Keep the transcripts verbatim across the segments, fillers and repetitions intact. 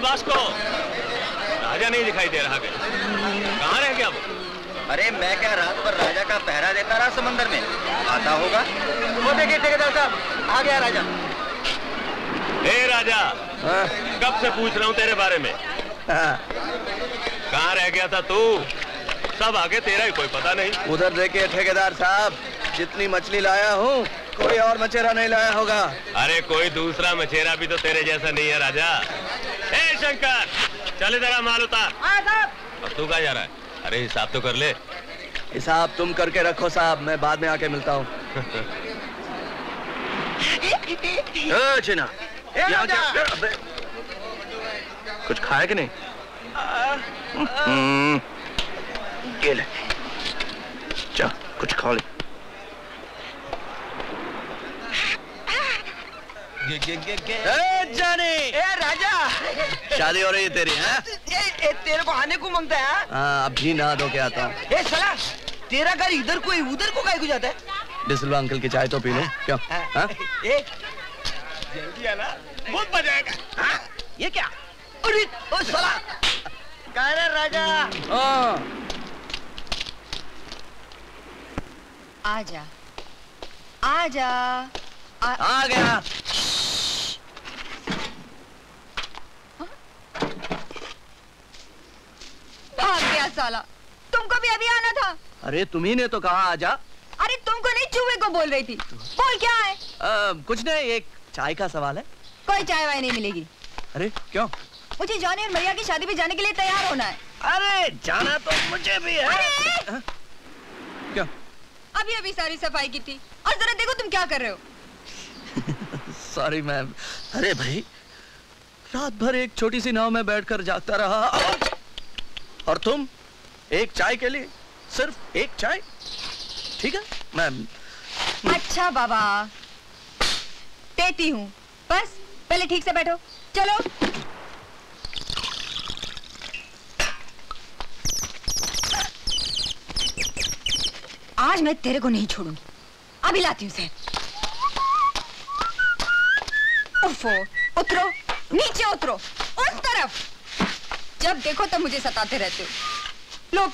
Vasco, राजा नहीं दिखाई दे रहा, कहाँ रह गया वो? अरे मैं क्या रात पर राजा का पहरा देता रहा समंदर में, आता होगा। वो देखिए ठेकेदार साहब, आ गया राजा। ए राजा, कब से पूछ रहा हूँ तेरे बारे में, कहाँ रह गया था तू? सब आगे, तेरा ही कोई पता नहीं। उधर देखिए ठेकेदार साहब, जितनी मछली लाया हूँ कोई और मछेरा नहीं लाया होगा। अरे कोई दूसरा मछेरा भी तो तेरे जैसा नहीं है राजा। ए शंकर, चले जरा माल उतार। अब तू कहाँ जा रहा है? अरे हिसाब तो कर ले। हिसाब तुम करके रखो साहब, मैं बाद में आके मिलता हूँ। चिना, यहाँ क्या? कुछ खाया कि नहीं? ये ले, जा कुछ खा ले। गे, गे, गे, गे। ए जानी, ए राजा, शादी हो रही है तेरी? हैं? ए, ए, तेरे को आने को मांगता है? हाँ, अभी नहा धो के आता हूँ। ए साला, तेरा घर इधर कोई उधर को काहे को जाता है? डिसलवा अंकल की चाय तो पी लो। क्यों? हाँ? ए, जल्दी आना, बहुत मजा आएगा। हाँ? ये क्या? अरे, ओ साला, कहाँ है राजा? हाँ। आजा, आजा। आ, आ गया। भाग गया साला, तुमको भी अभी आना था। अरे तुम्ही ने तो कहा आजा। अरे तुमको नहीं, चूहे को बोल रही थी। बोल क्या है? आ, कुछ नहीं, एक चाय का सवाल है। कोई चाय वाय नहीं मिलेगी। अरे क्यों? मुझे जॉनी और मरिया की शादी पे जाने के लिए तैयार होना है। अरे जाना तो मुझे भी है। अरे! क्यों? अभी अभी सारी सफाई की थी और जरा देखो तुम क्या कर रहे हो। Sorry ma'am. अरे भाई, रात भर एक छोटी सी नाव में बैठकर जागता रहा, और तुम एक चाय के लिए सिर्फ एक चाय? ठीक है मैम। अच्छा बाबा, देती हूँ, बस पहले ठीक से बैठो। चलो। आज मैं तेरे को नहीं छोड़ूंगी, अभी लाती हूँ उसे। उफ़ो, उतरो, नीचे उतरो, उस तरफ। जब देखो तब मुझे सताते रहते हो। लो,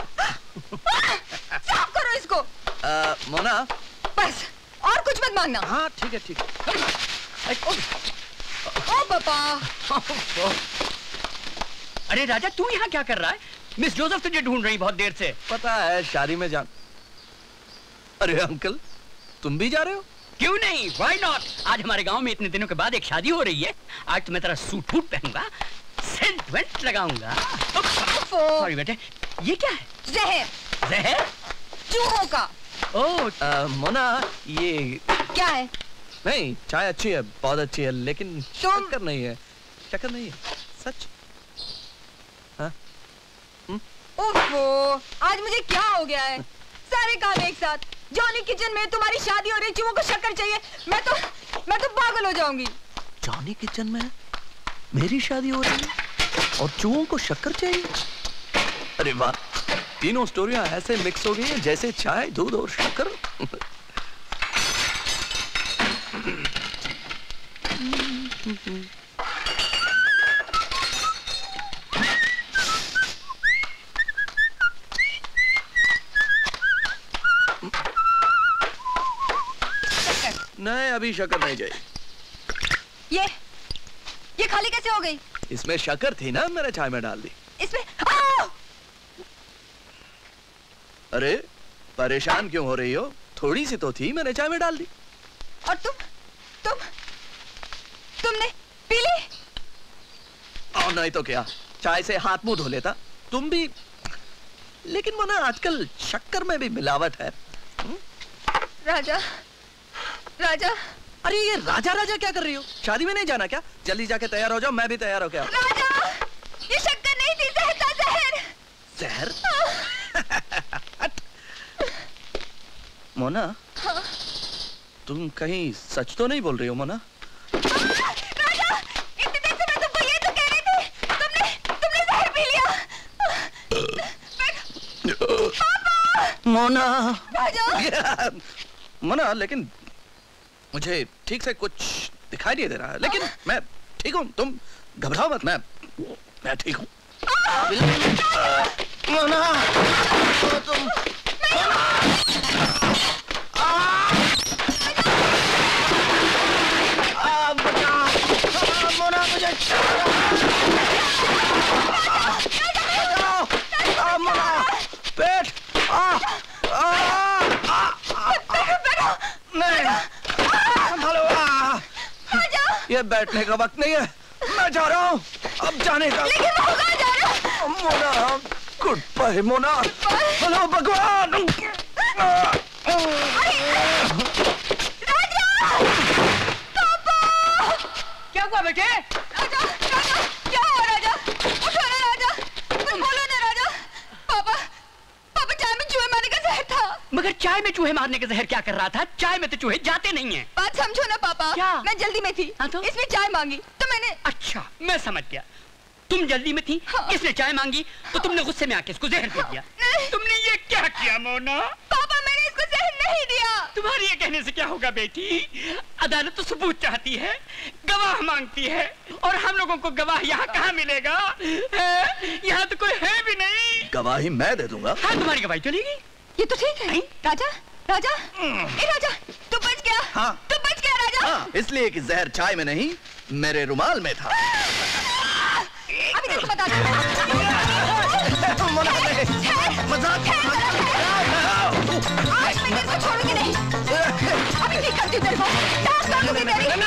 साफ करो इसको। आ, मोना, बस, और कुछ मत मांगना। हाँ ठीक है ठीक है। ओ पापा। अरे राजा, तू यहाँ क्या कर रहा है? मिस जोसेफ तुझे ढूंढ रही बहुत देर से। पता है, शादी में जान। अरे अंकल, तुम भी जा रहे हो? क्यों नहीं, व्हाई नॉट। आज हमारे गांव में इतने दिनों के बाद एक शादी हो रही है। आज तो मैं तेरा सूट वूट पहनूंगा, सेंट वेंट लगाऊंगा। सॉरी बेटे, ये क्या है? जहर। जहर? चूहों का। ओह आ, मोना, ये क्या है? नहीं, चाय अच्छी है, बहुत अच्छी है, लेकिन शक्कर नहीं है। शक्कर नहीं है, सच। हाँ? ओफो, आज मुझे क्या हो गया है? सारे काम एक साथ। जॉनी किचन में तुम्हारी शादी हो रही, चूहों को शक्कर चाहिए। मैं तो मैं तो पागल हो जाऊंगी। जॉनी किचन में मेरी शादी हो रही है और चूहों को शक्कर चाहिए? अरे वाह, तीनों स्टोरियां ऐसे मिक्स हो गई हैं जैसे चाय, दूध और शक्कर। नहीं, अभी शक्कर नहीं चाहिए। ये ये खाली कैसे हो गई? इसमें शक्कर थी ना, मैंने चाय में डाल दी। इसमें आ! अरे परेशान क्यों हो रही हो? थोड़ी सी तो थी, मैंने चाय में डाल दी। और तुम तुम तुमने पी ली? और नहीं तो क्या, चाय से हाथ मुंह धो लेता। तुम भी, लेकिन मना आजकल शक्कर में भी मिलावट है। हुँ? राजा, राजा। अरे ये राजा राजा क्या कर रही हो? शादी में नहीं जाना क्या? जल्दी जाके तैयार हो जाओ, मैं भी तैयार हो गया। राजा, ये शक्कर नहीं थी, जहर था, जहर। जहर? मोना, हाँ? तुम कहीं सच तो नहीं बोल रही हो मोना? राजा, इतनी देर से मैं तुमको ये तो कह रही थी, तुमने तुमने जहर पी लिया। पापा! मोना। राजा। मोना, लेकिन मुझे ठीक से कुछ दिखाई नहीं दे रहा है, लेकिन मैं ठीक हूँ, तुम घबराओ मत, मैं मैं ठीक हूँ। मोना, तुम मोना, बचा, मोना मुझे बचाओ, मोना, पेट, आ, आ, आ, नहीं, संभालो, ये बैठने का वक्त नहीं है, मैं जा रहा हूँ, अब जाने का। लेकिन वो कहाँ जा रहा है? Mona, goodbye Mona, hello भगवान। राजा, पापा, क्या हुआ बेटे? राजा, राजा, क्या हुआ राजा? उठो ना राजा, कुछ बोलो ना राजा। पापा, पापा चाय में चूहे मारने का जहर था। मगर चाय में चूहे मारने का जहर क्या कर रहा था? चाय में तो चूहे जाते नहीं हैं। बात समझो ना पापा। क्या? मैं जल्दी में थी, हाँ तो? इसमें चाय मांगी तो मैंने। अच्छा, मैं समझ गया। तुम जल्दी में थी, हाँ। इसने चाय मांगी तो तुमने गुस्से में आके इसको जहर दे दिया। नहीं। तुमने ये क्या किया मोना? पापा मैंने इसको जहर नहीं दिया। तुम्हारे ये कहने से क्या होगा बेटी? अदालत तो सबूत चाहती है, गवाह मांगती है, और हम लोगों को गवाह यहाँ कहाँ मिलेगा? यहाँ तो कोई है भी नहीं। गवाही मैं दे दूंगा। हाँ, तुम्हारी गवाही चलेगी। ये तो ठीक है। राजा, राजा, ए राजा, तू बच गया। हाँ। तू बच गया राजा। हाँ, इसलिए कि जहर चाय में नहीं, मेरे रुमाल में था। अभी देखो बता दो। मजाक। आज मैं तेरे को छोड़ूंगी नहीं। अभी ठीक करती हूँ तेरे को। डांस कर दूंगी तेरी।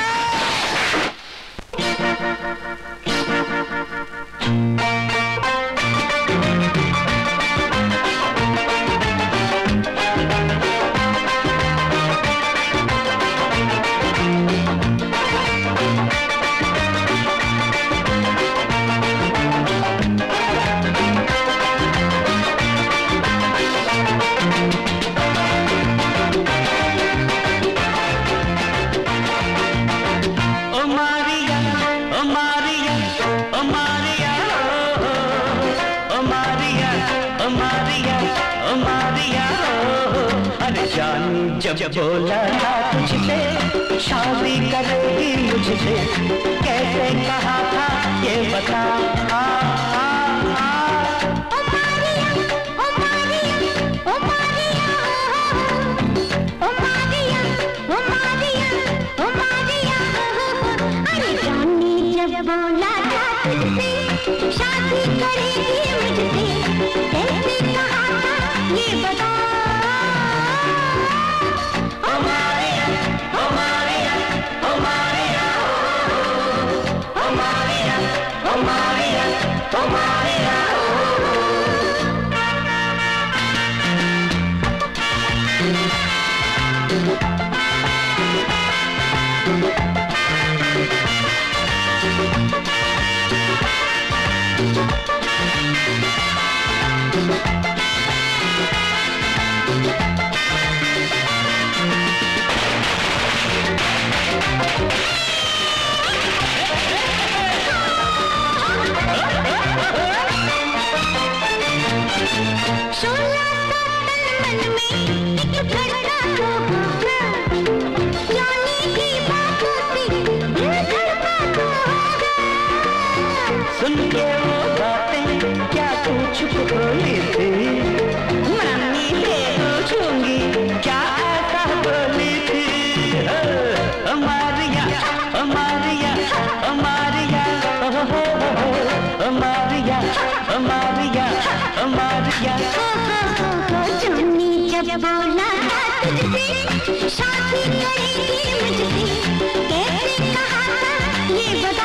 जब बोला था तुझसे शादी करेगी मुझसे, कैसे कहा था ये बता। आ, आ, आ। ओ मारिया, ओ मारिया, ओ मारिया, ओ मारिया, ओ मारिया, ओ मारिया। अरे जानी जब बोला था तुझसे शादी करेगी मुझसे, कैसे कहा था ये बता। सुन के वो बातें क्या तू छुप बोली थी, मम्मी से पूछूंगी क्या ऐसा बोली थी। मारिया मारिया मारिया मारिया मारिया मारिया। जानी जब बोला तुझसे शादी करेगी मुझसे, कैसे कहा था ये बता।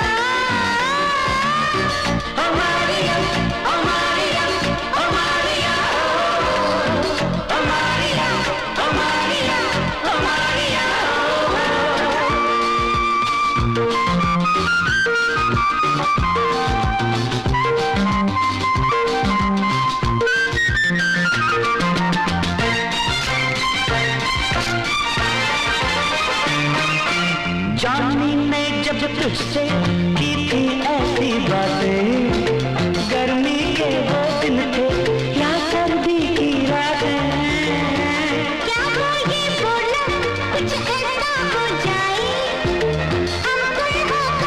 जानी ने जब तुझसे की थी ऐसी बातें, गर्मी के वो दिन थे या सर्दी की रातें, क्या वो ये बोला कुछ ऐसा हो जाए, हम तुम हो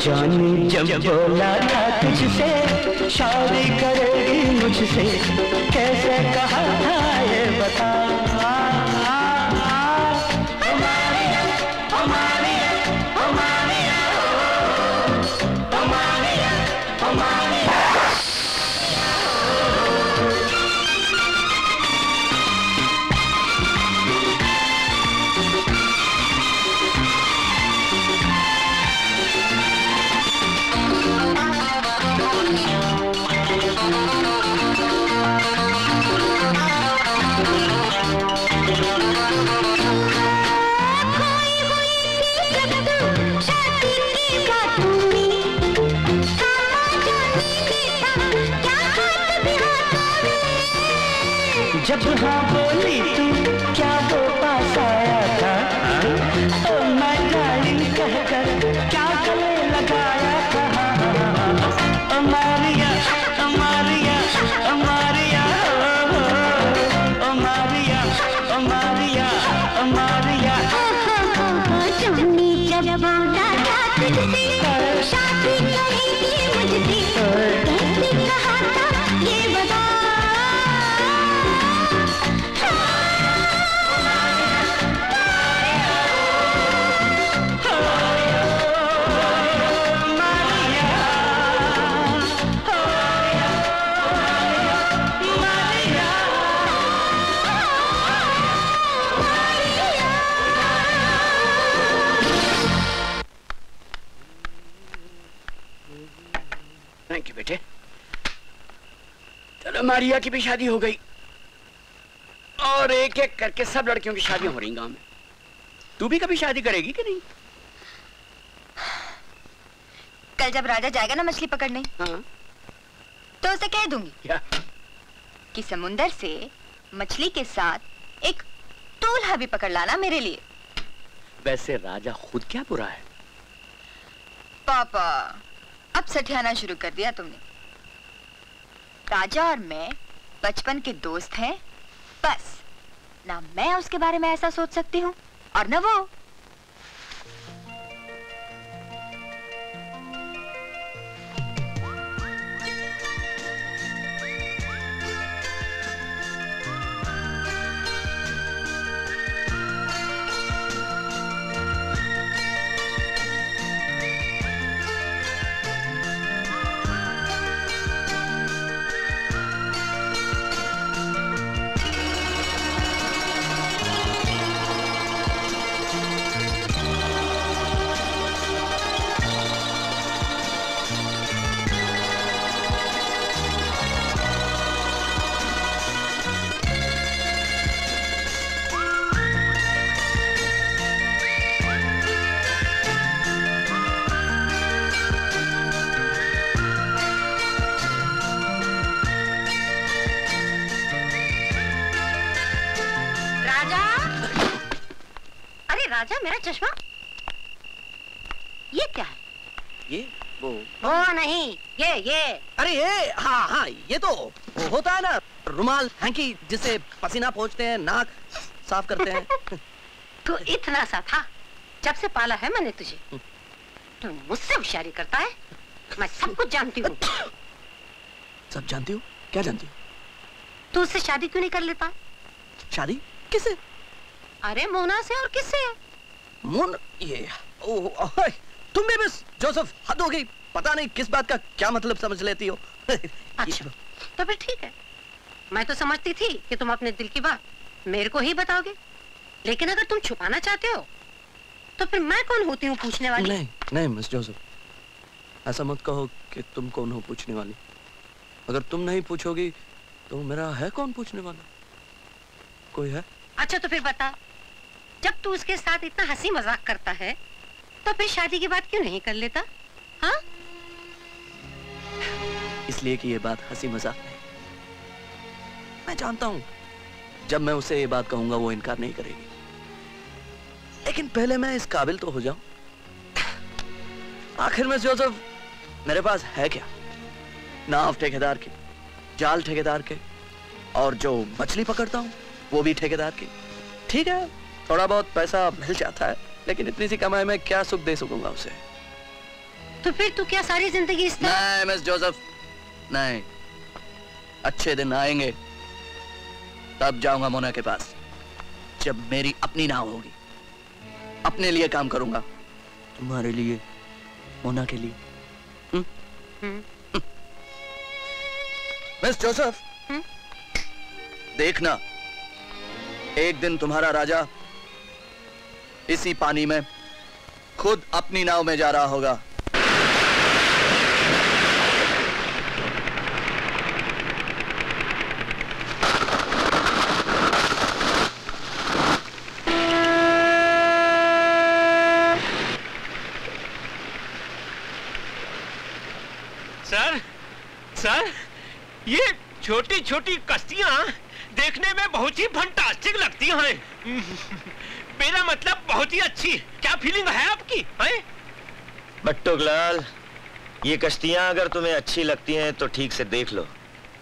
जाने जब बोला था तुझसे शादी करेगी मुझसे, कैसे कहा था ये बता। जब हाँ बोली तू क्या वो पास आया था, ओ माय डार्लिंग कहकर क्या गले लगाया था। ओ मारिया ओ मारिया ओ मारिया ओ मारिया ओ मारिया ओ मारिया। जॉनी जब बोला था तुझसे शादी करेगी मुझसे, कैसे कहा था ये बता। थैंक यू बेटे। चलो मारिया की भी शादी हो गई और एक एक करके सब लड़कियों की शादियां हो रही गांव में। तू भी कभी शादी करेगी कि नहीं? कल जब राजा जाएगा ना मछली पकड़ने, हाँ। तो उसे कह दूंगी क्या? कि समुंदर से मछली के साथ एक टूल्हा भी पकड़ लाना मेरे लिए। वैसे राजा खुद क्या बुरा है? पापा अब सठियाना शुरू कर दिया तुमने। राजा और मैं बचपन के दोस्त हैं, बस। ना मैं उसके बारे में ऐसा सोच सकती हूँ और न वो। राजा मेरा चश्मा ये क्या है? ये वो ओ नहीं ये ये अरे ये हाँ हाँ ये तो वो होता है ना रुमाल हैंकी जिससे पसीना पोंछते हैं, नाक साफ करते हैं। तू इतना सा था जब से पाला है मैंने तुझे। तू मुझसे होशियारी करता है, मैं सब कुछ जानती हूँ। सब जानती हूँ? क्या जानती हूँ? तू उससे शादी क्यों नहीं कर लेता? शादी किससे? अरे मोना से। और किससे? मोन ये ओ, ओ, तुम भी बस जोसेफ हद हो गई। पता नहीं किस बात का क्या मतलब समझ लेती हो। अच्छा तो फिर ठीक है। मैं तो समझती थी कि तुम अपने दिल की बात मेरे को ही बताओगे, लेकिन अगर तुम छुपाना चाहते हो तो फिर मैं कौन होती हूँ पूछने वाली? नहीं नहीं मिस जोसेफ, ऐसा मत कहो कि तुम कौन हो पूछने वाली। अगर तुम नहीं पूछोगी तो मेरा है कौन पूछने वाला? कोई है? अच्छा तो फिर बता, जब तू उसके साथ इतना हंसी मजाक करता है तो फिर शादी की बात क्यों नहीं कर लेता? हाँ? इसलिए कि ये बात हंसी मजाक नहीं। मैं जानता हूं जब मैं उसे ये बात कहूंगा वो इनकार नहीं करेगी, लेकिन पहले मैं इस काबिल तो हो जाऊं। आखिर में जोसेफ मेरे पास है क्या? नाव ठेकेदार की, जाल ठेकेदार के, और जो मछली पकड़ता हूं वो भी ठेकेदार की। ठीक है थोड़ा बहुत पैसा मिल जाता है, लेकिन इतनी सी कमाई में क्या सुख दे सकूंगा उसे? तो फिर तू क्या सारी जिंदगी इस तरह? नहीं मिस जोसेफ, नहीं। अच्छे दिन आएंगे, तब जाऊंगा मोना के पास, जब मेरी अपनी नाव होगी। अपने लिए काम करूंगा, तुम्हारे लिए, मोना के लिए। हुँ? हुँ? मिस जोसेफ, हुँ? देखना, एक दिन तुम्हारा राजा इसी पानी में खुद अपनी नाव में जा रहा होगा। सर, सर, ये छोटी छोटी कश्तियां देखने में बहुत ही फंटास्टिक लगती हैं। मेरा मतलब बहुत ही अच्छी। क्या फीलिंग है आपकी? है? बट्टुकलाल, ये कश्तियां अगर तुम्हें अच्छी लगती हैं तो ठीक से देख लो,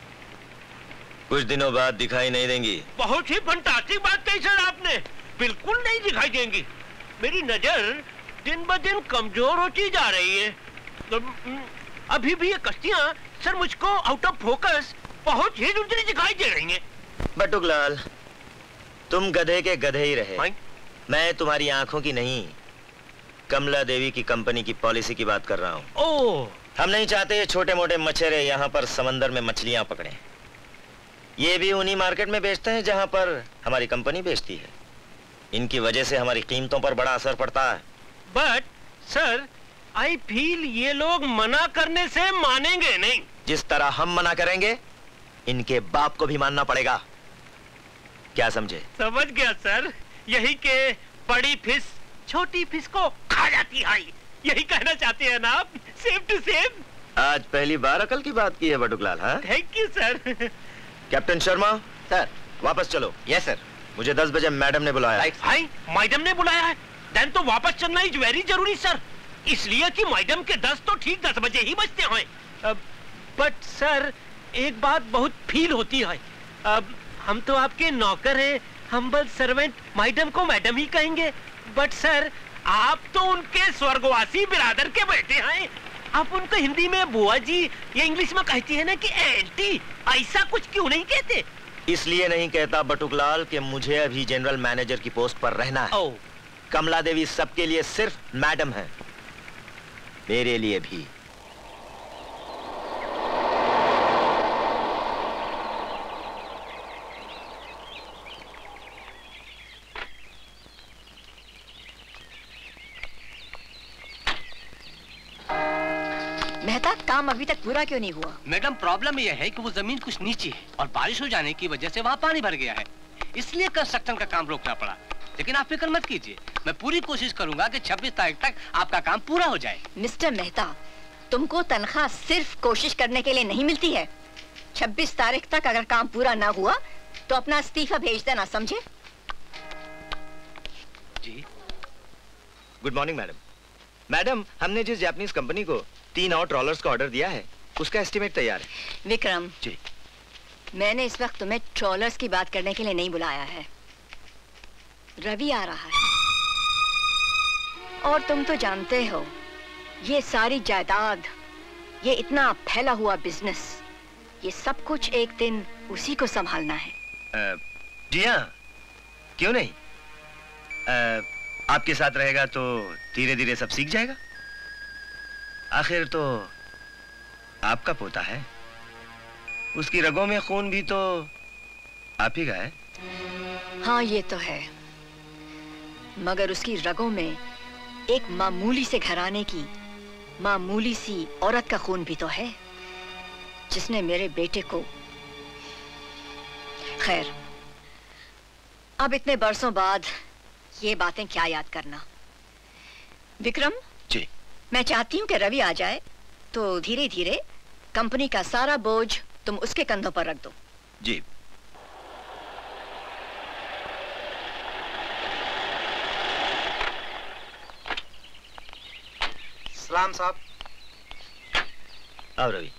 कुछ दिनों बाद दिखाई नहीं देंगी। बहुत ही फंटास्टिक बात कही सर आपने। बिल्कुल नहीं दिखाई देंगी। मेरी नजर दिन ब दिन कमजोर होती जा रही है। तो, अभी भी ये कश्तियां सर मुझको आउट ऑफ फोकस बहुत ही दूर दिखाई दे रही हैं। बट्टुकलाल, तुम गधे के गधे ही रहे। हाँ? मैं तुम्हारी आंखों की नहीं, कमला देवी की कंपनी की पॉलिसी की बात कर रहा हूँ। ओह, हम नहीं चाहते ये छोटे मोटे मछेरे यहाँ पर समंदर में मछलियाँ पकड़े। ये भी उन्हीं मार्केट में बेचते हैं जहाँ पर हमारी कंपनी बेचती है। इनकी वजह से हमारी कीमतों पर बड़ा असर पड़ता है। बट सर, आई फील ये लोग मना करने से मानेंगे नहीं। जिस तरह हम मना करेंगे, इनके बाप को भी मानना पड़ेगा। क्या समझे? समझ गया सर। यही के बड़ी फिश छोटी फिश को खा जाती है, यही कहना चाहते हैं ना आप? Same to same. आज पहली बार अकल की बात की है बटुकलाल। हाँ, thank you sir. Captain Sharma sir. वापस चलो। Yes sir. मुझे दस बजे मैडम ने बुलाया। हाय, मैडम ने बुलाया है? देन तो वापस चलना इज वेरी जरूरी सर, इसलिए कि मैडम के दस तो ठीक दस बजे ही बजते हैं। बट सर, एक बात बहुत फील होती है। अब हम तो आपके नौकर हैं, हम्बल सर्वेंट, मैडम को मैडम ही कहेंगे। बट सर, आप तो उनके स्वर्गवासी बिरादर के बेटे हैं। आप उनको हिंदी में बुआ जी या इंग्लिश में कहती है ना कि एंटी, ऐसा कुछ क्यों नहीं कहते? इसलिए नहीं कहता बटुकलाल कि मुझे अभी जनरल मैनेजर की पोस्ट पर रहना है। ओ। कमला देवी सबके लिए सिर्फ मैडम है, मेरे लिए भी। मेहता, काम अभी तक पूरा क्यों नहीं हुआ? मैडम, प्रॉब्लम यह है कि वो जमीन कुछ नीची है और बारिश हो जाने की वजह से वहाँ पानी भर गया है, इसलिए कंस्ट्रक्शन का काम रोकना पड़ा। लेकिन आप फिक्र मत कीजिए, मैं पूरी कोशिश करूंगा कि छब्बीस तारीख तक आपका काम पूरा हो जाए। मिस्टर मेहता, तुमको तनख्वाह सिर्फ कोशिश करने के लिए नहीं मिलती है। छब्बीस तारीख तक अगर काम पूरा ना हुआ तो अपना इस्तीफा भेज देना, समझे? जी। Good morning madam. मैडम, हमने जिस जापानीज कंपनी को तीन और ट्रॉलर्स का ऑर्डर दिया है, उसका एस्टीमेट तैयार है। विक्रम जी। मैंने इस वक्त तुम्हें ट्रॉलर्स की बात करने के लिए नहीं बुलाया है। रवि आ रहा है और तुम तो जानते हो, ये सारी जायदाद, ये इतना फैला हुआ बिजनेस, ये सब कुछ एक दिन उसी को संभालना है। आ, जी हाँ, क्यों नहीं। आ, आपके साथ रहेगा तो धीरे धीरे सब सीख जाएगा। आखिर तो आपका पोता है, उसकी रगों में खून भी तो आप ही का है। हाँ, ये तो है, मगर उसकी रगों में एक मामूली से घराने की मामूली सी औरत का खून भी तो है, जिसने मेरे बेटे को। खैर, अब इतने बरसों बाद ये बातें क्या याद करना। विक्रम जी। मैं चाहती हूँ कि रवि आ जाए तो धीरे धीरे कंपनी का सारा बोझ तुम उसके कंधों पर रख दो। जी। सलाम साहब। आओ रवि।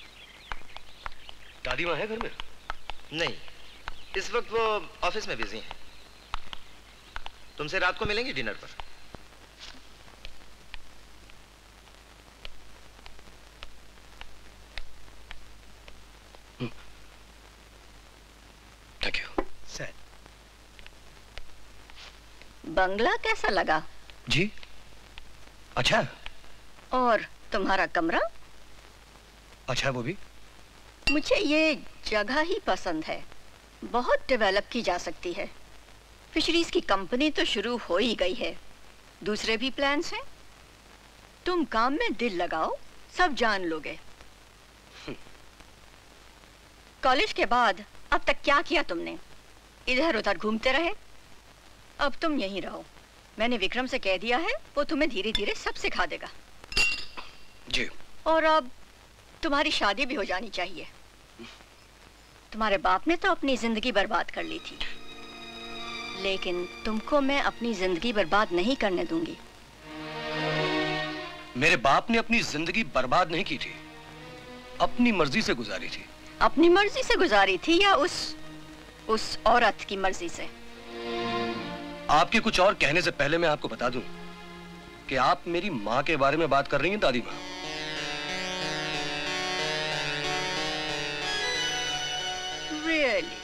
दादी माँ है घर में? नहीं, इस वक्त वो ऑफिस में बिजी हैं। तुमसे रात को मिलेंगे डिनर पर। बंगला कैसा लगा? जी अच्छा। और तुम्हारा कमरा? अच्छा वो भी। मुझे ये जगह ही पसंद है, बहुत डेवलप की जा सकती है। फिशरीज की कंपनी तो शुरू हो ही गई है, दूसरे भी प्लान्स हैं। तुम काम में दिल लगाओ, सब जान लोगे। कॉलेज के बाद अब तक क्या किया तुमने? इधर उधर घूमते रहे। अब तुम यहीं रहो, मैंने विक्रम से कह दिया है, वो तुम्हें धीरे धीरे सब सिखा देगा। जी। और अब तुम्हारी शादी भी हो जानी चाहिए। तुम्हारे बाप ने तो अपनी जिंदगी बर्बाद कर ली थी, लेकिन तुमको मैं अपनी जिंदगी बर्बाद नहीं करने दूंगी। मेरे बाप ने अपनी जिंदगी बर्बाद नहीं की थी, अपनी मर्जी से गुजारी थी। अपनी मर्जी से गुजारी थी या उस उस औरत की मर्जी से? आपके कुछ और कहने से पहले मैं आपको बता दूं कि आप मेरी माँ के बारे में बात कर रही हैं, दादी माँ। Really?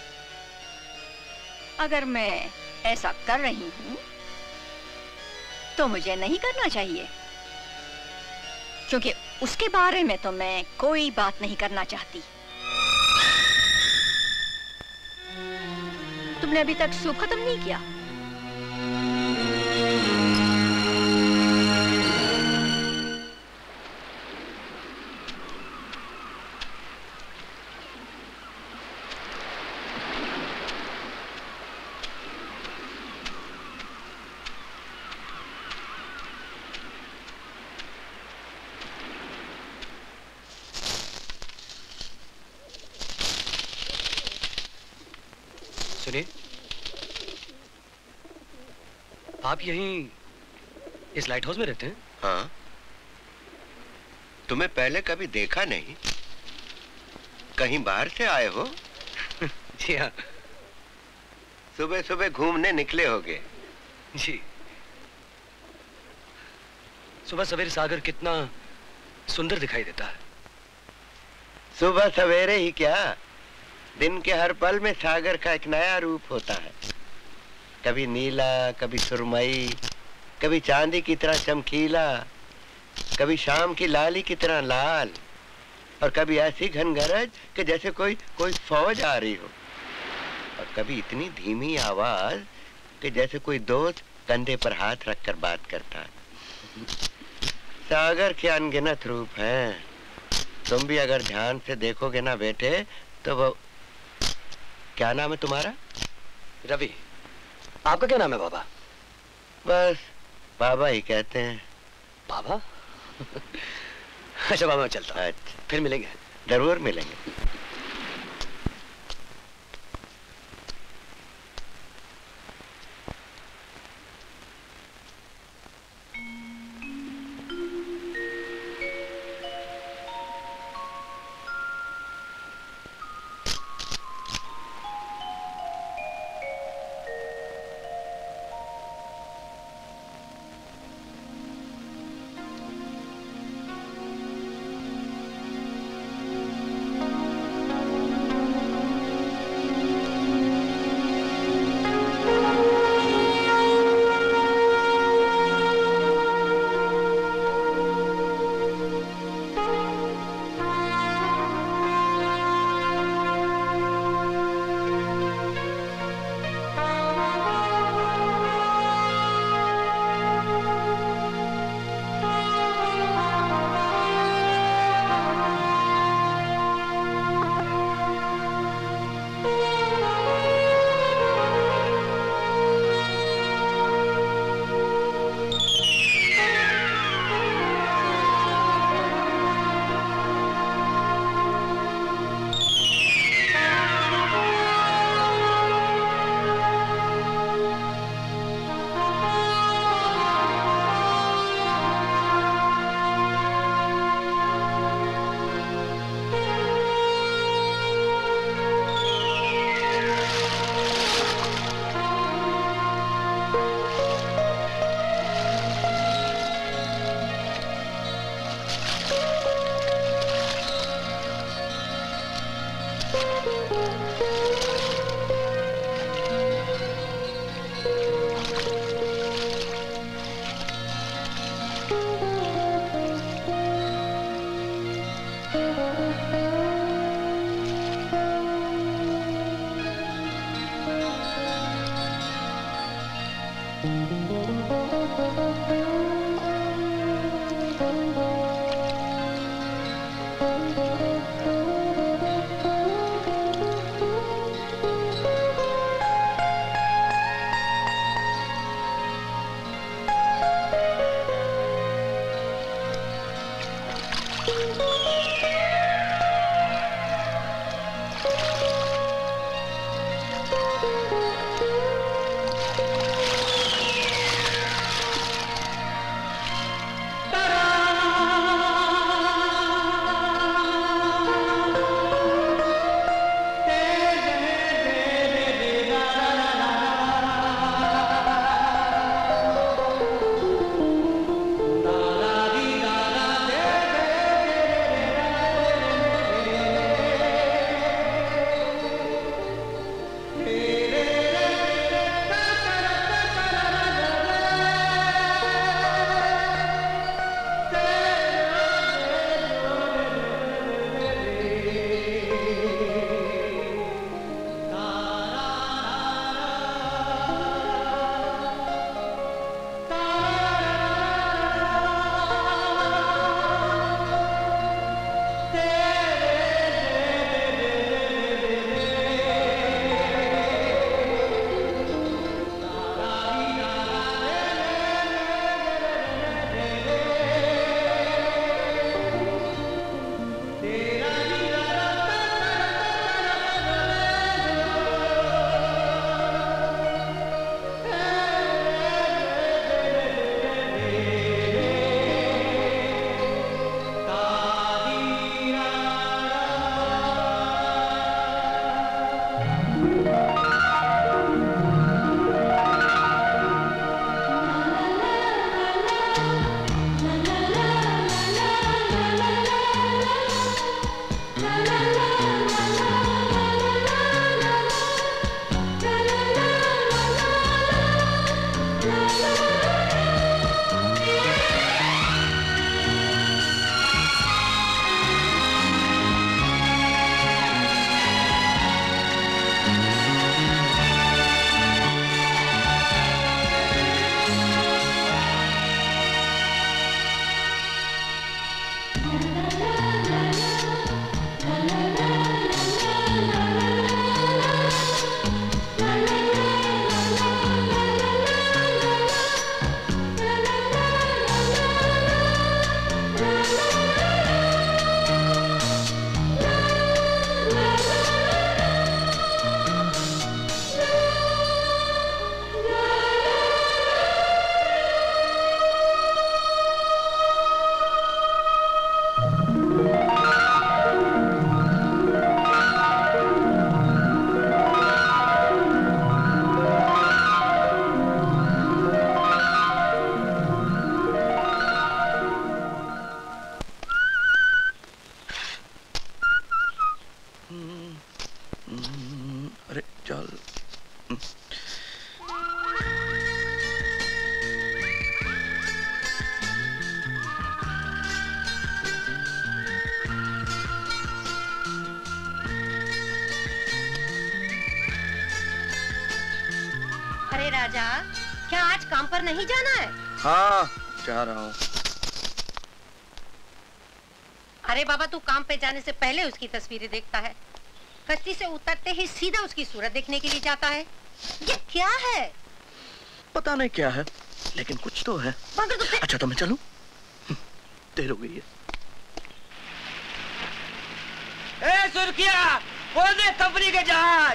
अगर मैं ऐसा कर रही हूं तो मुझे नहीं करना चाहिए, क्योंकि उसके बारे में तो मैं कोई बात नहीं करना चाहती। तुमने अभी तक सूप खत्म नहीं किया? सुनिए, आप यहीं इस लाइट हाउस में रहते हैं? हाँ। तुम्हें पहले कभी देखा नहीं, कहीं बाहर से आए हो? जी हाँ। सुबह सुबह घूमने निकले होगे? जी। सुबह सवेरे सागर कितना सुंदर दिखाई देता है। सुबह सवेरे ही क्या, दिन के हर पल में सागर का एक नया रूप होता है। कभी नीला, कभी सुरमई, कभी चांदी की तरह चमकीला, कभी शाम की लाली की तरह लाल, और कभी ऐसी घनगरज कि जैसे कोई कोई फौज आ रही हो, और कभी इतनी धीमी आवाज कि जैसे कोई दोस्त कंधे पर हाथ रखकर बात करता है। सागर के अनगिनत रूप हैं। तुम भी अगर ध्यान से देखोगे ना बेटे, तो वो... क्या नाम है तुम्हारा? रवि। आपका क्या नाम है बाबा? बस बाबा ही कहते हैं। बाबा? अच्छा बाबा, मैं चलता हूँ। अच्छा, फिर मिलेंगे। जरूर मिलेंगे। अरे राजा, क्या आज काम पर नहीं जाना है? हाँ, जा रहा हूँ। अरे बाबा, तू काम पे जाने से पहले उसकी तस्वीरें देखता है, कश्ती से उतरते ही सीधा उसकी सूरत देखने के लिए जाता है। ये क्या है? पता नहीं क्या है, लेकिन कुछ तो है। मगर तुझे... अच्छा तो मैं चलूं? देर हो गई है। ए सुर्खिया, बोल दे कंपनी के जहाज।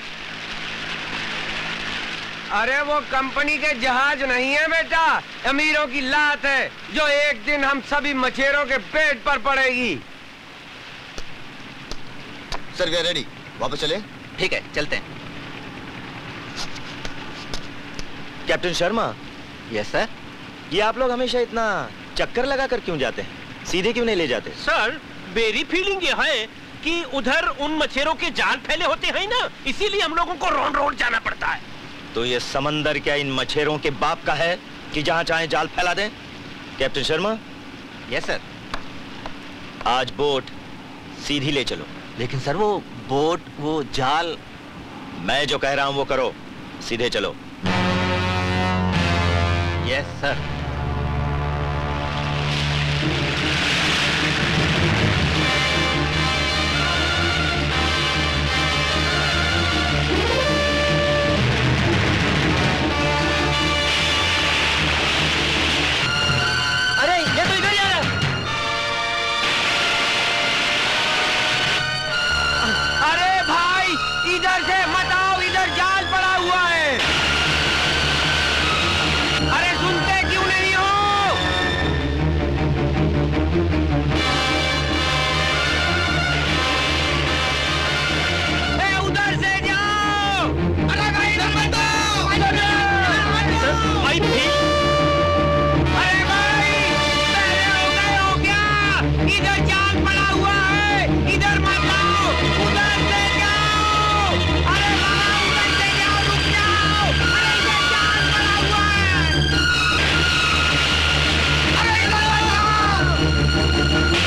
अरे वो कंपनी के जहाज नहीं है बेटा, अमीरों की लात है जो एक दिन हम सभी मछेरों के पेट पर पड़ेगी। सर वी आर रेडी, वापस चले? ठीक है, चलते हैं। कैप्टन शर्मा। Yes sir. ये आप लोग हमेशा इतना चक्कर लगा कर क्यों जाते हैं, सीधे क्यों नहीं ले जाते? सर, मेरी फीलिंग ये है कि उधर उन मछेरों के जाल फैले होते हैं ना, इसीलिए हम लोगों को रोड रोड जाना पड़ता है। तो ये समंदर क्या इन मछेरों के बाप का है कि जहां चाहे जाल फैला दें? कैप्टन शर्मा। Yes sir. आज बोट सीधी ले चलो। लेकिन सर वो बोट, वो जाल। मैं जो कह रहा हूं वो करो, सीधे चलो। Yes sir. अरे ये तो इधर ही आ रहा है। अरे भाई इधर से मत आओ, इधर जाल पड़ा हुआ है। अरे सुनते क्यों नहीं हो? ए, उधर से जाओ। अरे भाई इधर मत आओ, इधर जाओ। भाई भी अरे भाई पहले हो गए हो क्या? इधर जाल पड़ा हुआ है, इधर मत आओ, उधर से जाओ। अरे भाई उधर से जाओ, रुक जाओ। अरे इधर जाल पड़ा हुआ है। अरे इधर मत आओ।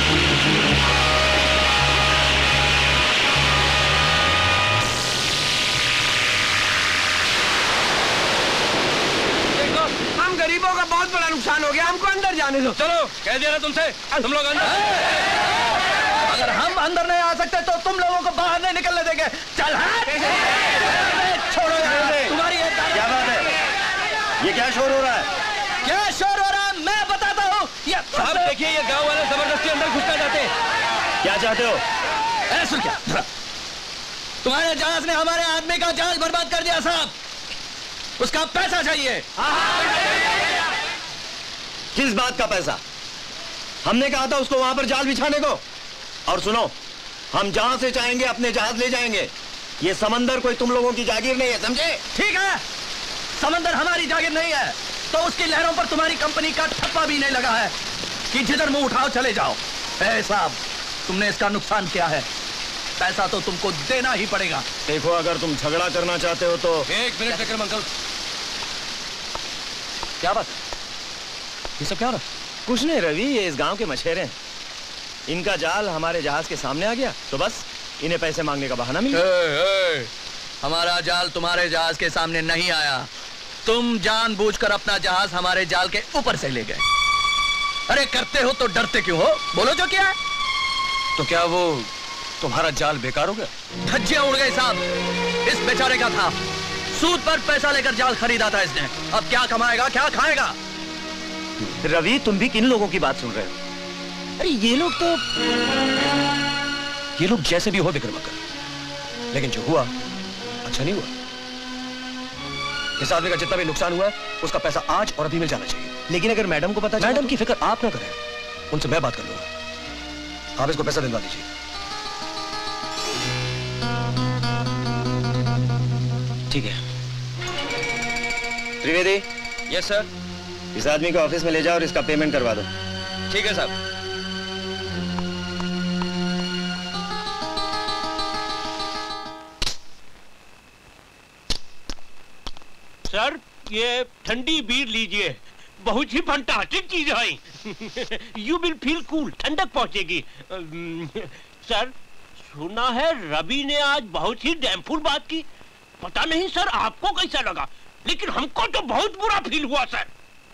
देखो हम गरीबों का बहुत बड़ा नुकसान हो गया, हमको अंदर जाने दो। चलो, कह दिया ना तुमसे, तुम लोग अंदर। अगर हम अंदर नहीं आ सकते तो तुम लोगों को बाहर नहीं निकलने देंगे। चल हट। छोड़ो यहाँ से। तुम्हारी ये क्या बात है? ये क्या शोर हो रहा है? क्या शोर हो रहा है मैं बताता हूँ। ये साहब देखिए ये गांव वाले जबरदस्ती अंदर घुसना चाहते हैं। क्या चाहते हो? ए, सुन क्या? तुम्हारे जहाज ने हमारे आदमी का जहाज बर्बाद कर दिया साहब, उसका पैसा चाहिए। किस बात का पैसा? हमने कहा था उसको वहां पर जाल बिछाने को। और सुनो, हम जहां से चाहेंगे अपने जहाज ले जाएंगे। ये समंदर कोई तुम लोगों की जागीर नहीं है, समझे? ठीक है, समंदर हमारी जागीर नहीं है तो उसकी लहरों पर तुम्हारी कंपनी का ठप्पा भी नहीं लगा है कि जिधर मुंह उठाओ चले जाओ। ए साहब, तुमने इसका नुकसान किया है, पैसा तो तुमको देना ही पड़ेगा। देखो, अगर तुम झगड़ा करना चाहते हो तो। एक मिनट विक्रम अंकल, क्या बात? ये सब क्या हो रहा? कुछ नहीं रवि, ये इस गांव के मछेरे हैं। इनका जाल हमारे जहाज के सामने आ गया तो बस इन्हें पैसे मांगने का बहाना मिल गया। हमारा जाल तुम्हारे जहाज के सामने नहीं आया, तुम जानबूझकर अपना जहाज हमारे जाल के ऊपर से ले गए। अरे करते हो तो डरते क्यों हो? बोलो जो क्या है। तो क्या वो तुम्हारा जाल बेकार हो गया? धज्जियां उड़ गई साहब। इस बेचारे का था, सूद पर पैसा लेकर जाल खरीदा था इसने। अब क्या कमाएगा, क्या खाएगा? रवि, तुम भी किन लोगों की बात सुन रहे हो? अरे ये लोग तो ये लोग जैसे भी हो विक्रमांकर, लेकिन जो हुआ अच्छा नहीं हुआ। इस आदमी का जितना भी नुकसान हुआ है उसका पैसा आज और अभी मिल जाना चाहिए। लेकिन अगर मैडम को पता चला मैडम तो... की फिक्र आप ना करें, उनसे मैं बात कर लूंगा। आप इसको पैसा दिलवा दीजिए। ठीक है। त्रिवेदी। Yes sir. इस आदमी को ऑफिस में ले जाओ और इसका पेमेंट करवा दो। ठीक है साहब। सर, ये ठंडी बीर लीजिए, बहुत ही फंटास्टिक चीज है। यू विल फील कूल, ठंडक पहुंचेगी। सर, सुना है रवि ने आज बहुत ही डैमफुल बात की। पता नहीं सर आपको कैसा लगा, लेकिन हमको तो बहुत बुरा फील हुआ सर।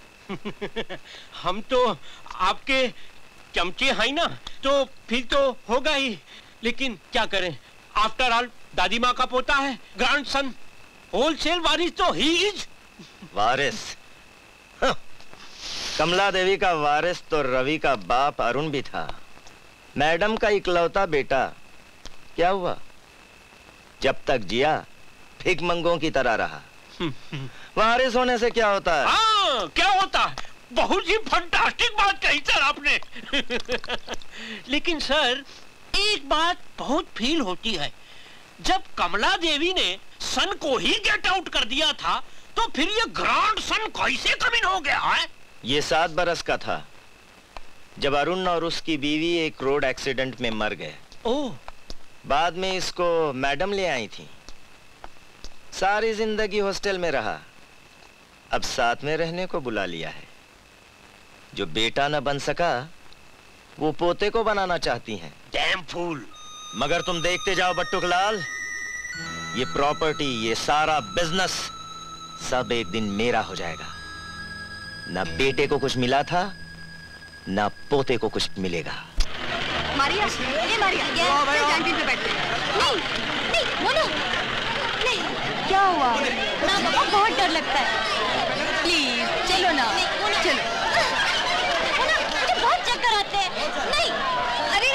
हम तो आपके चमचे हैं ना, तो फिर तो होगा ही। लेकिन क्या करें, आफ्टर ऑल दादी माँ का पोता है, ग्रैंड सन, होलसेल वारिस तो ही इज। वारिस? हाँ। कमला देवी का वारिस तो रवि का बाप अरुण भी था। मैडम का इकलौता बेटा। क्या हुआ? जब तक जिया भिखमंगों की तरह रहा। वारिस होने से क्या होता है? हाँ, क्या होता है? बहुत ही फंटास्टिक बात कही सर आपने। लेकिन सर, एक बात बहुत फील होती है, जब कमला देवी ने सन को ही गेट आउट कर दिया था, तो फिर ये ग्रांड सन कैसे कम इन हो गया है? ये सात बरस का था जब अरुण और उसकी बीवी एक रोड एक्सीडेंट में मर गए। ओह। बाद में इसको मैडम ले आई थी। सारी जिंदगी हॉस्टल में रहा, अब साथ में रहने को बुला लिया है। जो बेटा न बन सका वो पोते को बनाना चाहती हैं। Damn fool. मगर तुम देखते जाओ बट्टुकलाल, ये प्रॉपर्टी, ये सारा बिजनेस सब एक दिन मेरा हो जाएगा। ना बेटे को कुछ मिला था, ना पोते को कुछ मिलेगा। मारिया, ये मारिया, ये चल कैंटीन पे बैठते हैं। नहीं, नहीं, मोनू, नहीं, क्या हुआ? ना पापा, बहुत डर लगता है। प्लीज, चलो ना, चलो। मोनू, मुझे बहुत चक्कर आते हैं। नहीं, अरे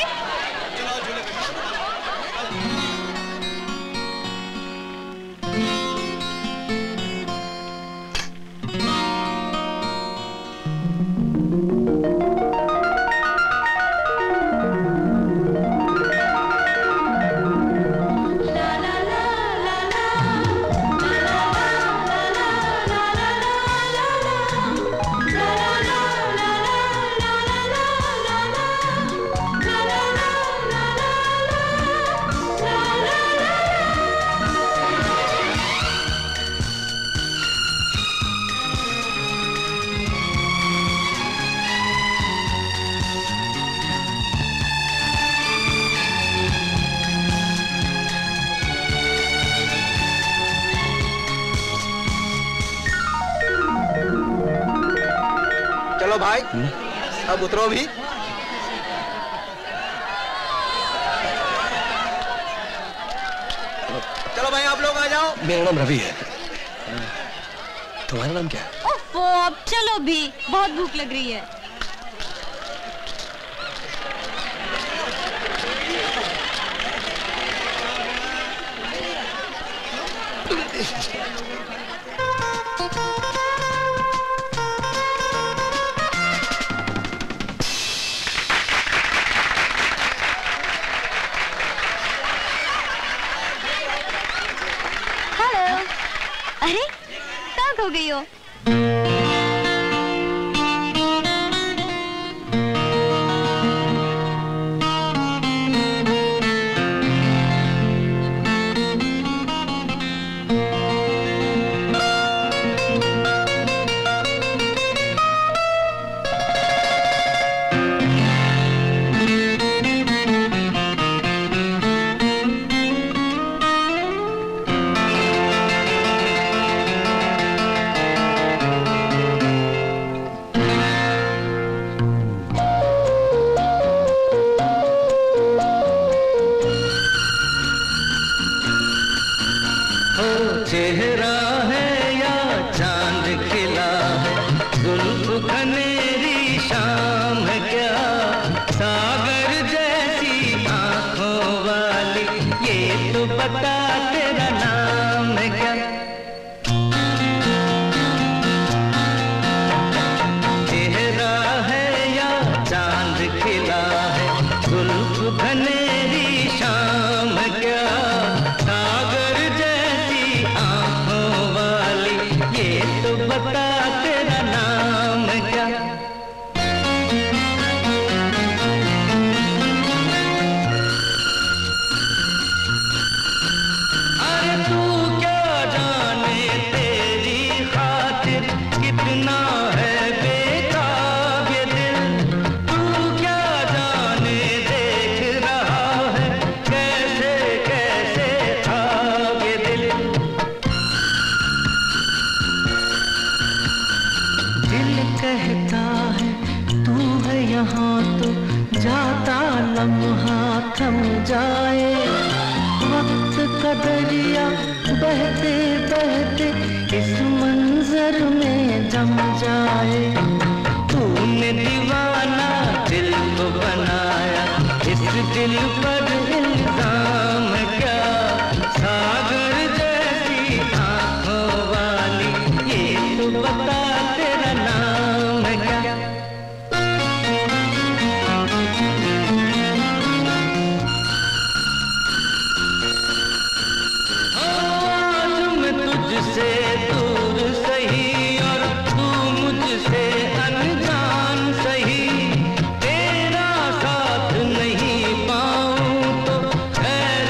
चलो भाई, अब उतरो भी। चलो भाई, आप लोग आ जाओ। मेरा नाम रवि है। तुम्हारा नाम क्या है? ओफो, अब चलो भी, बहुत भूख लग रही है। अरे कहाँ खो गई हो? चेहरा है या चांद खिला है, जुल्फ खनेरी शाम है क्या, सागर जैसी आंखों वाली, ये तो बता तेरा नाम है क्या। चेहरा है या चांद खिला है, जुल्फ खनेरी शाम है क्या, बता तेरा नाम क्या। अरे तू क्या जाने तेरी खातिर कितना है बेताब ये दिल, तू क्या जाने देख रहा है कैसे कैसे था ये दिल। दिल कहता है तू है यहाँ तो जाता लम्हा थम जाए, वक्त का दरिया बहते बहते इस मंजर में जम जाए। तूने दीवाना दिल को बनाया, इस दिल पर इल्जाम क्या, सागर जैसी आंखों वाली, ये तो बता तेरा नाम क्या। आज मैं तुझसे दूर सही और तू मुझसे अनजान सही, तेरा साथ नहीं पाऊं तो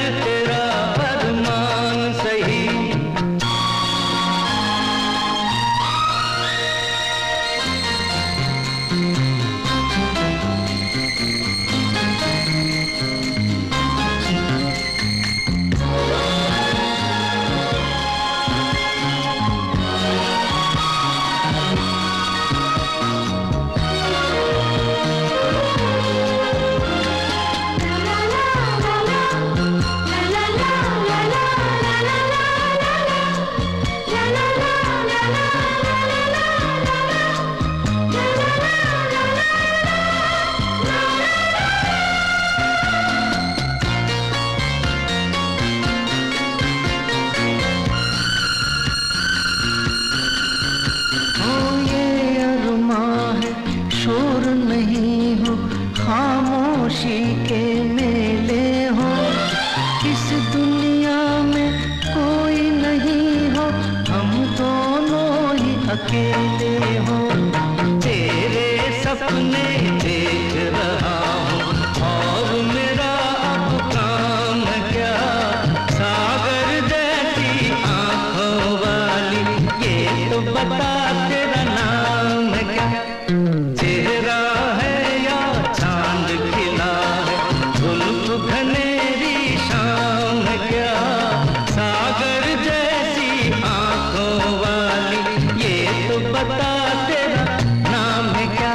खुशी के मेले हो, इस दुनिया में कोई नहीं हो, हम दोनों ही अकेले हो। तेरे सपने देख रहा हूँ और मेरा अब काम क्या, सागर जैसी आंखों वाली ये तो बता तेरा नाम क्या। चेहरा है या चांद खिला है, जुल्फ घनेरी शाम क्या, सागर जैसी आंखों वाली ये तो बता तेरा नाम है क्या।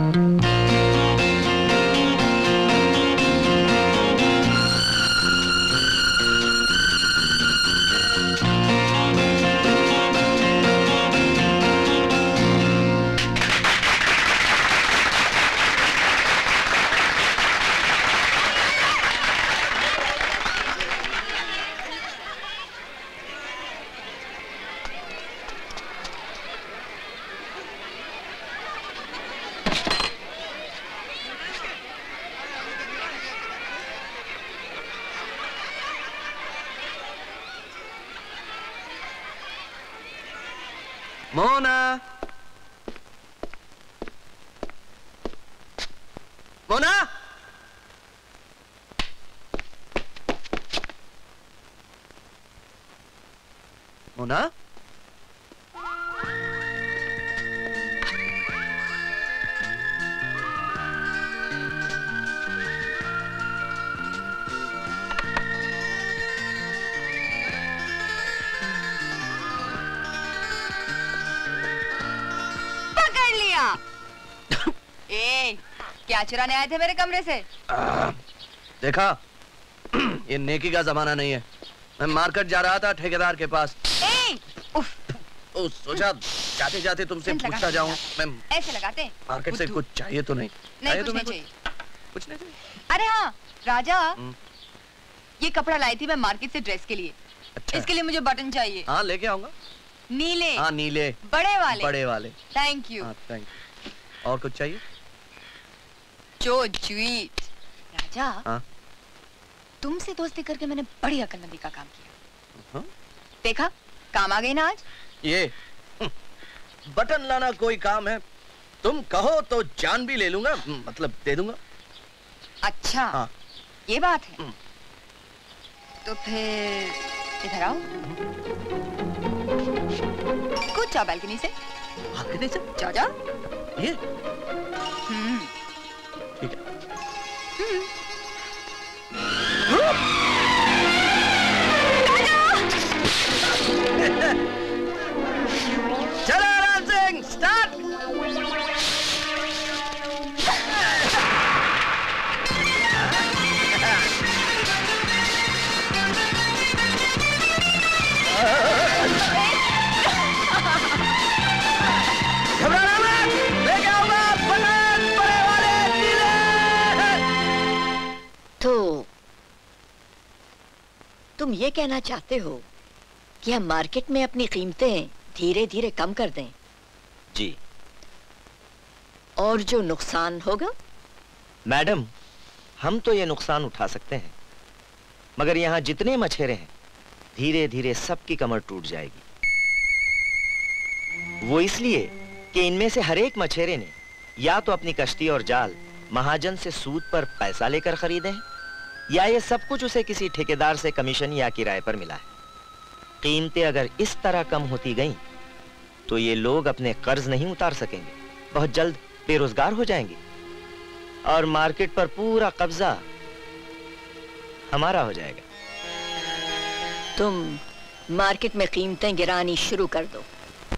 मोना, मोना, मोना, ए, क्या चुराने आए थे मेरे कमरे से? आ, देखा, ये नेकी का जमाना नहीं है। मैं मार्केट जा रहा था ठेकेदार के पास। ए, उफ, ओ, सोचा जाते जाते तुमसे पूछता जाऊं। मैं ऐसे लगाते? मार्केट से कुछ चाहिए तो नहीं? नहीं, कुछ नहीं चाहिए। कुछ नहीं चाहिए। अरे हाँ राजा, ये कपड़ा लाई थी मैं मार्केट से ड्रेस के लिए। अच्छा। इसके लिए मुझे बटन चाहिए। हाँ लेके आऊंगा। नीले? हाँ नीले। बड़े वाले? बड़े वाले। Thank you. हाँ थैंक यू। और कुछ चाहिए? जो स्वीट। राजा, हाँ? तुमसे दोस्ती करके मैंने बड़ी अकलमंदी का काम किया। हाँ? देखा, काम आ गई ना आज? ये बटन लाना कोई काम है? तुम कहो तो जान भी ले लूंगा, मतलब दे दूंगा। अच्छा, हाँ। ये बात है। तो फिर इधर आओ। कूद जाओ बालकनी से। बालकनी से? जाओ जाओ। ये? हम्म। ठीक है। हम्म। चलो राम सिंह, स्टार्ट। घबराना मत, लेके आऊंगा बटन बड़े वाले नीले। तो तुम ये कहना चाहते हो कि हम मार्केट में अपनी कीमतें धीरे धीरे कम कर दें? जी। और जो नुकसान होगा? मैडम, हम तो ये नुकसान उठा सकते हैं, मगर यहाँ जितने मछेरे हैं धीरे धीरे सबकी कमर टूट जाएगी। वो इसलिए कि इनमें से हर एक मछेरे ने या तो अपनी कश्ती और जाल महाजन से सूद पर पैसा लेकर खरीदे हैं, या ये सब कुछ उसे किसी ठेकेदार से कमीशन या किराए पर मिला है। कीमतें अगर इस तरह कम होती गईं, तो ये लोग अपने कर्ज नहीं उतार सकेंगे, बहुत जल्द बेरोजगार हो जाएंगे और मार्केट पर पूरा कब्जा हमारा हो जाएगा। तुम मार्केट में कीमतें गिरानी शुरू कर दो।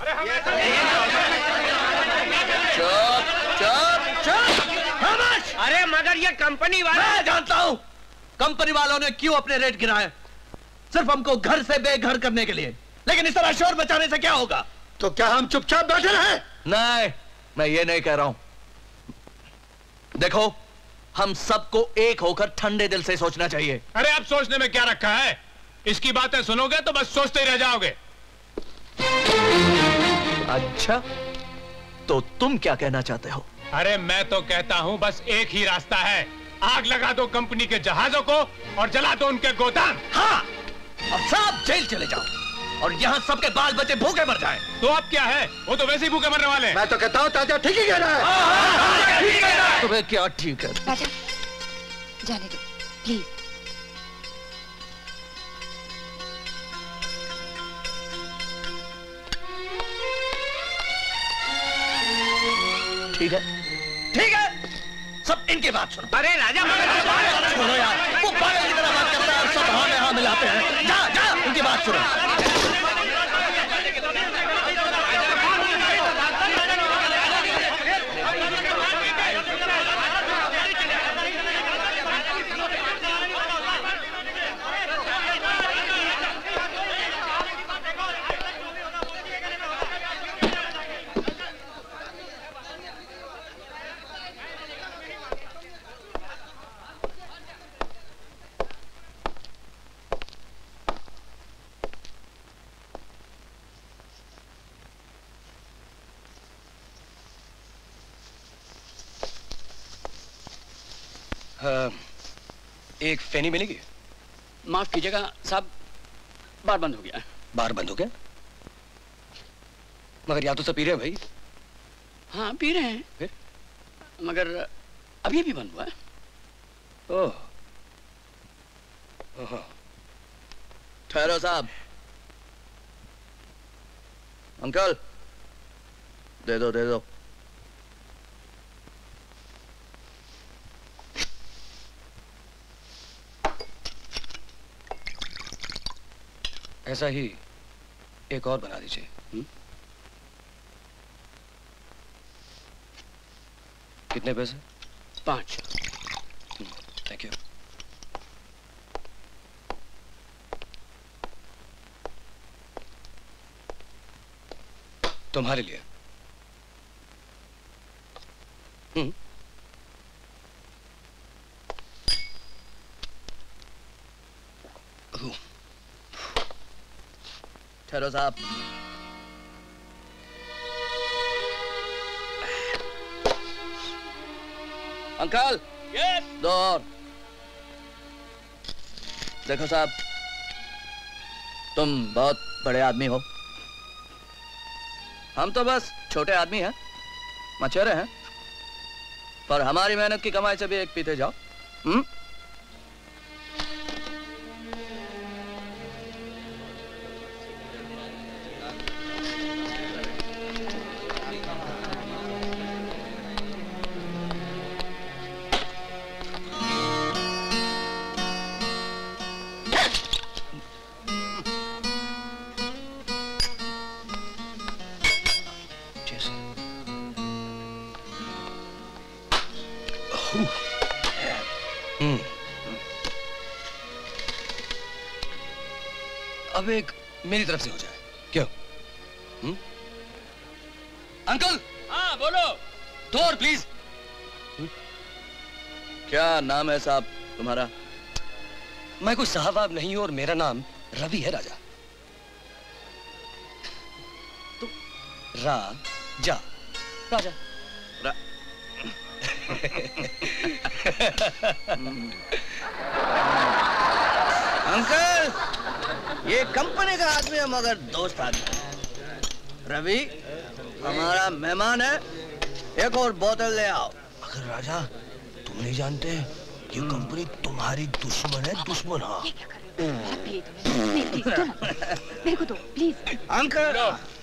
चुप चुप चुप। अरे मगर ये कंपनी वाले। मैं जानता हूँ कंपनी वालों ने क्यों अपने रेट गिराए, सिर्फ हमको घर से बेघर करने के लिए। लेकिन इस तरह शोर बचाने से क्या होगा? तो क्या हम चुपचाप बैठे रहे? नहीं, मैं ये नहीं कह रहा हूं। देखो, हम सबको एक होकर ठंडे दिल से सोचना चाहिए। अरे अब सोचने में क्या रखा है? इसकी बातें सुनोगे तो बस सोचते ही रह जाओगे। अच्छा, तो तुम क्या कहना चाहते हो? अरे मैं तो कहता हूं बस एक ही रास्ता है, आग लगा दो कंपनी के जहाजों को और जला दो उनके गोदाम। हाँ, अब सब जेल चले जाओ और यहाँ सबके बाल बच्चे भूखे मर जाएं। तो अब क्या है, वो तो वैसे ही भूखे मरने वाले हैं। मैं तो कहता हूँ ताजा ठीक ही कह रहा है। तुम्हें क्या ठीक है? राजा, जाने दो प्लीज। ठीक है, ठीक है, सब इनकी बात सुनो। अरे राजा सुनो यार, वो पागल की तरह बात करता है और सब हाँ में हाँ मिलाते हैं। जा जा, उनकी बात सुनो। हाँ, एक फेनी मिलेगी? माफ कीजिएगा साहब, बार बंद हो गया। बार बंद हो गया? मगर या तो सब पी रहे हैं भाई। हाँ पी रहे हैं फिर? मगर अभी भी बंद हुआ है। ओह, ओह। ठहरो साहब। अंकल, दे दो दे दो। ऐसा ही एक और बना दीजिए। हुँ? कितने पैसे? पांच। Thank you. तुम्हारे लिए। हम्म। ठहरो साहब। Uncle, yes. दो और। देखो साहब, तुम बहुत बड़े आदमी हो, हम तो बस छोटे आदमी हैं, मछेरे हैं, पर हमारी मेहनत की कमाई से भी एक पीते जाओ। हम्म? अब एक मेरी तरफ से हो जाए, क्यों? हुँ? अंकल। हाँ बोलो। दो और प्लीज। क्या नाम है साहब तुम्हारा? मैं कोई साहब नहीं हूं और मेरा नाम रवि है राजा। तो रा जा राजा। रा... अंकल, ये कंपनी का आदमी है मगर दोस्त आदमी। रवि हमारा मेहमान है, एक और बोतल ले आओ। मगर राजा, तुम नहीं जानते ये कंपनी तुम्हारी दुश्मन है, दुश्मन। हाँ मेरे को दो प्लीज। अंकल,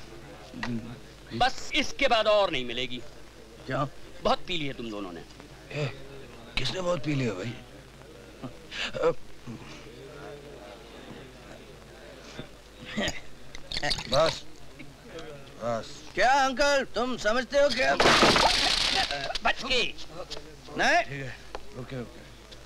बस इसके बाद और नहीं मिलेगी। क्यों? बहुत पी ली है तुम दोनों ने। ए, किसने बहुत पी लिया भाई? बस बस। क्या अंकल, तुम समझते हो क्या? बच के नहीं? ठीक है, ओके ओके।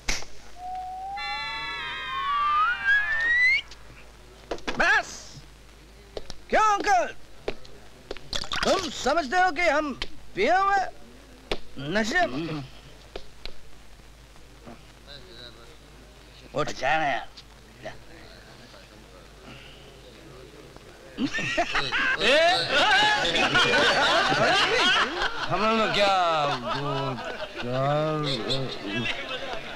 बस। क्यों अंकल, तुम समझते हो कि हम पिए हुए नशे में? उठ जाना यार। हम लोग क्या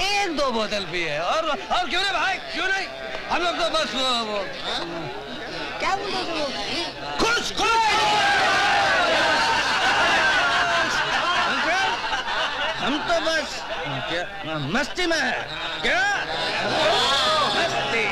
एक दो बोतल पिए और और क्यों नहीं भाई, क्यों नहीं? हम लोग तो बस वो, वो क्या बोल रहे हो? खुश खुश हम तो बस क्या मस्ती में है क्या? मस्ती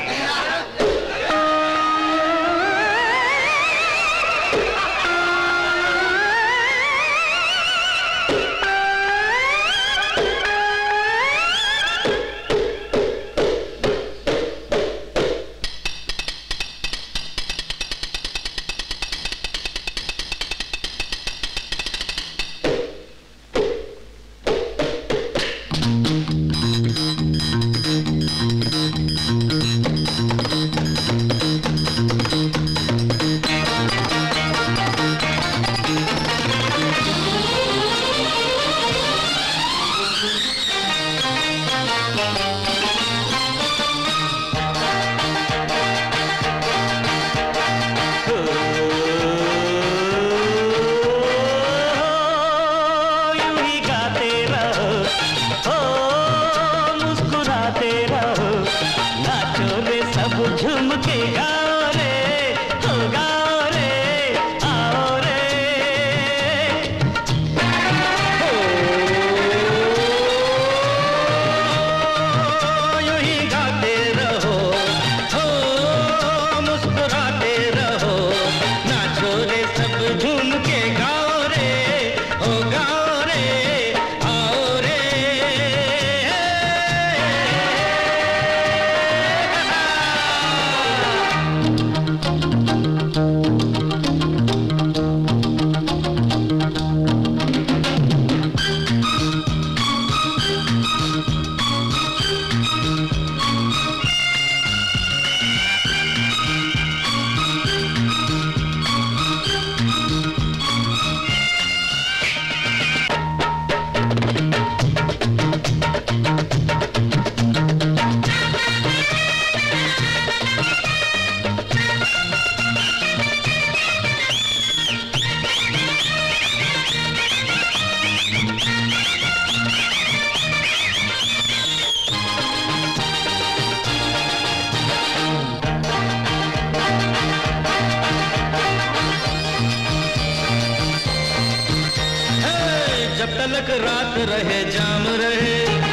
रात रहे जाम रहे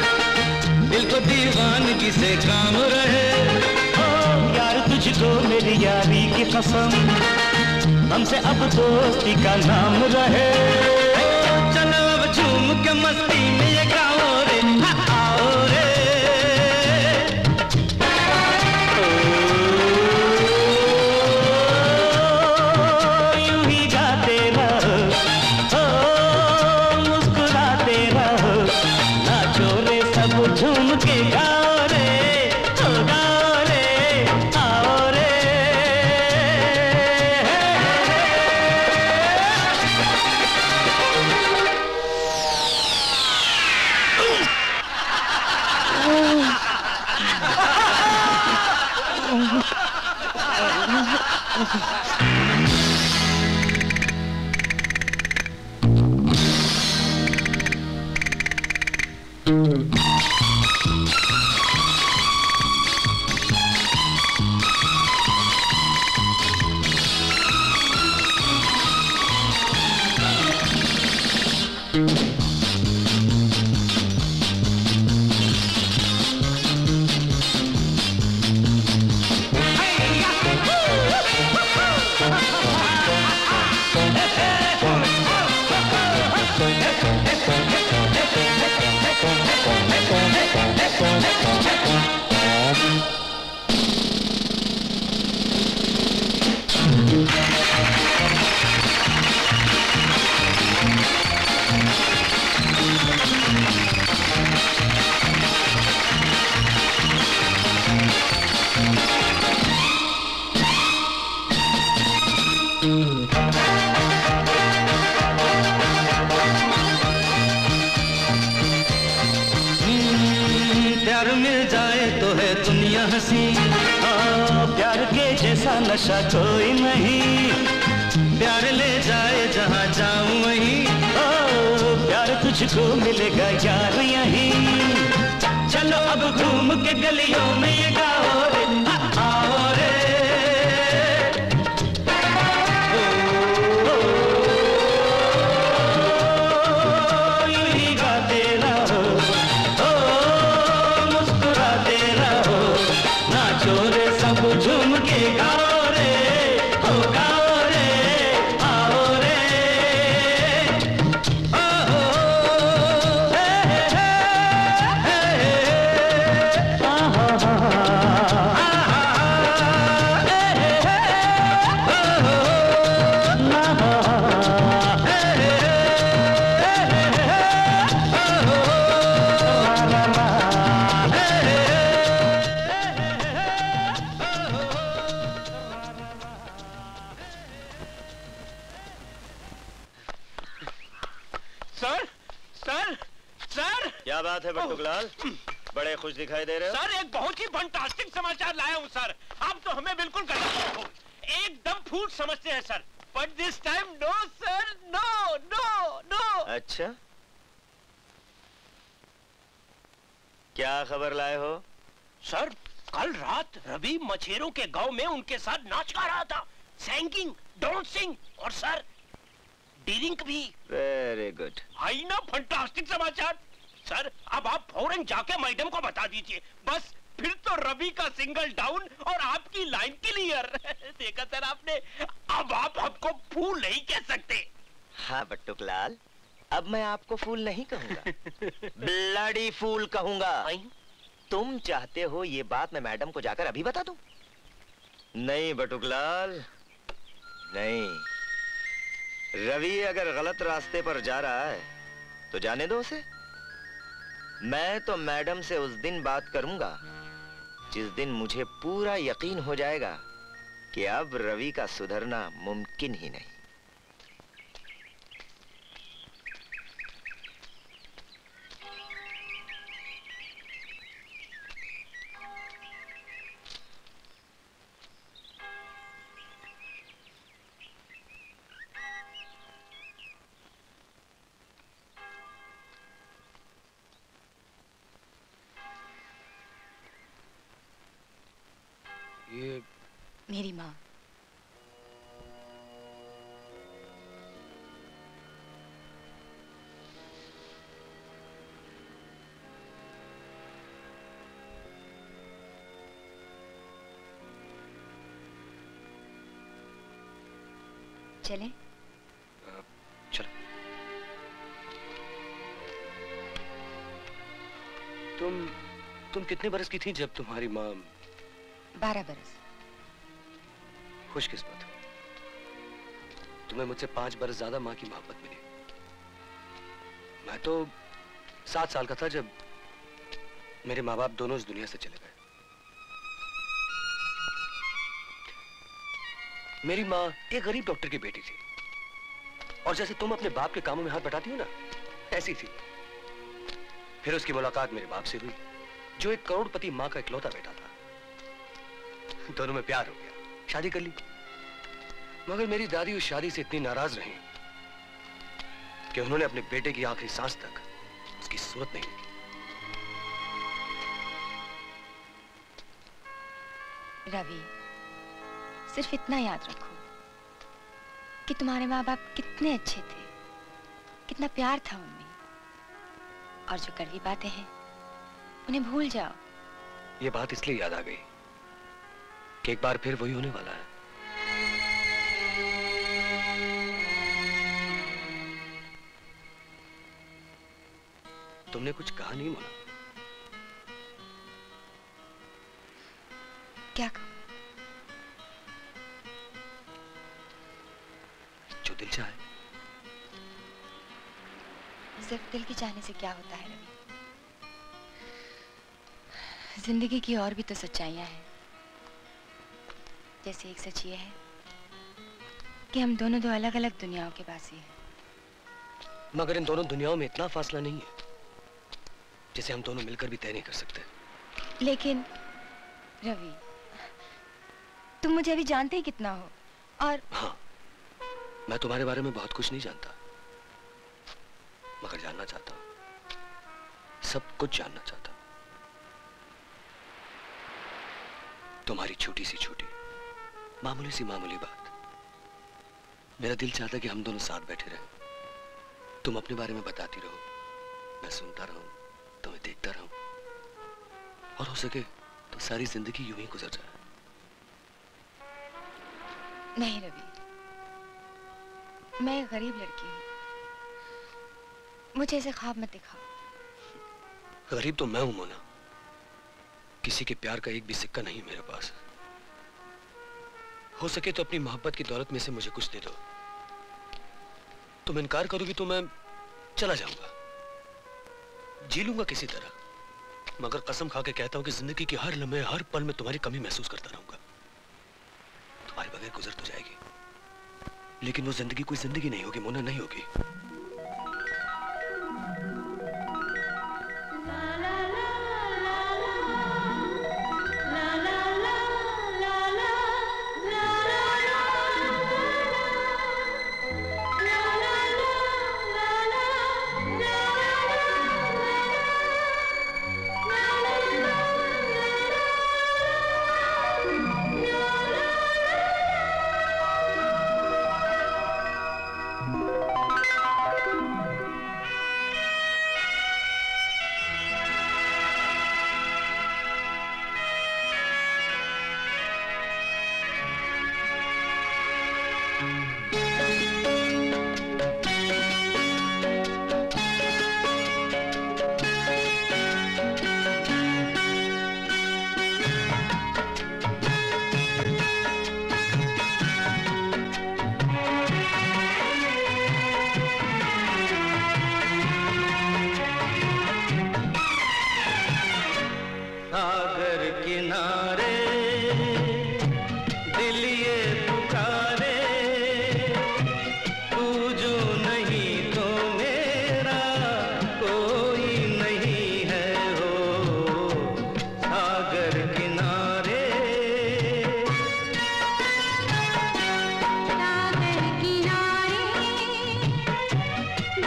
दिल को दीवानगी से काम रहे। ओ यार तुझको मेरी यारी की कसम हमसे अब दोस्ती का नाम रहे। चलो अब झूम के मस्ती में ये गाओ रे आओ रे। यूं ही गाते रहो मुस्कुराते रहो नाचो रे सब झूम के गाओ रे ओ गाओ रे आओ रे। प्यार मिल जाए तो है दुनिया हंसी प्यार के जैसा नशा कोई नहीं प्यार ले जाए जहाँ जाऊं वहीं ओ प्यार तुझको मिलेगा यार यहीं। चल चलो अब घूम के गलियों में ये गाओ रे, आओ रे। यूं ही गाते रहो, ओ मुस्कुराते रहो, नाचो रे सब झूम के गाओ रे, हो गाओ रे, आओ रे। सर सर सर क्या बात है बटुकलाल, बड़े खुश दिखाई दे रहे हो? सर एक बहुत ही फंटास्टिक समाचार लाया हूँ सर। आप तो हमें बिल्कुल गलत हो, एकदम फूट समझते हैं sir, but this time no sir, no no no. अच्छा, क्या खबर लाए हो? सर कल रात रवि मछेरों के गांव में उनके साथ नाच गा रहा था, सैंगिंग, डांसिंग और सर ड्रिंक भी। Very good. आई ना फंटास्टिक समाचार। सर अब आप फौरन जाके मैडम को बता दीजिए, बस फिर तो रवि का सिंगल डाउन और आपकी लाइन क्लियर। देखा सर आपने, अब आप हमको फूल नहीं कह सकते। हाँ बटुकलाल, अब मैं आपको फूल नहीं कहूंगा, ब्लडी फूल कहूंगा। तुम चाहते हो ये बात मैं मैडम को जाकर अभी बता दूं? नहीं बटुकलाल, नहीं। रवि अगर गलत रास्ते पर जा रहा है तो जाने दो उसे। मैं तो मैडम से उस दिन बात करूंगा जिस दिन मुझे पूरा यकीन हो जाएगा कि अब रवि का सुधरना मुमकिन ही नहीं। ये मेरी माँ। चलें? चलो। तुम तुम कितने बरस की थी जब तुम्हारी माँ? बारह बरस। खुशकिस्मत हो, तुम्हें मुझसे पांच बरस ज्यादा माँ की मोहब्बत मिली। मैं तो सात साल का था जब मेरे माँ बाप दोनों इस दुनिया से चले गए। मेरी माँ एक गरीब डॉक्टर की बेटी थी, और जैसे तुम अपने बाप के कामों में हाथ बटाती हो ना, ऐसी थी। फिर उसकी मुलाकात मेरे बाप से हुई, जो एक करोड़पति माँ का इकलौता बेटा था। दोनों में प्यार हो गया, शादी कर ली। मगर मेरी दादी उस शादी से इतनी नाराज रही कि उन्होंने अपने बेटे की आखिरी सांस तक उसकी सूरत नहीं ली। रवि, सिर्फ इतना याद रखो कि तुम्हारे माँ बाप कितने अच्छे थे, कितना प्यार था उनमें, और जो कड़वी बातें हैं उन्हें भूल जाओ। ये बात इसलिए याद आ गई कि एक बार फिर वही होने वाला है। तुमने कुछ कहा नहीं मोना? क्या कहूं? जो दिल चाहे। सिर्फ दिल की चाहने से क्या होता है रवि? जिंदगी की और भी तो सच्चाइयां हैं। जैसे एक सच ये है कि हम दोनों दो अलग अलग दुनियाओं के वासी हैं। मगर इन दोनों दुनियाओं में इतना फासला नहीं है जिसे हम दोनों मिलकर भी तय नहीं कर सकते। लेकिन रवि, तुम मुझे अभी जानते ही कितना हो, और हाँ, मैं तुम्हारे बारे में बहुत कुछ नहीं जानता, मगर जानना चाहता हूँ, सब कुछ जानना चाहता हूँ। तुम्हारी छोटी सी छोटी मामूली सी मामूली बात। मेरा दिल चाहता कि हम दोनों साथ बैठे रहें, तुम अपने बारे में बताती रहो, मैं सुनता रहूं, तुम्हें देखता रहूं, और हो सके तो सारी जिंदगी यूं ही गुजर जाए। नहीं रवि, मैं एक गरीब लड़की हूँ, मुझे ऐसे ख्वाब मत दिखाओ। गरीब तो मैं हूं मोना, किसी के प्यार का एक भी सिक्का नहीं मेरे पास। हो सके तो अपनी मोहब्बत की दौलत में से मुझे कुछ दे दो। तुम इनकार करोगी तो मैं चला जाऊंगा, जी लूंगा किसी तरह, मगर कसम खा के कहता हूं कि जिंदगी के हर लम्हे हर पल में तुम्हारी कमी महसूस करता रहूंगा। तुम्हारे बगैर गुजर तो जाएगी, लेकिन वो जिंदगी कोई जिंदगी नहीं होगी मोना, नहीं होगी।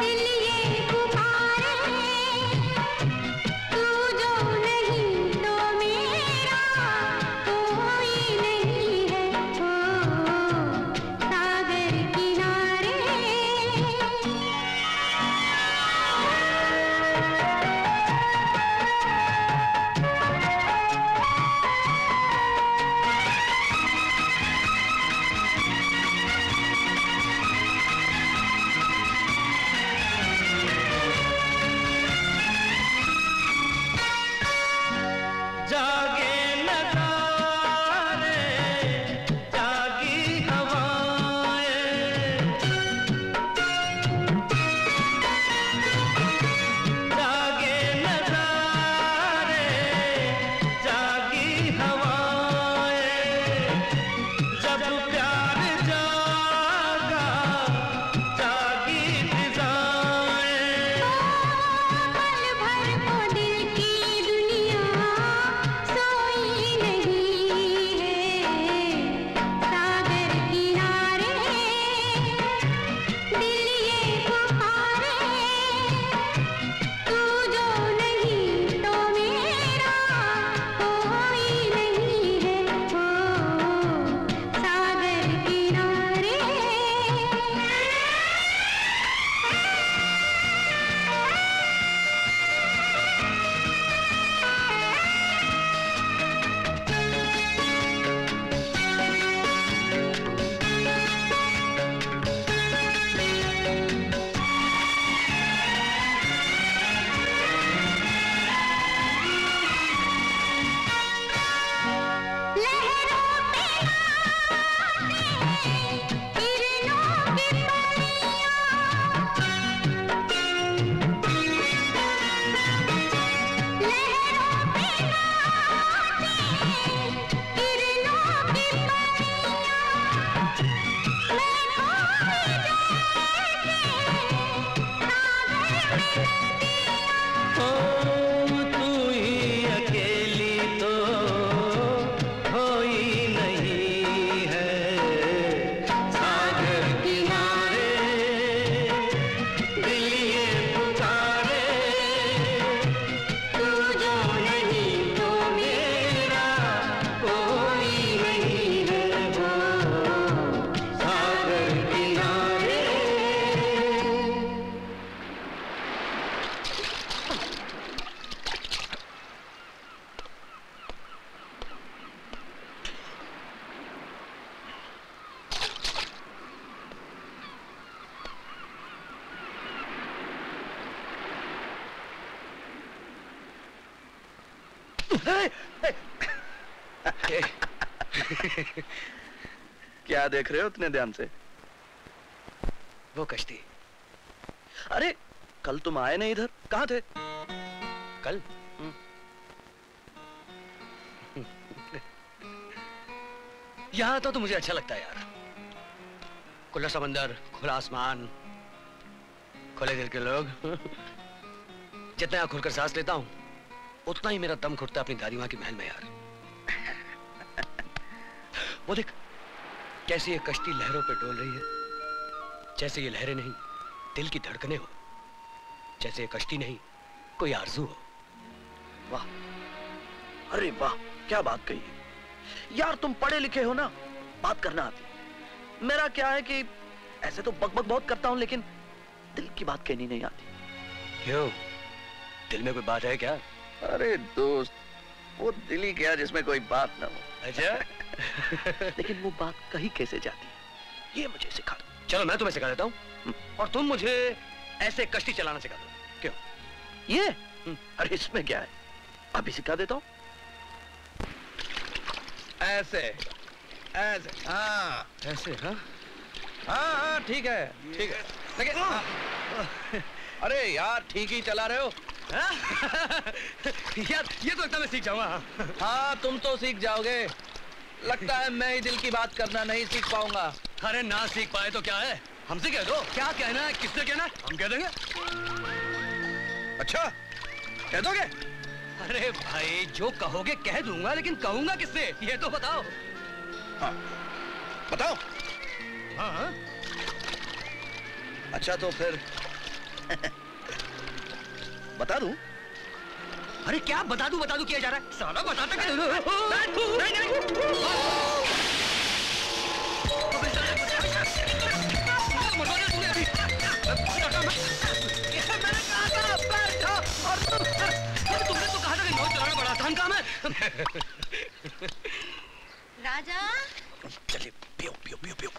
तू जो नहीं तो क्या देख रहे हो इतने ध्यान से? वो कश्ती। अरे कल तुम आए नहीं इधर, कहाँ थे? कल? यहाँ आता तो मुझे अच्छा लगता है यार। खुला समंदर, खुला आसमान, खुले दिल के लोग। जितना यहाँ खुलकर सांस लेता हूँ उतना ही मेरा दम घुटता है अपनी दादी माँ की महल में यार। वो देख कैसे ये कश्ती लहरों पे डोल रही है, जैसे ये लहरें नहीं दिल की धड़कनें हो, जैसे ये कश्ती नहीं कोई आरज़ू हो। वाह, अरे वाह, क्या बात कही है यार। तुम पढ़े लिखे हो ना, बात करना आती। मेरा क्या है कि ऐसे तो बकबक बहुत करता हूं, लेकिन दिल की बात कहनी नहीं आती। क्यों, दिल में कोई बात है क्या? अरे दोस्त, वो दिल ही क्या जिसमें कोई बात ना हो। अच्छा। लेकिन वो बात कही कैसे जाती है, ये मुझे सिखा दो। चलो मैं तुम्हें सिखा देता हूँ, और तुम मुझे ऐसे कश्ती चलाना सिखा दो। क्यों? ये? अरे इसमें क्या है, अभी सिखा देता हूँ। ऐसे ऐसे, हाँ ऐसे, हाँ हाँ हाँ ठीक है ठीक है, लेकिन हाँ। अरे यार ठीक ही चला रहे हो। यार ये तो लगता है मैं सीख जाऊंगा। हाँ तुम तो सीख जाओगे, लगता है मैं ही दिल की बात करना नहीं सीख पाऊंगा। अरे ना सीख पाए तो क्या है, हमसे कह दो। क्या कहना है, किससे कहना है, हम कह देंगे। अच्छा कह दोगे? अरे भाई जो कहोगे कह दूंगा, लेकिन कहूंगा किससे ये तो बताओ। हाँ बताओ। हाँ हाँ अच्छा तो फिर बता दूं? अरे क्या बता दूं बता दूं किया जा रहा है, साला बताता क्या? नहीं नहीं तुमने तो कहा था कि नौज चलाना बड़ा आसान काम है। राजा चलिए पियो पियो पियो पियो।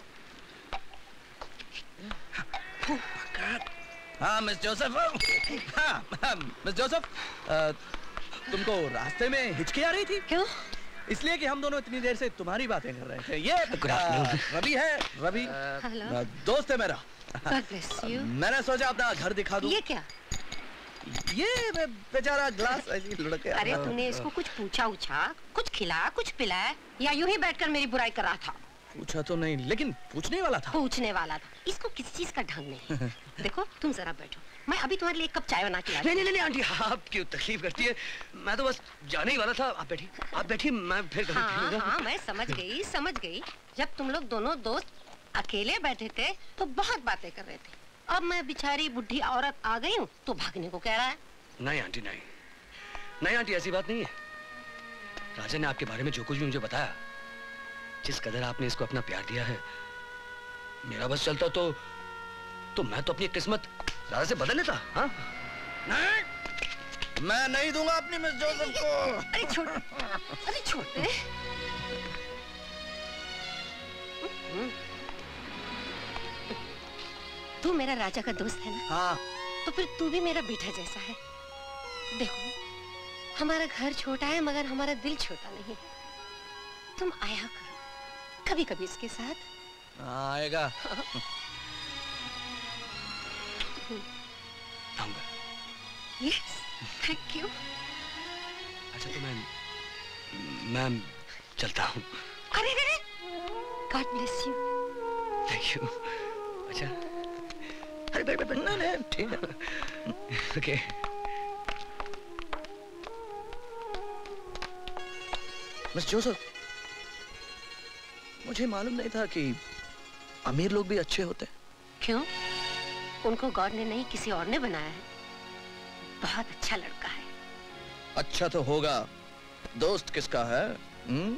हाँ मिस जोसेफ। हाँ, हाँ मिस जोसेफ, तुमको रास्ते में हिचकी आ रही थी? क्यों? इसलिए कि हम दोनों इतनी देर से तुम्हारी बातें कर रहे थे। ये आ, रवि है, रवि आ, दोस्त है मेरा। God bless you. मैंने सोचा अपना घर दिखा दूं। ये क्या? ये बेचारा ग्लास ऐसी लुढ़क गया। अरे तूने इसको कुछ पूछा उछा, कुछ खिलाया कुछ पिलाया, या यूं ही बैठकर मेरी बुराई कर रहा था? पूछा तो नहीं, लेकिन पूछने वाला था। पूछने वाला था, इसको किसी चीज का ढंग नहीं। देखो तुम जरा बैठो, मैं अभी तुम्हारे लिए एक कप चाय बना के लाई। नहीं नहीं नहीं आंटी, आप क्यों तकलीफ करती है, मैं तो बस जाने ही वाला था। आप बैठी आप बैठी मैं फिर हाँ हाँ मैं समझ गई समझ गई। जब तुम लोग दोनों दोस्त अकेले बैठे थे तो बहुत बातें कर रहे थे, अब मैं बेचारी बुढ़ी औरत आ गई हूँ तो भागने को कह रहा है। नहीं आंटी नहीं नहीं आंटी, ऐसी बात नहीं है। राजा ने आपके बारे में जो कुछ भी मुझे बताया, जिस कदर आपने इसको अपना प्यार दिया है, मेरा बस चलता तो तो मैं तो अपनी किस्मत राजा से बदल लेता। हाँ नहीं मैं नहीं दूंगा अपनी मिस जोसेफ को। अरे छोड़, अरे छोड़ दे। तू मेरा राजा का दोस्त है ना? हाँ। तो फिर तू भी मेरा बेटा जैसा है। देखो हमारा घर छोटा है मगर हमारा दिल छोटा नहीं। तुम आया करो कभी कभी इसके साथ। आएगा। आऊंगा। Yes thank you. अच्छा तो मैं मैं चलता हूँ। अरे अरे God bless you. Thank you. अच्छा अरे बैठ बैठ नहीं नहीं ठीक है। ओके मिस जोसेफ, मुझे मालूम नहीं था कि अमीर लोग भी अच्छे होते हैं। क्यों? उनको गॉड ने नहीं किसी और ने बनाया है। बहुत अच्छा लड़का है। अच्छा तो होगा, दोस्त किसका है? हुँ?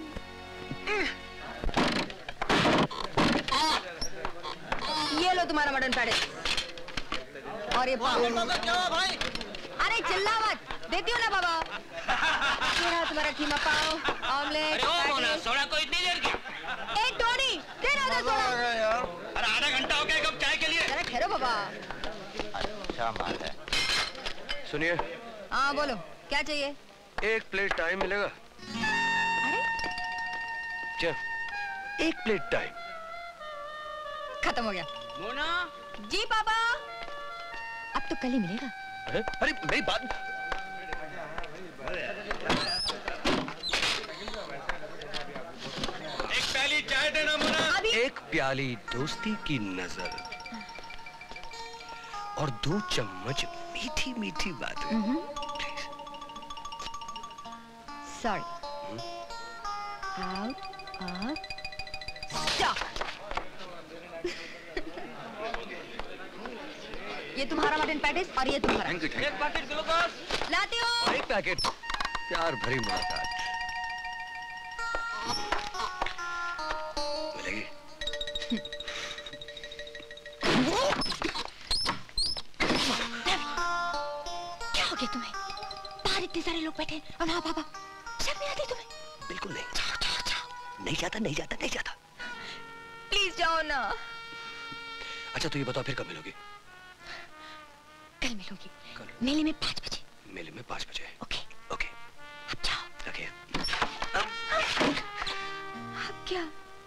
ये लो तुम्हारा मटन पैड़े और ये क्या भाई? अरे चिल्ला मत, देती हो ना बाबा। ये तुम्हारा कीमा पाव, ऑमलेट। सोडा को इतनी देर क्या? ए टोनी, दे ना सोडा। अरे आधा घंटा हो गया कब चाय के लिए? अरे ठहरो बाबा। अच्छा माल है। सुनिए। हाँ बोलो, क्या चाहिए? एक प्लेट टाइम मिलेगा। क्या? एक प्लेट टाइम खत्म हो गया। मोना जी पापा, अब तो कल ही मिलेगा। अरे अरे मेरी बात। एक प्याली चाय देना मोना। एक प्याली दोस्ती की नजर और दो चम्मच मीठी मीठी बातें। सॉरी। Out of stock. ये तुम्हारा मटन पैटिस और ये तुम्हारा। Thank you, thank you. एक पैकेट ग्लूकोज लाती हूँ। एक पैकेट। प्यार भरी मुलाकात मिलेगी। क्या हो गया तुम्हें? बाहर इतने सारे लोग बैठे और हाँ पापा, शर्म नहीं आती तुम्हें? बिल्कुल नहीं। जाओ जाओ जाओ। नहीं जाता नहीं जाता नहीं जाता। प्लीज जाओ ना। अच्छा तो ये बताओ फिर कब मिलोगी? कल मिलूंगी। मेले में पाँच बजे। मेले में पाँच बजे। Okay okay. अब जाओ। ओके। अब क्या?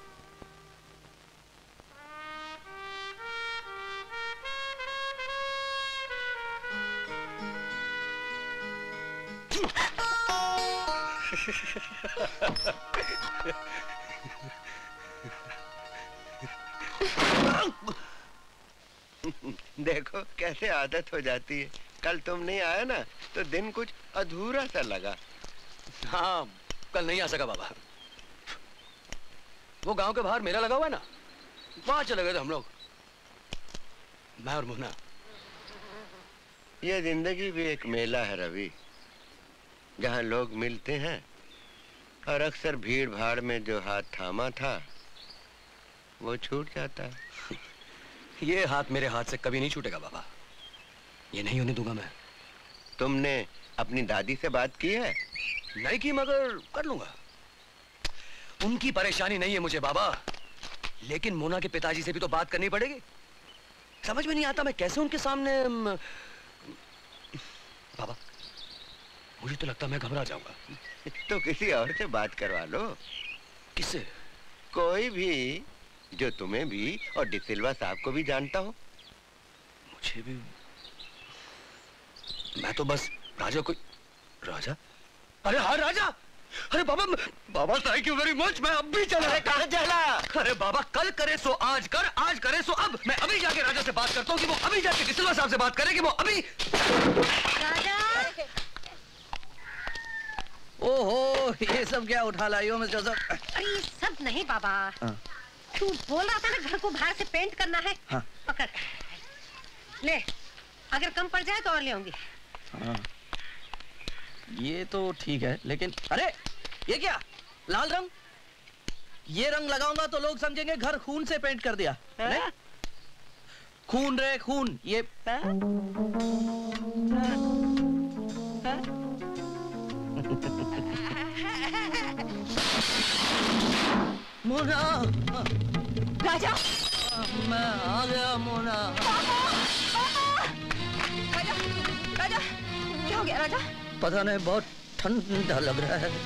देखो कैसे आदत हो जाती है। कल तुम नहीं आया ना तो दिन कुछ अधूरा सा लगा। हाँ कल नहीं आ सका बाबा। वो गांव के बाहर मेला लगा हुआ है ना, वहां चले गए थे हम लोग, मैं और मुन्ना। ये जिंदगी भी एक मेला है रवि, जहाँ लोग मिलते हैं और अक्सर भीड़ भाड़ में जो हाथ थामा था वो छूट जाता है। ये हाथ मेरे हाथ से कभी नहीं छूटेगा बाबा, ये नहीं होने दूंगा मैं। तुमने अपनी दादी से बात की है? नहीं की, मगर कर लूंगा। उनकी परेशानी नहीं है मुझे बाबा, लेकिन मोना के पिताजी से भी तो बात करनी पड़ेगी। समझ में नहीं आता मैं कैसे उनके सामने म... बाबा मुझे तो लगता मैं घबरा जाऊंगा। तो किसी और से बात करवा लो। किससे? कोई भी जो तुम्हें भी और डिसिल्वा साहब को भी जानता हो। मुझे भी? मैं तो बस राजा कोई। राजा? अरे हाँ राजा। अरे बाबा बाबा थैंक यू वेरी मच। मैं अब भी चला। अरे कहाँ चला? अरे बाबा कल करे सो आज कर, आज करे सो अब। मैं अभी जाके राजा से बात करता हूँ कि वो अभी जाके डिसिल्वा साहब से बात करे कि वो अभी। राजा। ओहो ये सब क्या उठा लाई हो मिस्टर जोसेफ? अरे ये सब नहीं बाबा। तू बोल रहा था ना घर को बाहर से पेंट करना है। हाँ। पकड़ ले, अगर कम पड़ जाए तो और ले आऊंगी। हाँ। ये तो ठीक है, लेकिन अरे ये क्या लाल रंग? ये रंग लगाऊंगा तो लोग समझेंगे घर खून से पेंट कर दिया। नहीं? खून रे खून। ये मोना। राजा मैं आ गया मोना। राजा राजा क्या हो गया राजा? पता नहीं बहुत ठंडा लग रहा है।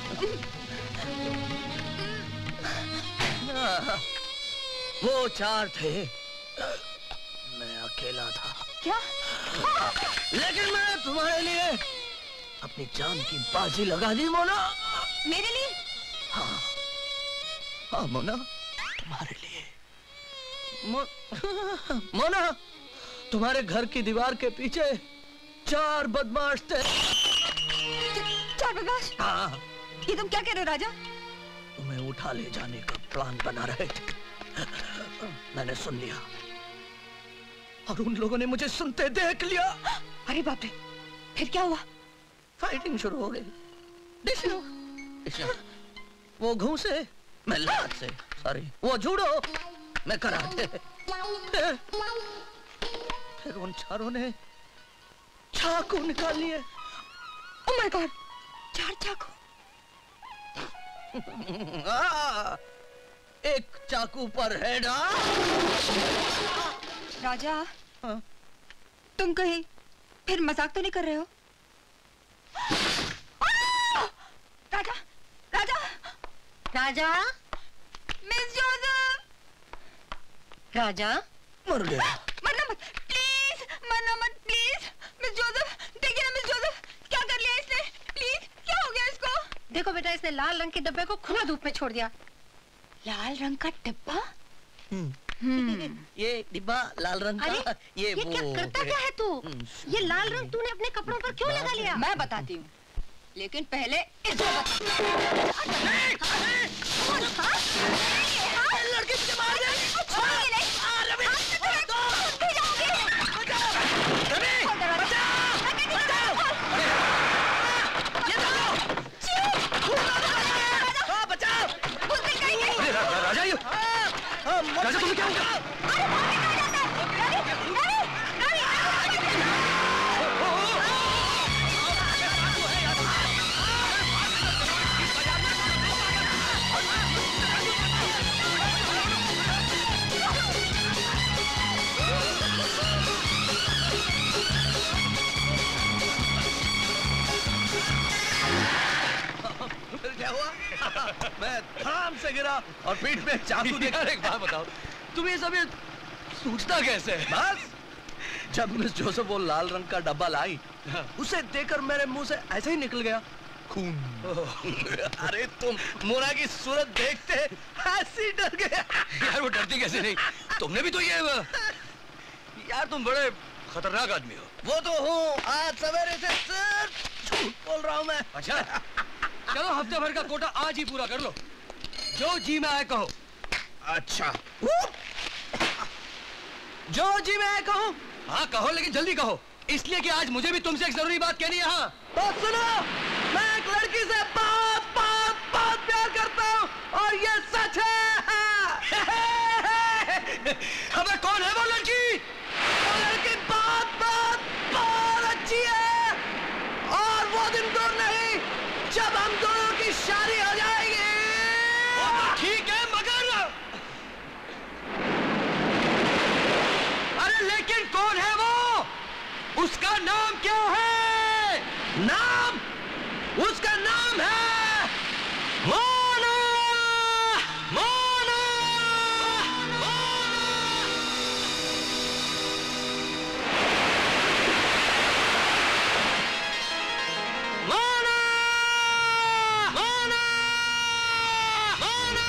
वो चार थे, मैं अकेला था। क्या? लेकिन मैं तुम्हारे लिए अपनी जान की बाजी लगा दी मोना। मेरे लिए? हाँ हाँ मोना तुम्हारे लिए। मो... मोना तुम्हारे घर की दीवार के पीछे चार बदमाश थे। चार बदमाश? हाँ। ये तुम क्या कह रहे हो राजा? तुम्हें उठा ले जाने का प्लान बना रहे थे। मैंने सुन लिया और उन लोगों ने मुझे सुनते देख लिया। अरे बाप रे, फिर क्या हुआ? फाइटिंग शुरू हो गई। दिशा, दिशा, वो घूंसे, मैं लात से, सॉरी, वो जूडो, मैं कराटे। फिर, फिर उन चारों ने चाकू निकाल लिए। ओह माय गॉड, चार चाकू। एक चाकू पर हेड। राजा, हाँ? तुम कहीं फिर मजाक तो नहीं कर रहे हो? राजा, मिस जोसेफ। राजा मर गया। मरना मत, प्लीज मरना मत, प्लीज। मिस जोसेफ, देखिए ना मिस जोसेफ, क्या कर लिया इसने? प्लीज, क्या हो गया इसको? देखो बेटा, इसने लाल रंग के डब्बे को खुला धूप में छोड़ दिया। लाल रंग का डिब्बा? ये डिब्बा लाल रंग का। अरे, ये, ये वो क्या करता क्या है तू? ये लाल रंग तूने अपने कपड़ों पर क्यों लगा लिया? मैं बताती हूँ, लेकिन पहले इसको बता। लड़के मुझे मार दे। राजा ये राजा तुम्हें क्या होगा? क्या हुआ? मैं धड़ाम से गिरा और पीठ में चाकू देखा। एक बात बताओ, तुम ये सब ये सूझता कैसे? बस जब मिस जोसेफ वो लाल रंग का डब्बा लाई, उसे देखकर मेरे मुंह से ऐसे ही निकल गया खून। अरे तुम मोना की सूरत देखते ऐसी डर गया। यार वो डरती कैसे नहीं? तुमने भी तो ये यार तुम बड़े खतरनाक आदमी हो। वो तो हूँ, आज सवेरे से सिर्फ झूठ बोल रहा हूँ मैं। अच्छा चलो हफ्ते भर का कोटा आज ही पूरा कर लो, जो जी में आए कहो। अच्छा जो जी में आए कहो? हाँ कहो, लेकिन जल्दी कहो, इसलिए कि आज मुझे भी तुमसे एक जरूरी बात कहनी है। हाँ तो सुनो, मैं एक लड़की से बहुत बहुत बहुत प्यार करता हूँ और ये सच है। हमें कौन है वो लड़की? वो लड़की बहुत बहुत बहुत अच्छी है और वो दिन दूर नहीं जब हम दोनों की शादी हो जाएगी। ठीक है, मगर अरे लेकिन कौन है वो? उसका नाम क्या है? नाम? उसका नाम है मोना। मोना। मोना। मोना। मोना।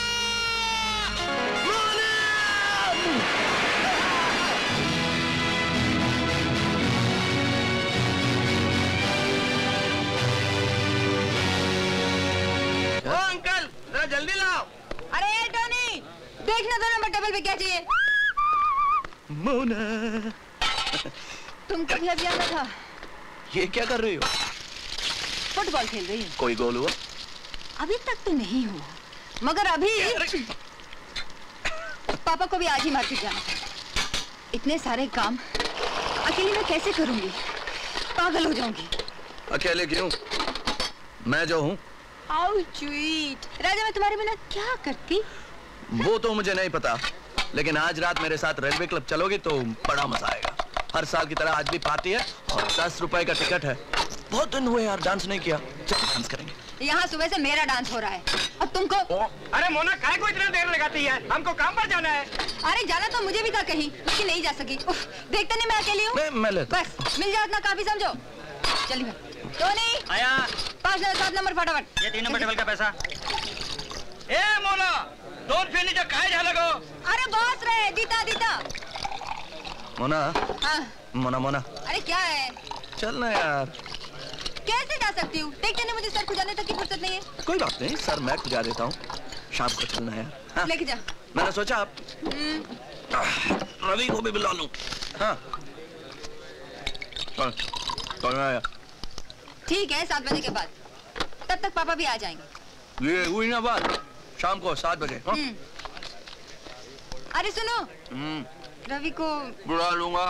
ओ अंकल, जरा जल्दी लाओ। अरे टोनी, देखना तो नंबर टेबल पे क्या चाहिए। मोना, तुम कभी अभी आना था। ये क्या कर रही हो? फुटबॉल खेल रही हूँ। कोई गोल हुआ? अभी तक तो नहीं हुआ, मगर अभी पापा को भी आज ही मार्केट जाना था। इतने सारे काम अकेली मैं कैसे करूंगी? पागल हो जाऊंगी। अकेले क्यों? मैं जो हूँ। How sweet। राजा, मैं तुम्हारे बिना क्या करती? वो तो मुझे नहीं पता, लेकिन आज रात मेरे साथ रेलवे क्लब चलोगे तो बड़ा मजा आएगा। हर साल की तरह आज भी पार्टी है और दस रुपए का टिकट है। बहुत दिन हुए यार डांस नहीं किया, चलो डांस करेंगे। यहाँ सुबह से मेरा डांस हो रहा है और तुमको? अरे मोना, काहे को इतना देर लगाती है? हमको काम पर जाना है। अरे जाना तो मुझे भी था कहीं, लेकिन नहीं जा सकी। उफ, देखते नहीं मैं अकेली हूँ। मैं, मैं लेता। बस मिल जाए इतना काफी, समझो। चलिए टोनी, आया। पाँच नंबर सात नंबर फटाफट। ये तीन नंबर टेबल का पैसा। ए मोना, दोन फीनी काहे जा लगो? अरे बॉस रहे, दीता दीता। मोना। हाँ। मोना मोना। अरे क्या है? चल ना यार। कैसे जा सकती हूँ? देखते नहीं मुझे सर खुजाने तक की फुर्सत नहीं है। कोई बात नहीं, सर मैं खुजा देता हूँ, शाम को चलना है। हाँ? लेके जा। मैंने सोचा आप रवि को भी बुला लूं। हाँ कौन आया? ठीक है, सात बजे के बाद। तब तक पापा भी आ जाएंगे। ये हुई ना बात, शाम को सात बजे। हाँ? अरे सुनो, रवि को बुला लूंगा।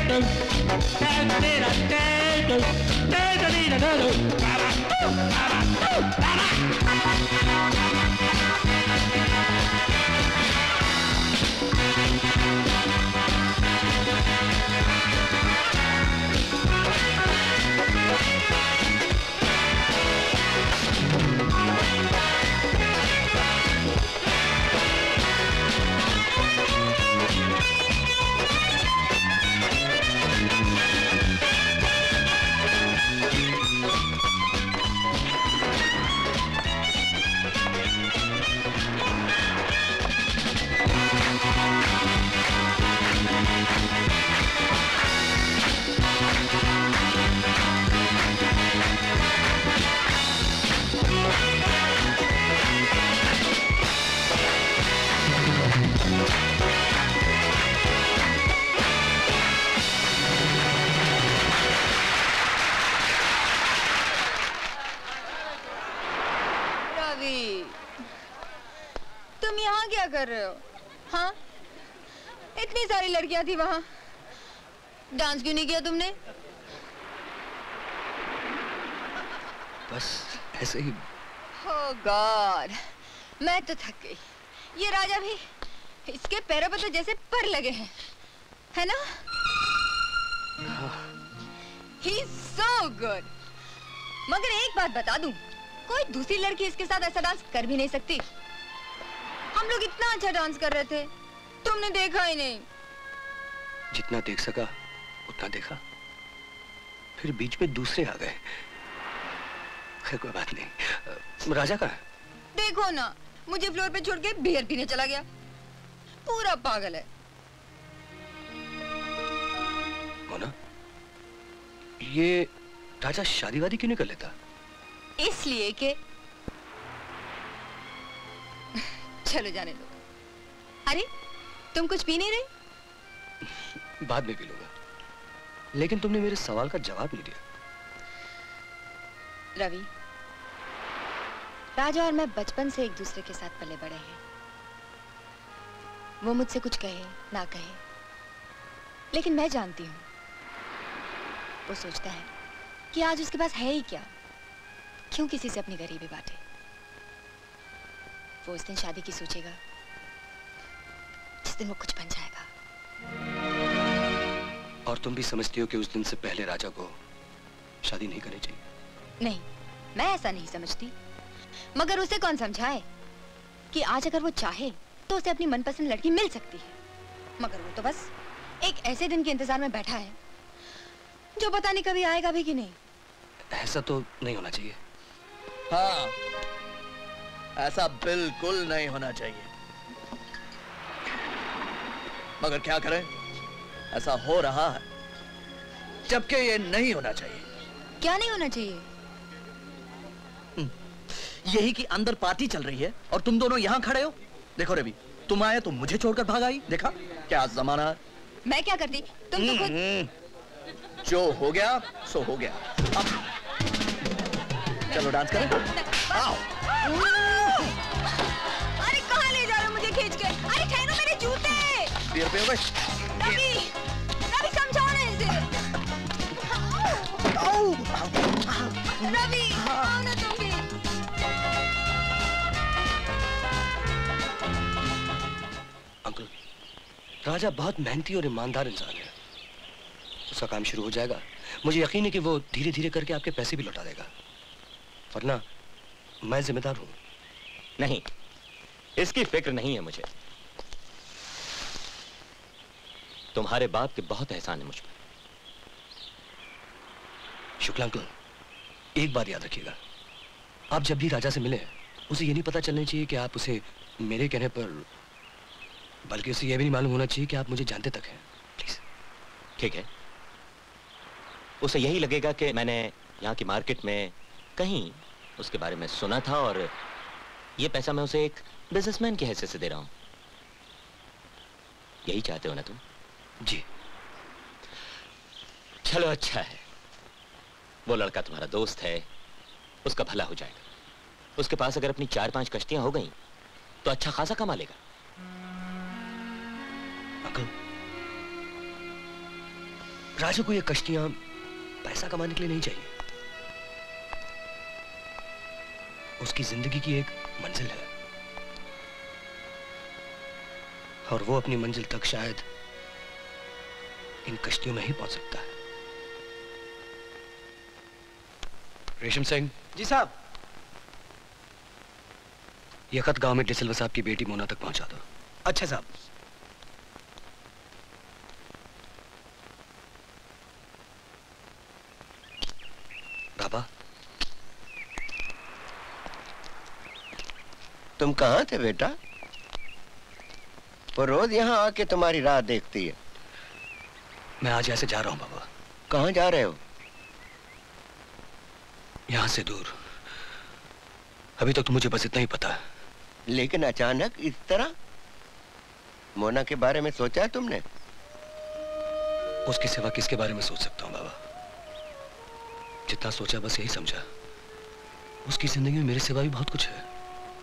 रवि, तुम यहाँ क्या कर रहे हो? हाँ, इतनी सारी लड़कियां थी वहाँ, डांस क्यों नहीं किया तुमने? बस ऐसे ही। Oh God, मैं तो थक गई। ये राजा भी, इसके पैरों पर तो जैसे पर लगे हैं, है ना? He's so good. मगर एक बात बता दूं, कोई दूसरी लड़की इसके साथ ऐसा डांस कर भी नहीं सकती। हम लोग इतना अच्छा डांस कर रहे थे, तुमने देखा ही नहीं। जितना देख सका उतना देखा, फिर बीच में दूसरे आ गए। खैर कोई बात नहीं। राजा कहाँ है? देखो ना, मुझे फ्लोर पे छोड़ के बियर पीने चला गया। पूरा पागल है। मोना, ये राजा शादी वादी क्यों नहीं कर लेता? इसलिए कि चलो जाने दो। अरे तुम कुछ पी नहीं रही? बाद में पी लूंगा, लेकिन तुमने मेरे सवाल का जवाब नहीं दिया। रवि, राजा और मैं बचपन से एक दूसरे के साथ पले बड़े हैं। वो मुझसे कुछ कहे ना कहे, लेकिन मैं जानती हूँ वो सोचता है कि आज उसके पास है ही क्या, क्यों किसी से अपनी गरीबी बांटे। वो उस दिन शादी की सोचेगा जिस दिन वो कुछ बन जाएगा। और तुम भी समझती हो कि उस दिन से पहले राजा को शादी नहीं करनी चाहिए? नहीं, मैं ऐसा नहीं समझती, मगर उसे कौन समझाए कि आज अगर वो चाहे तो उसे अपनी मनपसंद लड़की मिल सकती है। मगर वो तो बस एक ऐसे दिन के इंतजार में बैठा है जो पता नहीं कभी आएगा भी कि नहीं। ऐसा तो नहीं होना चाहिए। हाँ, ऐसा बिल्कुल नहीं होना चाहिए। मगर क्या करें, ऐसा हो रहा है, जबकि ये नहीं होना चाहिए। क्या नहीं होना चाहिए? यही कि अंदर पार्टी चल रही है और तुम दोनों यहाँ खड़े हो। देखो रवि, तुम आए तो मुझे छोड़कर भाग आई। देखा क्या जमाना है। मैं क्या करती, तुम तो खुद। जो हो गया सो हो गया। अब चलो डांस करें। आओ। अरे कहाँ ले जा रहे हो मुझे खींच के? अरे ठहरो, मेरे जूते। बियर पे हो गए? रवि, रवि समझाओ ना इसे। रवि, आओ ना तुम भी। अंकल, राजा बहुत मेहनती और ईमानदार इंसान है। उसका काम शुरू हो जाएगा, मुझे यकीन है कि वो धीरे धीरे करके आपके पैसे भी लौटा देगा। वरना मैं जिम्मेदार हूं। नहीं, इसकी फिक्र नहीं है मुझे। तुम्हारे बाप के बहुत एहसान है मुझ पर। शुक्ला अंकल, एक बात याद रखिएगा, आप जब भी राजा से मिले उसे ये नहीं पता चलना चाहिए कि आप उसे मेरे कहने पर, बल्कि उसे यह भी नहीं मालूम होना चाहिए कि आप मुझे जानते तक हैं। प्लीज। ठीक है, उसे यही लगेगा कि मैंने यहाँ की मार्केट में कहीं उसके बारे में सुना था और ये पैसा मैं उसे एक बिजनेसमैन की हैसियत से दे रहा हूँ। यही चाहते हो ना तुम? जी। चलो अच्छा है, वो लड़का तुम्हारा दोस्त है, उसका भला हो जाएगा। उसके पास अगर अपनी चार पांच कश्तियां हो गई तो अच्छा खासा कमा लेगा। अंकल, राजू को ये कश्तियां पैसा कमाने के लिए नहीं चाहिए। उसकी जिंदगी की एक मंजिल है और वो अपनी मंजिल तक शायद इन कश्तियों में ही पहुंच सकता है। रेशम सिंह। जी साहब। यह खत गांव में डिसिल्वा साहब की बेटी मोना तक पहुंचा दो। अच्छा साहब। बाबा, तुम कहाँ थे बेटा? वो रोज यहाँ आके तुम्हारी राह देखती है। मैं आज ऐसे जा रहा हूँ बाबा। कहाँ जा रहे हो? यहाँ से दूर। अभी तक तो मुझे बस इतना ही पता है। लेकिन अचानक इस तरह? मोना के बारे में सोचा है तुमने? उसके सिवा किसके बारे में सोच सकता हूँ बाबा? जितना सोचा बस यही समझा। उसकी जिंदगी में मेरे सिवा भी बहुत कुछ है।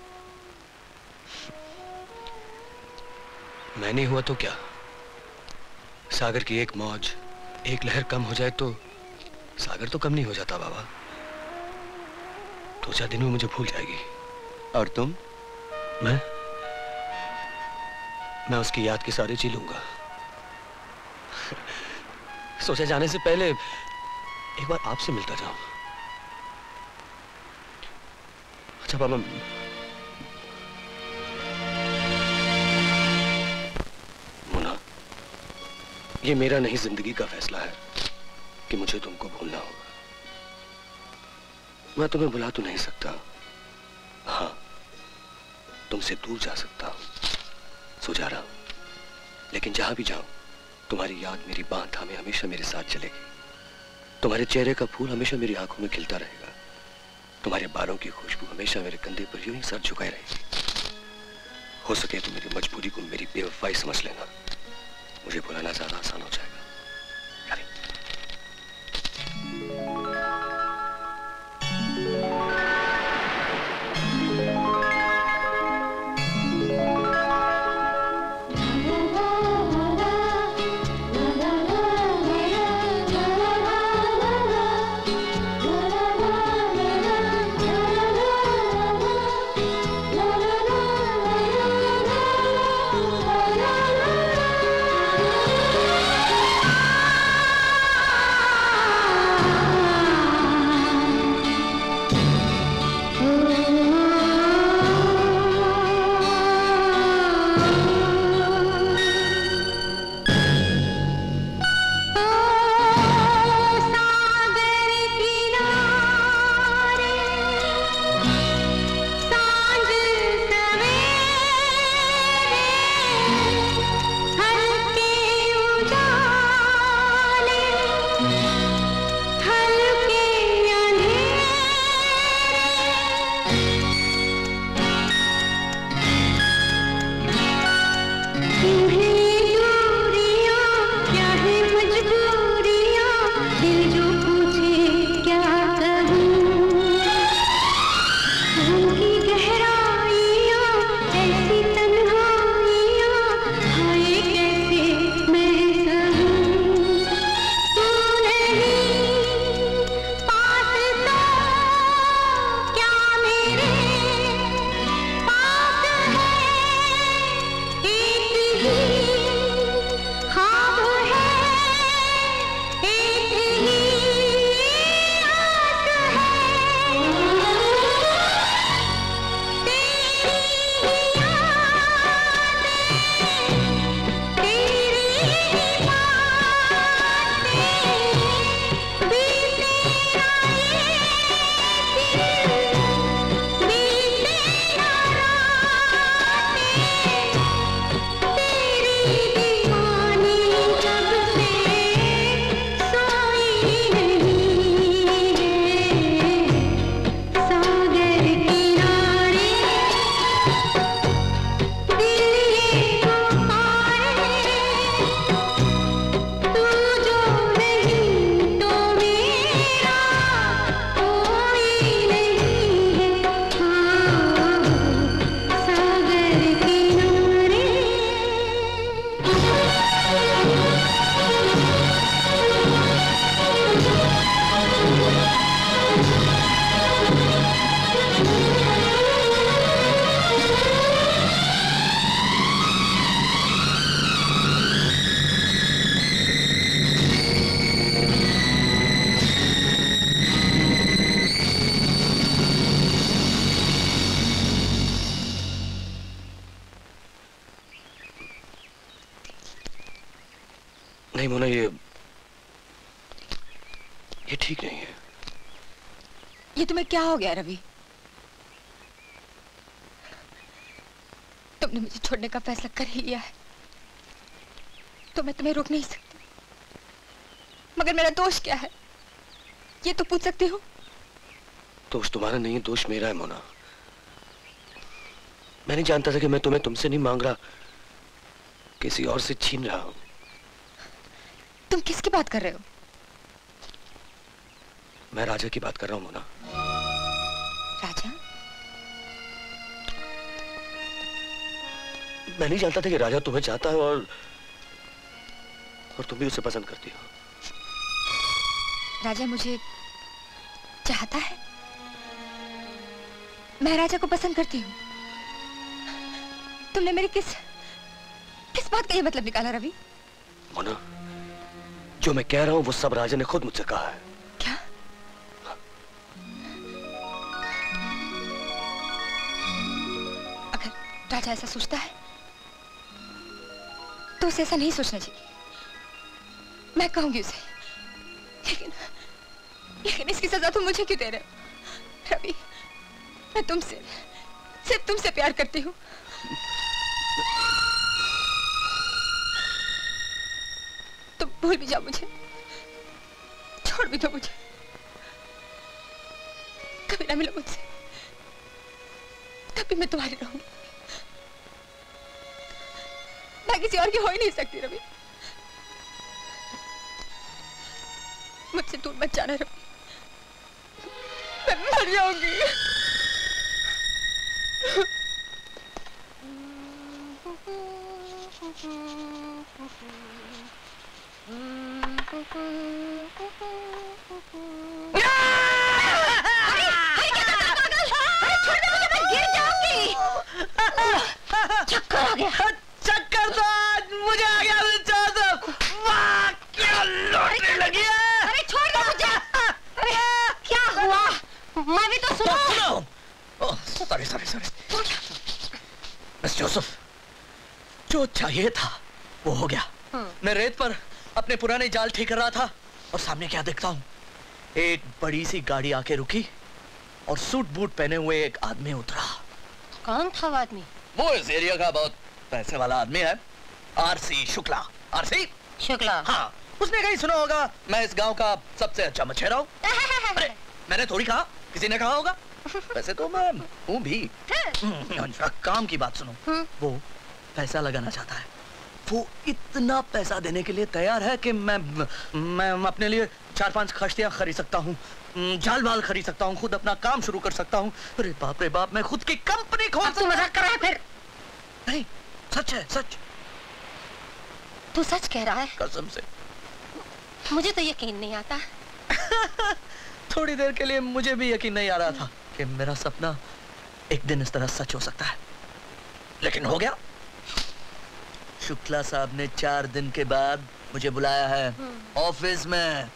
मैं नहीं हुआ तो क्या? सागर की एक मौज, एक लहर कम हो जाए तो सागर तो कम नहीं हो जाता बाबा। दो चार दिन में मुझे भूल जाएगी। और तुम? मैं मैं उसकी याद के सारे जी लूंगा। सोचा जाने से पहले एक बार आपसे मिलता जाऊं। अच्छा बाबा, मुन्ना, ये मेरा नहीं जिंदगी का फैसला है कि मुझे तुमको भूलना होगा। मैं तुम्हें भुला तो नहीं सकता, हाँ तुमसे दूर जा सकता हूं, सो जा रहा हूं। लेकिन जहां भी जाऊं तुम्हारी याद मेरी बांह थामे हमेशा मेरे साथ चलेगी। तुम्हारे चेहरे का फूल हमेशा मेरी आंखों में खिलता रहेगा। तुम्हारे बालों की खुशबू हमेशा मेरे कंधे पर यूं ही सर झुकाए रहेगी। हो सके तो मेरी मजबूरी को मेरी बेवफाई समझ लेना। मुझे भुलाना ज्यादा आसान हो जाएगा। La ये ठीक नहीं है। ये तुम्हें क्या हो गया रवि? तुमने मुझे छोड़ने का फैसला कर ही लिया है तो मैं तुम्हें रोक नहीं सकती, मगर मेरा दोष क्या है ये तो पूछ सकते हो? दोष तुम्हारा नहीं है, दोष मेरा है मोना। मैं नहीं जानता था कि मैं तुम्हें तुमसे नहीं मांग रहा, किसी और से छीन रहा हूं। तुम किसकी बात कर रहे हो? मैं राजा की बात कर रहा हूं मोना। राजा? मैं नहीं जानता था कि राजा तुम्हें चाहता है और और तुम भी उसे पसंद करती हो। राजा मुझे चाहता है? मैं राजा को पसंद करती हूँ? तुमने मेरी किस किस बात का ये मतलब निकाला रवि? मोना, जो मैं कह रहा हूं वो सब राजा ने खुद मुझसे कहा है। क्या? अगर राजा ऐसा सोचता है तो उसे ऐसा नहीं सोचना चाहिए। मैं कहूंगी उसे, लेकिन लेकिन इसकी सजा तुम मुझे क्यों दे रहे हो? रवि, मैं तुमसे सिर्फ तुमसे प्यार करती हूँ। तुम भूल भी जाओ मुझे, छोड़ भी दो मुझे, कभी ना मिलो मुझसे, तभी मैं तुम्हारी रहूंगी। मैं किसी और की हो ही नहीं सकती रवि। मुझसे दूर मत जाना रवि, मैं मर जाऊंगी। चक्कर आ गया। चक्कर तो आज मुझे आ गया। वाह, क्या लौटने लगी है। अरे छोड़ दो मुझे। अरे क्या हुआ? मैं भी तो सुनो। सुनो। Sorry sorry sorry. Miss Joseph, जो चाहिए था वो हो गया। मैं रेत पर अपने पुराने जाल ठीक कर रहा था और सामने क्या देखता हूँ, एक बड़ी सी गाड़ी आके रुकी और सूट बूट पहने हुए एक आदमी उतरा। कौन था वो आदमी? वो इस एरिया का बहुत पैसे वाला आदमी है, आरसी शुक्ला। आरसी शुक्ला? हाँ, उसने कहीं सुना होगा मैं इस गांव का सबसे अच्छा मछेरा हूँ। अरे मैंने थोड़ी कहा, किसी ने कहा होगा। वैसे तो मैं हूँ भी। काम की बात सुनो, वो पैसा लगाना चाहता है। वो इतना पैसा देने के लिए तैयार है कि मैं मैं अपने लिए चार पांच कश्तियां खरीद सकता हूँ, जाल बाल खरीद सकता हूँ, खुद अपना काम शुरू कर सकता हूँ। अरे बाप रे बाप, मैं खुद की कंपनी खोल। तू मजाक कर रहा है फिर? नहीं, सच है, सच। तू सच कह रहा है? कसम से। मुझे तो यकीन नहीं आता। थोड़ी देर के लिए मुझे भी यकीन नहीं आ रहा था कि मेरा सपना एक दिन इस तरह सच हो सकता है, लेकिन हो गया। शुक्ला साहब ने चार दिन के बाद मुझे बुलाया है ऑफिस में।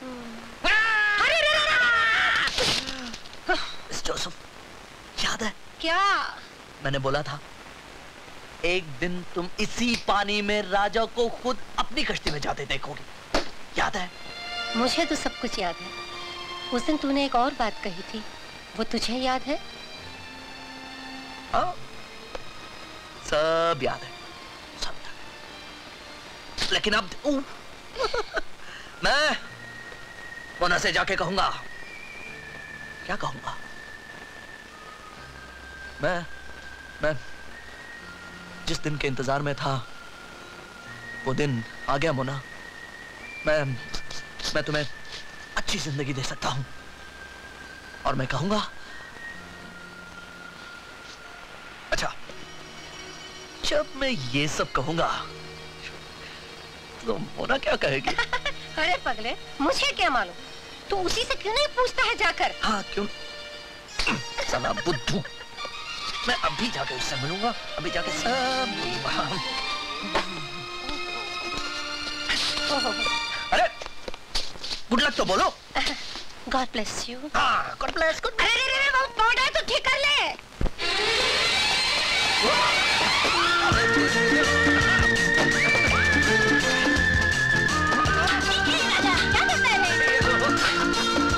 मिस जोसेफ, याद है? क्या? मैंने बोला था एक दिन तुम इसी पानी में राजा को खुद अपनी कश्ती में जाते देखोगे, याद है? मुझे तो सब कुछ याद है। उस दिन तूने एक और बात कही थी, वो तुझे याद है? हाँ, सब याद है, सब याद है। लेकिन अब मैं मोना से जाके कहूंगा। क्या कहूंगा? मैं मैं जिस दिन के इंतजार में था वो दिन आ गया मोना। मैं मैं तुम्हें अच्छी जिंदगी दे सकता हूं और मैं कहूंगा। अच्छा, जब मैं ये सब कहूंगा तो मोना क्या कहेगी? अरे पगले, मुझे क्या मालूम? तू उसी से क्यों नहीं पूछता है जाकर? हाँ, क्यों? साला बुद्धू, मैं अभी जाके उससे मिलूंगा, अभी जाके सब बोलूंगा। अरे गुड लक तो बोलो। God bless you. हाँ, गॉड ब्लेस। गुड। अरे अरे अरे, वो पाउडर तो ठीक कर ले। क्या करता है?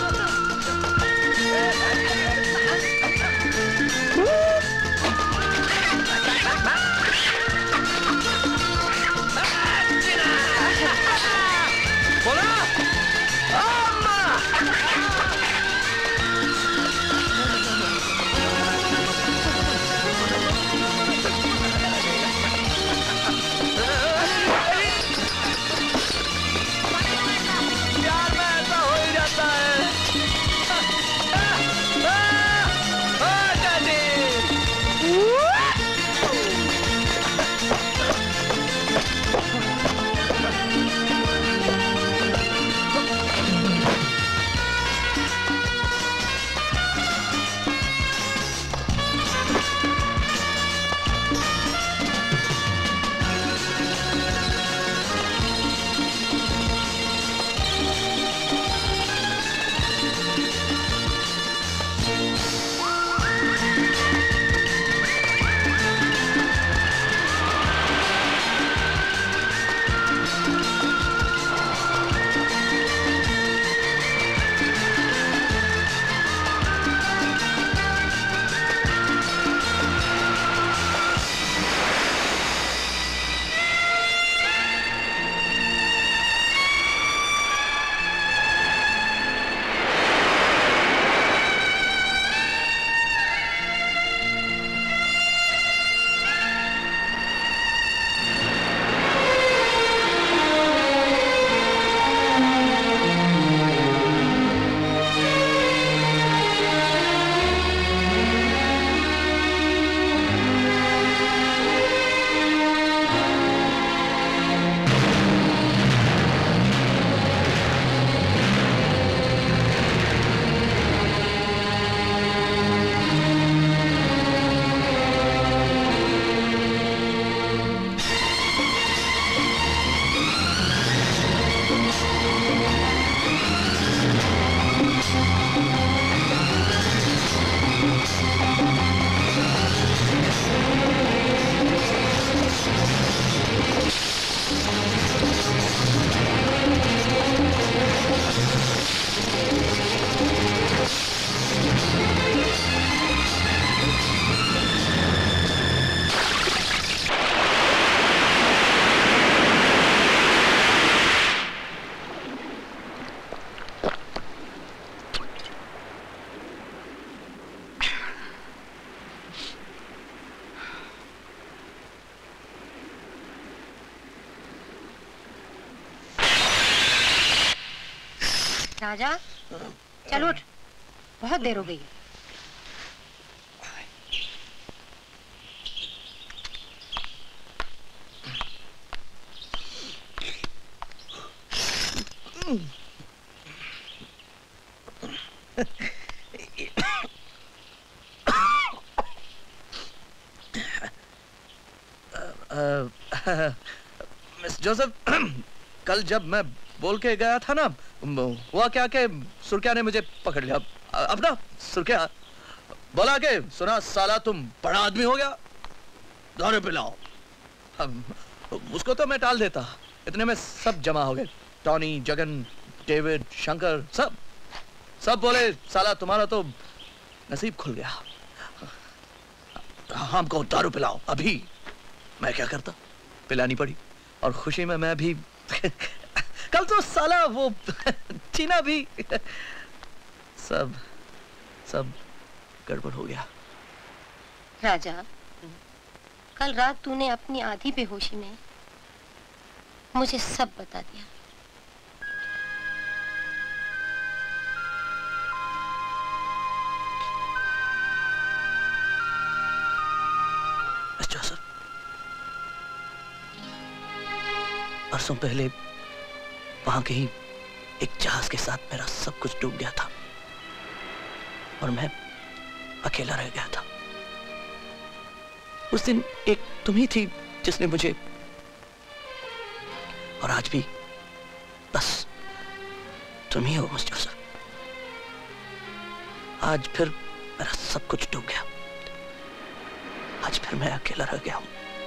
राजा चल उठ, बहुत देर हो गई है। मिस जोसेफ, कल जब मैं बोल के गया था ना, हुआ क्या कि सुरख्या ने मुझे पकड़ लिया। अब ना सुरख्या बोला कि सुना साला तुम बड़ा आदमी हो गया, दारू पिलाओ। उसको तो मैं टाल देता, इतने में सब जमा हो गए, टॉनी, जगन, डेविड, शंकर, सब सब बोले साला तुम्हारा तो नसीब खुल गया, हमको दारू पिलाओ अभी। मैं क्या करता, पिलानी पड़ी, और खुशी में मैं भी कल तो साला वो चीना भी सब सब गड़बड़ हो गया। राजा, कल रात तूने अपनी आधी बेहोशी में मुझे सब बता दिया। जोसेफ, परसों पहले वहां कहीं एक जहाज के साथ मेरा सब कुछ डूब गया था और मैं अकेला रह गया था। उस दिन एक तुम ही थी जिसने मुझे, और आज भी बस तुम ही हो मिस जोसेफ। आज फिर मेरा सब कुछ डूब गया, आज फिर मैं अकेला रह गया हूं।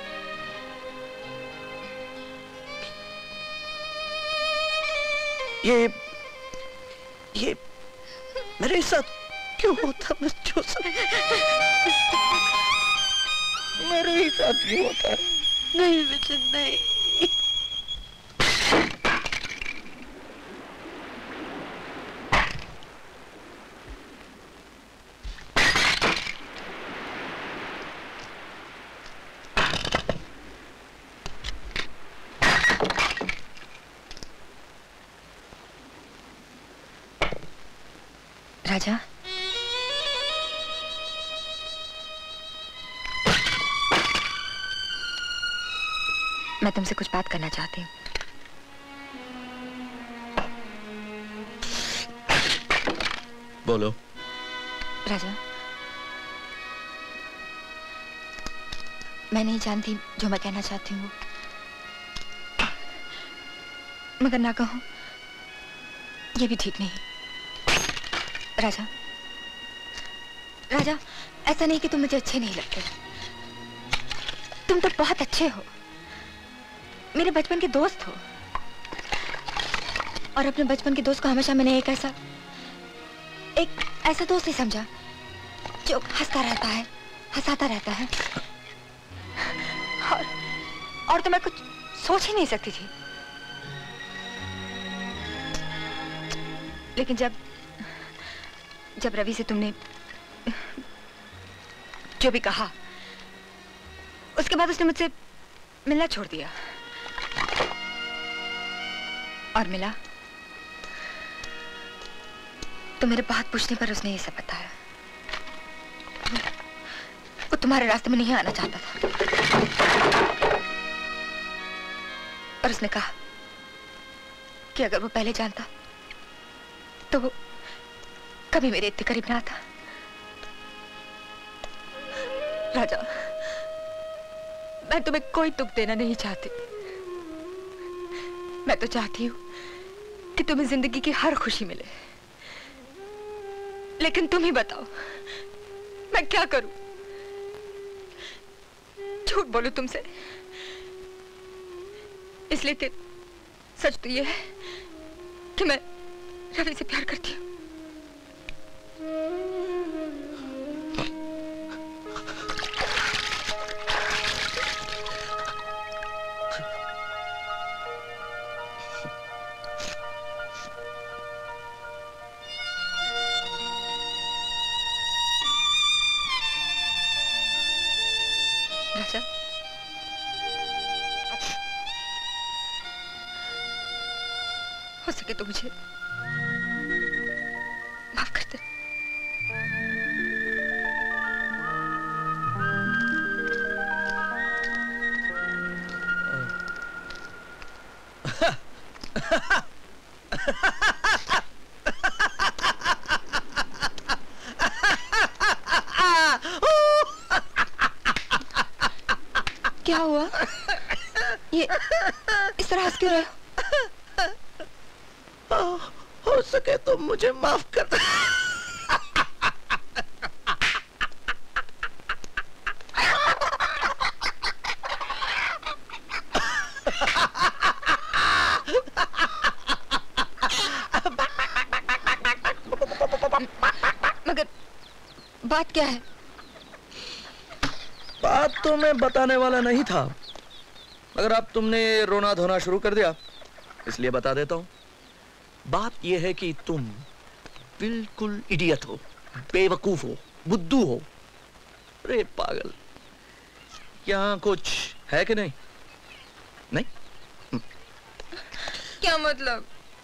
ये ये मेरे साथ क्यों होता मिस जोसेफ? मेरे ही साथ क्यों होता है? नहीं विजन, नहीं। राजा, मैं तुमसे कुछ बात करना चाहती हूँ। बोलो। राजा, मैं नहीं जानती जो मैं कहना चाहती हूँ, मगर ना कहूँ ये भी ठीक नहीं। राजा, राजा, ऐसा नहीं कि तुम मुझे अच्छे नहीं लगते, तुम तो बहुत अच्छे हो, मेरे बचपन के दोस्त हो, और अपने बचपन के दोस्त को हमेशा मैंने एक ऐसा एक ऐसा दोस्त ही समझा जो हंसता रहता है, हंसाता रहता है, और, और तो मैं कुछ सोच ही नहीं सकती थी। लेकिन जब जब रवि से तुमने जो भी कहा, उसके बाद उसने मुझसे मिलना छोड़ दिया, और मिला तो मेरे बात पूछने पर उसने ये सब बताया। वो तुम्हारे रास्ते में नहीं आना चाहता था, और उसने कहा कि अगर वो पहले जानता तो वो कभी मेरे इतने करीब ना था। राजा, मैं तुम्हें कोई दुख देना नहीं चाहती, मैं तो चाहती हूँ कि तुम्हें जिंदगी की हर खुशी मिले, लेकिन तुम ही बताओ मैं क्या करूं? झूठ बोलूं तुमसे, इसलिए कि सच तो ये है कि मैं रवि से प्यार करती हूँ। राजा, हो सके तो मुझे क्या हुआ? ये इस तरह हंस क्यों रहे हो? हो सके तो मुझे माफ कर दे। मगर बात क्या है? बात तो मैं बताने वाला नहीं था, मगर अब तुमने रोना धोना शुरू कर दिया, इसलिए बता देता हूं। बात यह है कि तुम बिल्कुल इडियट हो, बेवकूफ हो, बुद्धू हो। अरे पागल, यहाँ कुछ है कि नहीं? नहीं? क्या मतलब?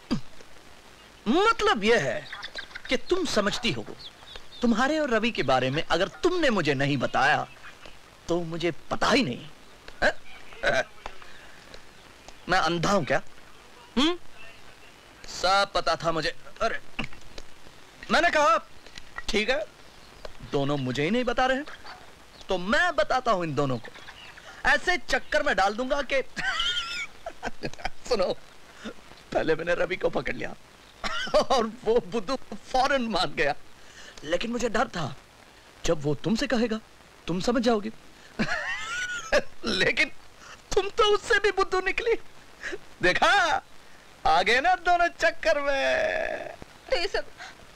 मतलब यह है कि तुम समझती हो तुम्हारे और रवि के बारे में अगर तुमने मुझे नहीं बताया तो मुझे पता ही नहीं। है? है? मैं अंधा हूं क्या? हम्म? सब पता था मुझे। अरे मैंने कहा ठीक है, दोनों मुझे ही नहीं बता रहे तो मैं बताता हूं इन दोनों को, ऐसे चक्कर में डाल दूंगा कि सुनो, पहले मैंने रवि को पकड़ लिया और वो बुद्धू फौरन मान गया, लेकिन मुझे डर था जब वो तुमसे कहेगा तुम समझ जाओगे। लेकिन तुम तो उससे भी बुद्धू निकली। देखा, आगे ना दोनों चक्कर में। तो ये सब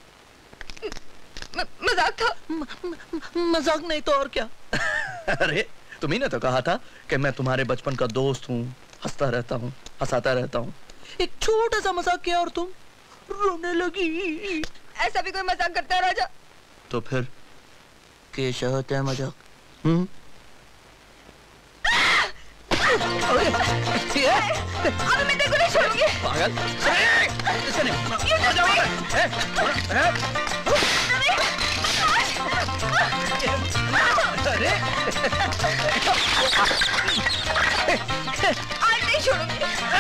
मजाक था। म, म, मजाक नहीं तो और क्या। अरे तुम्ही ने तो कहा था कि मैं तुम्हारे बचपन का दोस्त हूँ, हंसता रहता हूँ, हंसाता रहता हूँ। एक छोटा सा मजाक किया और तुम रोने लगी। ऐसा भी कोई मजाक करता है राजा? तो फिर कैसा होता है मजाक? हम्म? अब मैं तेरे को नहीं छोड़ूंगी। पागल। इससे नहीं। आ जाओ। अरे आज नहीं छोड़ूंगी।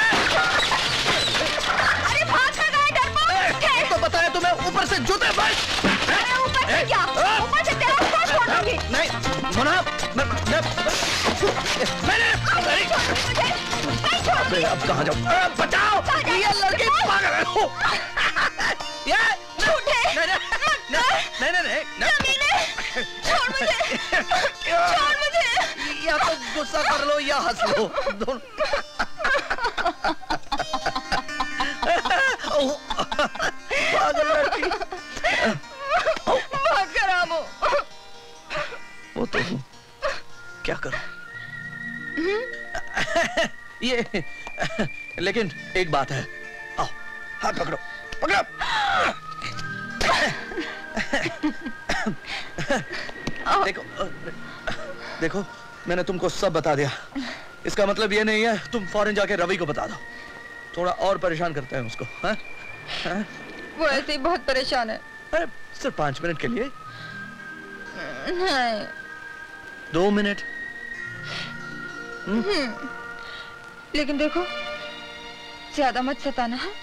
अरे भाग ना गए डरपोक। तो बताया तुम्हें ऊपर से जूते बस। अरे ऊपर से क्या? ऊपर से तेरा को छोड़ दूंगी। नहीं मुना, मैं मैं मैंने नहीं छोड़। अब कहाँ जाऊँ? बचाओ, ये लड़की पागल है। ये झूठे। नहीं नहीं नहीं नहीं छोड़ मुझे, छोड़ मुझे। या तो गुस्सा कर लो या हंस लो, दोनों। पागल लड़की। बहुत खराब हो। वो तो हूँ, क्या करूं? ये लेकिन एक बात है। आओ, हाथ पकड़ो, पकड़ो। देखो देखो, मैंने तुमको सब बता दिया। इसका मतलब ये नहीं है तुम फौरन जाके रवि को बता दो। थोड़ा और परेशान करते हैं उसको। हा? हा? वो ऐसे ही बहुत परेशान है। अरे सिर्फ पांच मिनट के लिए। नहीं। दो मिनट। हम्म। लेकिन देखो, ज्यादा मत सताना। हाँ?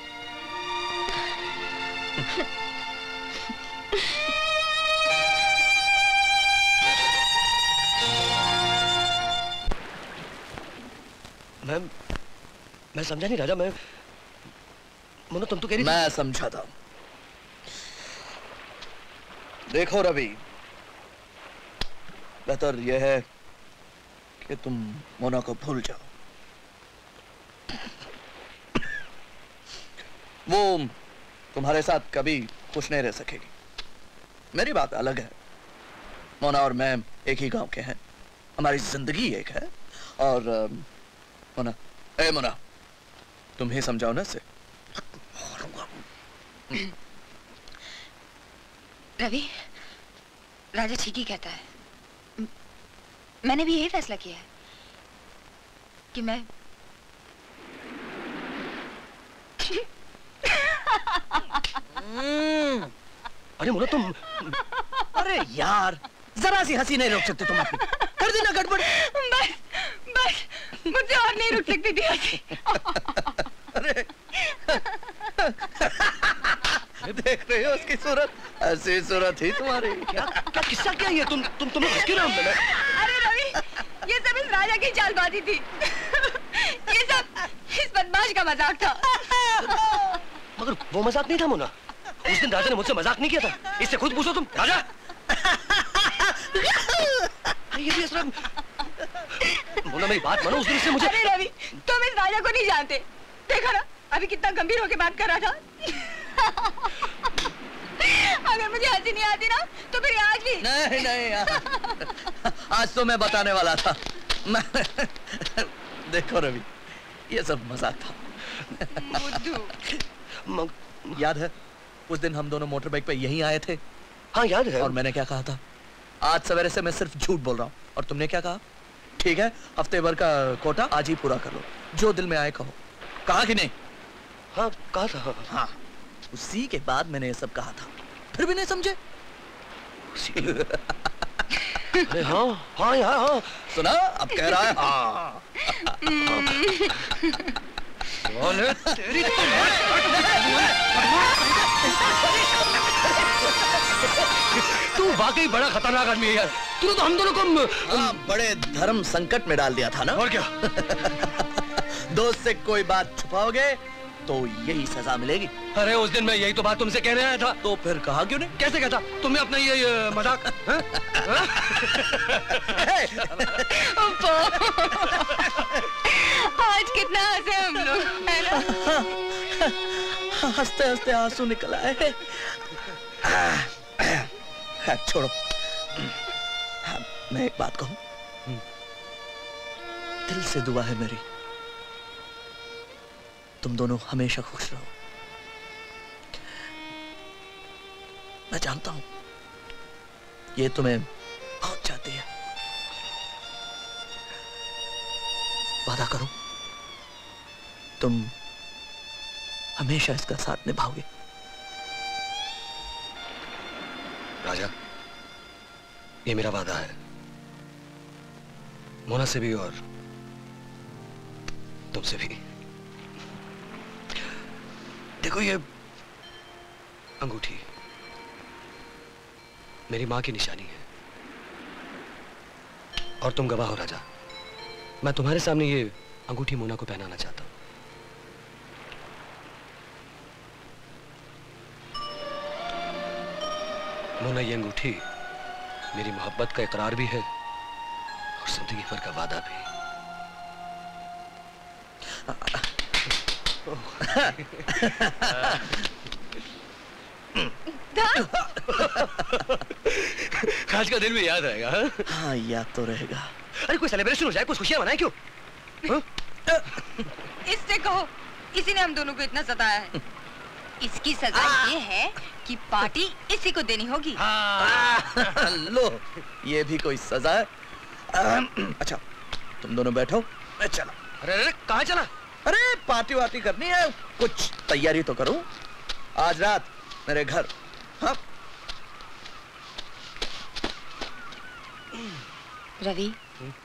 मैं मैं समझा नहीं राजा। मैं मोनो, तुम तो कह रही मैं समझा था। देखो रवि, बेहतर यह है कि तुम मोना को भूल जाओ। वो तुम्हारे साथ कभी खुश नहीं रह सकेगी। मेरी बात अलग है। मोना और मैं एक ही गांव के हैं, हमारी जिंदगी एक है। और मोना, ए मोना, तुम ही समझाओ ना इसे। रवि, राजा ठीक ही कहता है। मैंने भी यही फैसला किया है कि मैं अरे मोना तुम। अरे यार, जरा सी हंसी नहीं रोक सकते तुम अपनी? कर देना गड़बड़। बस बस, मुझे और नहीं रुक सकती थी हंसी। अरे देख रहे हो उसकी सूरत? ऐसी सूरत ही तुम्हारी। क्या क्या किस्सा क्या ये? तुम तुम तुम्हें क्यों ना मिला? अरे रवि, ये सब इस राजा की चालबाजी थी। ये सब इस बदमाश का मजाक था। मगर वो मजाक नहीं था मोना। उस दिन राजा ने मुझसे मजाक नहीं किया था। इससे खुद पूछो तुम। राजा ये भी असरा। मोना मेरी बात मानो, उस दिन से मुझे। अरे रवि, तुम इस राजा को नहीं जानते। देखा ना अभी कितना गंभीर होकर बात कर रहा था। अगर मुझे हंसी नहीं आती ना तो फिर आज भी नहीं नहीं यार। आज तो मैं बताने वाला था। मैं देखो रवि, ये सब मजाक था। मग... याद है उस दिन हम दोनों मोटर बाइक पे यहीं आए थे? हाँ याद है। और मैंने क्या कहा था? आज सवेरे से मैं सिर्फ झूठ बोल रहा हूँ। और तुमने क्या कहा? ठीक है, हफ्ते भर का कोटा आज ही पूरा कर लो, जो दिल में आए कहो। कहा कि नहीं? हाँ कहा था। हाँ, उसी के बाद मैंने ये सब कहा था, फिर भी नहीं समझे। अरे हाँ हाँ यार हाँ। सुना अब कह रहा है हाँ। तेरी तू वाकई बड़ा खतरनाक आदमी है यार। तूने तो हम दोनों को हाँ, बड़े धर्म संकट में डाल दिया था ना। और क्या? दोस्त से कोई बात छुपाओगे तो यही सजा मिलेगी। अरे उस दिन मैं यही तो बात तुमसे कहने आया था। तो फिर कहा क्यों नहीं? कैसे कहता? तुमने अपना ये, ये मजाक आज कितना हंसे हम लोग, है ना? हंसते हंसते आंसू निकल आए। छोड़ो, मैं एक बात कहूं, दिल से दुआ है मेरी, तुम दोनों हमेशा खुश रहो। मैं जानता हूं ये तुम्हें बहुत चाहती है। वादा करो तुम हमेशा इसका साथ निभाओगे। राजा, ये मेरा वादा है, मोना से भी और तुमसे भी। देखो ये अंगूठी मेरी मां की निशानी है और तुम गवाह हो राजा। मैं तुम्हारे सामने ये अंगूठी मोना को पहनाना चाहता हूं। मोना, ये अंगूठी मेरी मोहब्बत का इकरार भी है और जिंदगी भर का वादा भी। आज का दिन भी याद रहेगा। हाँ, हाँ याद तो रहेगा। अरे कोई सेलिब्रेशन हो जाए, कुछ खुशियां मनाएं। क्यों? इससे कहो, इसी ने हम दोनों को इतना सताया है। इसकी सजा ये है कि पार्टी इसी को देनी होगी। हाँ। लो, ये भी कोई सजा है। अच्छा, तुम दोनों बैठो, मैं चला। अरे अरे कहाँ चला? अरे पार्टी वार्टी करनी है, कुछ तैयारी तो करूं। आज रात मेरे घर। हाँ। रवि,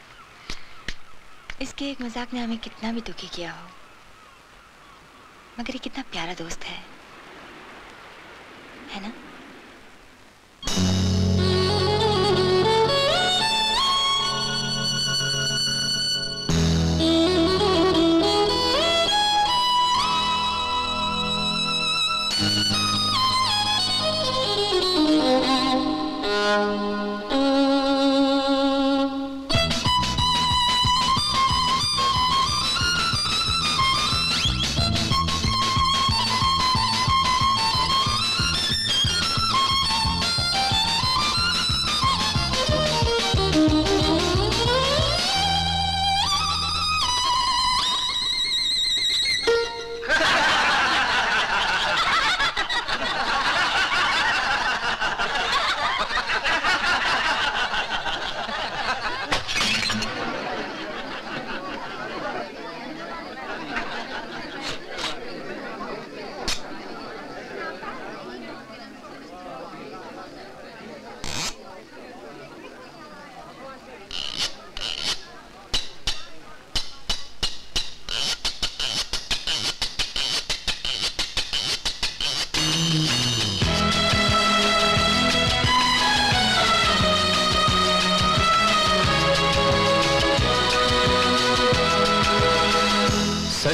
इसके एक मजाक ने हमें कितना भी दुखी किया हो, मगर ये कितना प्यारा दोस्त है, है ना?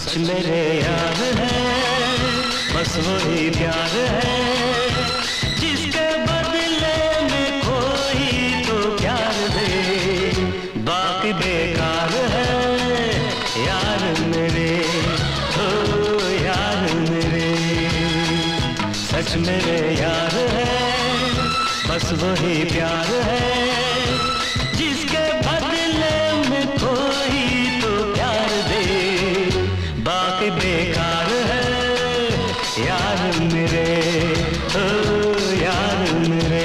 सच मेरे यार है, बस वही प्यार है, जिसके बदले में कोई तो प्यार दे, बाकी बेकार है यार मेरे, ओ यार मेरे। सच मेरे यार है, बस वही प्यार है, जिसके बदले में कोई तो प्यार दे, बाकी बेकार है यार मेरे, ओ यार मेरे।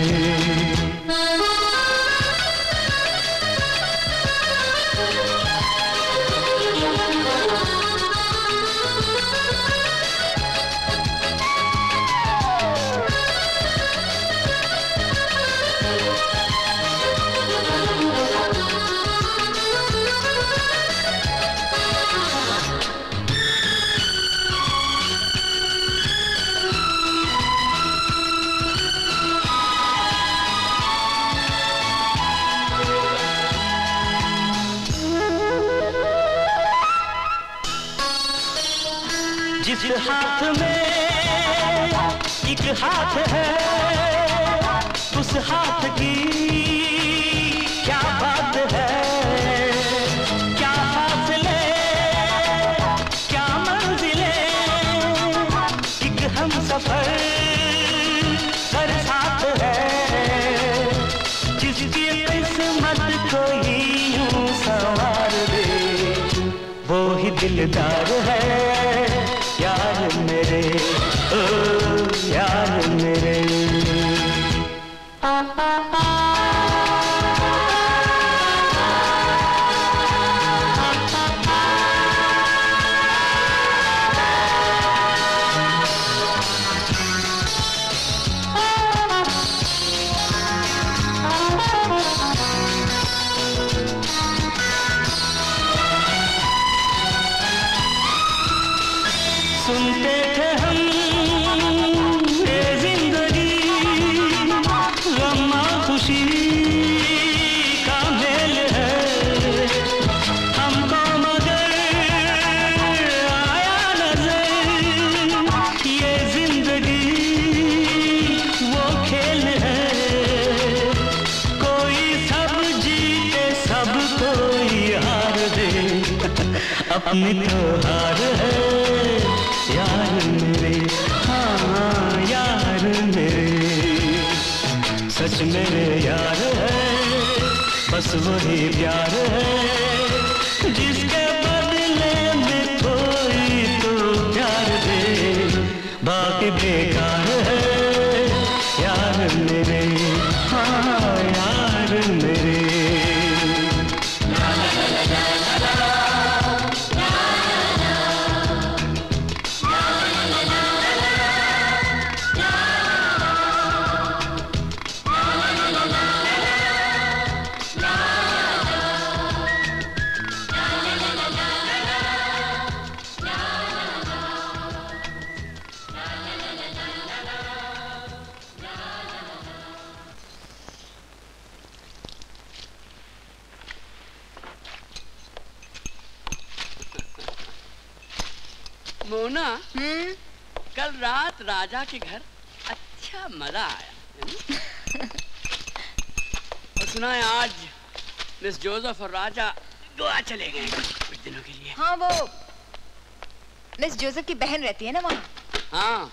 जिस हाथ में एक हाथ है, उस हाथ की क्या बात है, क्या फासले क्या मंजिलें, एक हम सफर हर साथ है, जिसकी किस्मत को ही यूं संवार दे, वो ही दिलदार है यार मेरे, ओ यार मेरे। सुनते थे हम ये जिंदगी, गम और खुशी का मेल है, हमको मगर आया नजर ये जिंदगी वो खेल है, कोई सब जीते सब कोई हार दे, अपनी तो हार है यार मेरे, हाँ यार मेरे। सच मेरे यार है, बस वही प्यार है, जिसके बदले में कोई तो प्यार दे, बाकी बेकार है यार मेरे, हाँ यार मेरे। मोना, कल रात राजा के घर अच्छा मजा आया है? और सुना है आज मिस जोसेफ और राजा गोवा चले गए कुछ दिनों के लिए। हाँ, वो मिस जोसेफ की बहन रहती है ना वहाँ। हाँ।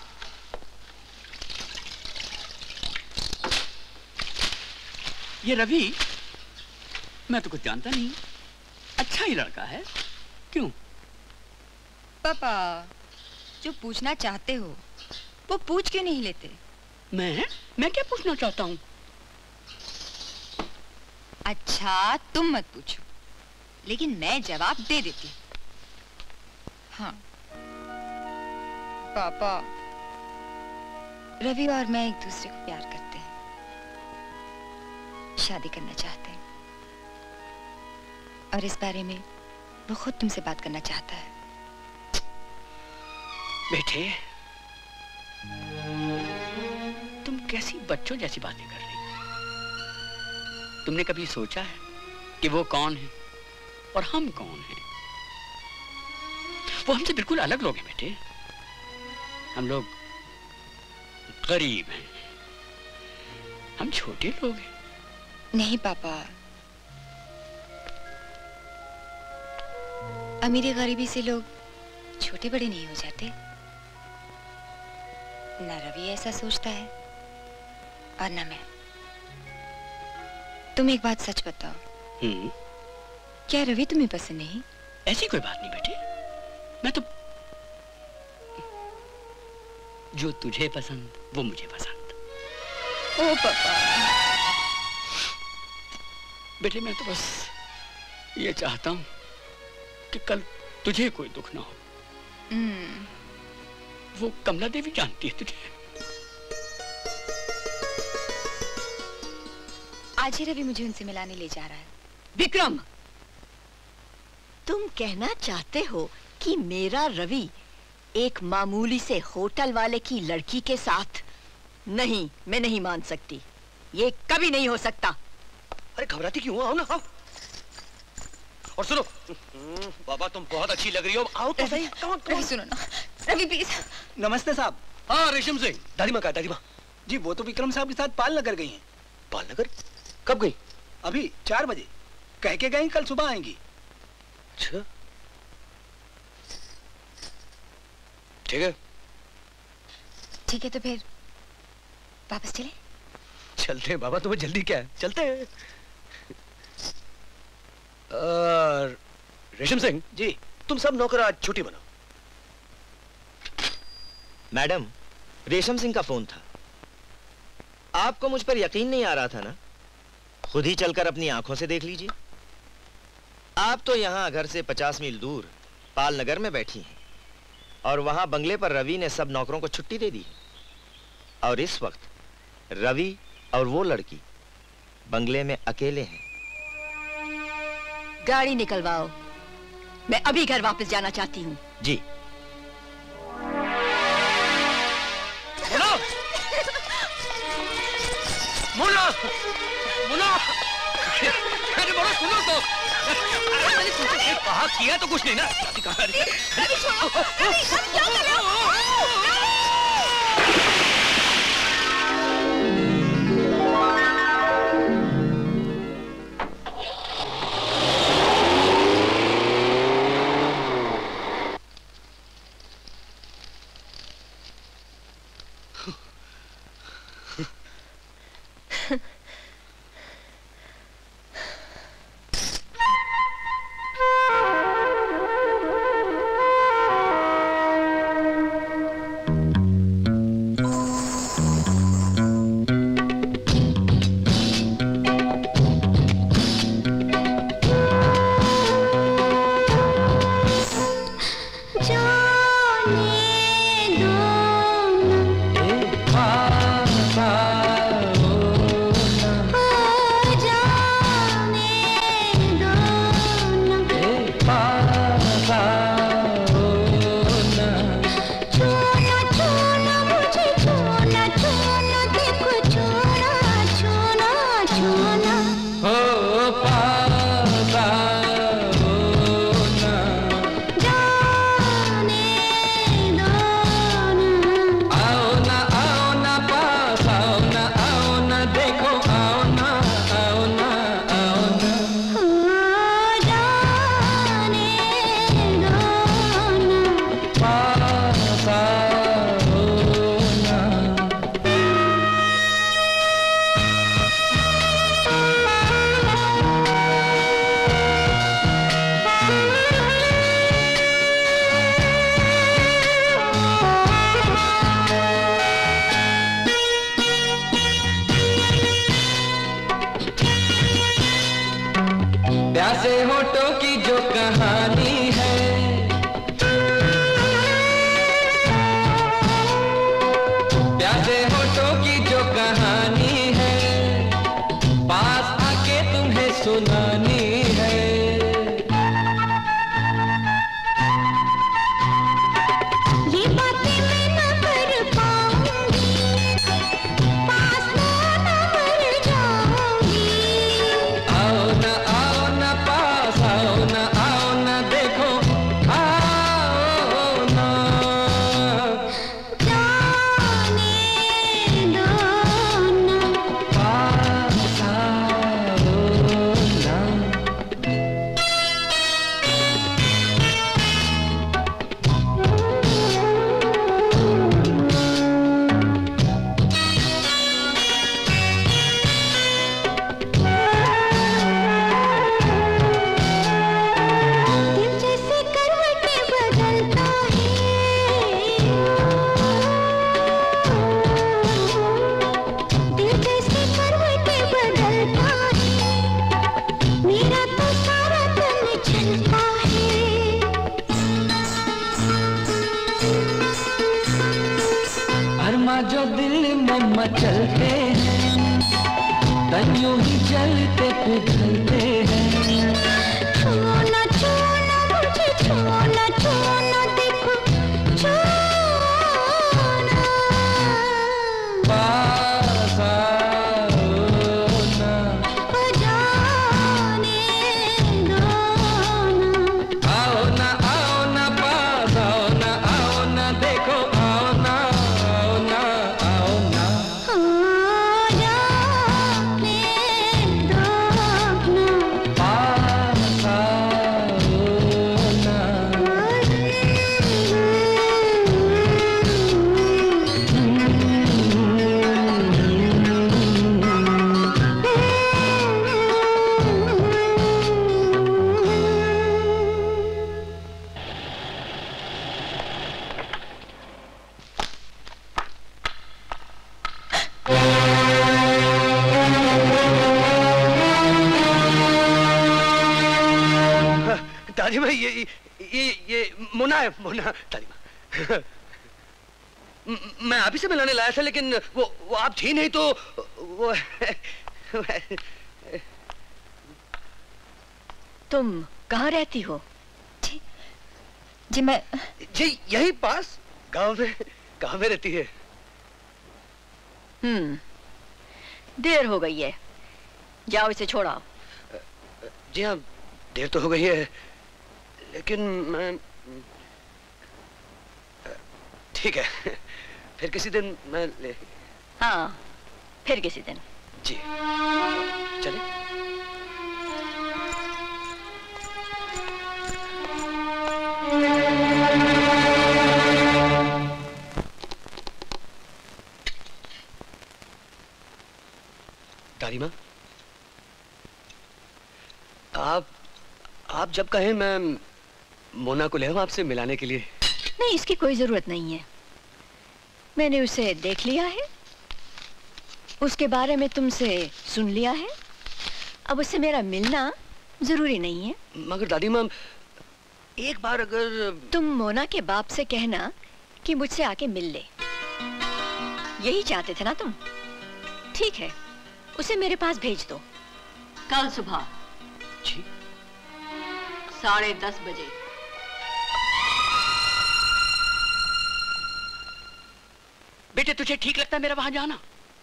ये रवि, मैं तो कुछ जानता नहीं, अच्छा ही लड़का है। क्यों? पापा, जो पूछना चाहते हो वो पूछ क्यों नहीं लेते? मैं मैं क्या पूछना चाहता हूँ? अच्छा, तुम मत पूछो, लेकिन मैं जवाब दे देती हूँ। हाँ पापा, रवि और मैं एक दूसरे को प्यार करते हैं, शादी करना चाहते हैं, और इस बारे में वो खुद तुमसे बात करना चाहता है। बेटे, तुम कैसी बच्चों जैसी बातें कर रही हो? तुमने कभी सोचा है कि वो कौन है और हम कौन हैं? वो हमसे बिल्कुल अलग लोग हैं बेटे। हम लोग गरीब हैं, हम छोटे लोग हैं। नहीं पापा, अमीरी गरीबी से लोग छोटे बड़े नहीं हो जाते। ना रवि ऐसा सोचता है और ना मैं। तुम एक बात सच बताओ, हम्म, क्या रवि तुम्हें पसंद नहीं? ऐसी कोई बात नहीं बेटे, मैं तो जो तुझे पसंद वो मुझे पसंद। ओ पापा। बेटे मैं तो बस ये चाहता हूं कि कल तुझे कोई दुख ना हो। हम्म। वो कमला देवी जानती है तुझे? आज ही रवि मुझे उनसे मिलाने ले जा रहा है। विक्रम, तुम कहना चाहते हो कि मेरा रवि एक मामूली से होटल वाले की लड़की के साथ? नहीं, मैं नहीं मान सकती, ये कभी नहीं हो सकता। अरे घबराती क्यों? आओ ना, आओ। और सुनो, बाबा तुम बहुत अच्छी लग रही हो, आओ तो सही। रवि सुनो ना, रवि प्लीज। नमस्ते साहब। हाँ रेशम सिंह। दादी माँ कहा? दादी माँ जी वो तो विक्रम साहब के साथ पालनगर गई हैं। पालनगर? कब गई? अभी चार बजे कह के गई कल सुबह आएंगी। अच्छा ठीक है। ठीक है तो फिर वापस चले? चलते हैं बाबा, तुम्हें जल्दी क्या है, चलते हैं। आ, रेशम सिंह जी, तुम सब नौकर आज छुट्टी बनाओ। मैडम, रेशम सिंह का फोन था। आपको मुझ पर यकीन नहीं आ रहा था ना? खुद ही चलकर अपनी आंखों से देख लीजिए। आप तो यहां घर से पचास मील दूर पालनगर में बैठी हैं और वहां बंगले पर रवि ने सब नौकरों को छुट्टी दे दी। और इस वक्त रवि और वो लड़की बंगले में अकेले हैं। गाड़ी निकलवाओ, मैं अभी घर वापस जाना चाहती हूँ। जी। मुन्ना! मुन्ना! मुन्ना! अरे बोलो, सुनो तो। कहा किया तो कुछ नहीं ना? देखो में मचलते हैं, तन यूं ही जलते पिघलते हैं। छूना छूना मुझे छूना छूना देखो छूना, पास आओ ना, ओ जाने दो ना, आओ ना आओ ना, पास आओ ना, आओ ना, देखो आओ ना, आओ ना, आओ ना, ओ जाने दो ना, पास आओ ना। दादी माँ, ये ये ये मोना है, मोना। दादी माँ, मैं आप ही से मिलाने लाया था, लेकिन वो वो आप थी नहीं तो वो तुम कहाँ रहती हो? जी, जी मैं जी यही पास गांव में गांव में रहती है। हम्म, देर हो गई है, जाओ इसे छोड़ाओ। जी हाँ, देर तो हो गई है, लेकिन मैं ठीक है, फिर किसी दिन मैं ले। हाँ, फिर किसी दिन। जी चले। दादी माँ, आप आप जब कहें मैं मोना को ले आऊं आपसे मिलाने के लिए। नहीं, इसकी कोई जरूरत नहीं है। मैंने उसे देख लिया है, उसके बारे में तुमसे सुन लिया है, अब उससे मेरा मिलना जरूरी नहीं है। मगर दादी माँ, एक बार अगर तुम मोना के बाप से कहना कि मुझसे आके मिल ले, यही चाहते थे ना तुम? ठीक है, उसे मेरे पास भेज दो। कल सुबह जी साढ़े दस बजे। बेटे, तुझे ठीक लगता है मेरा वहां जाना?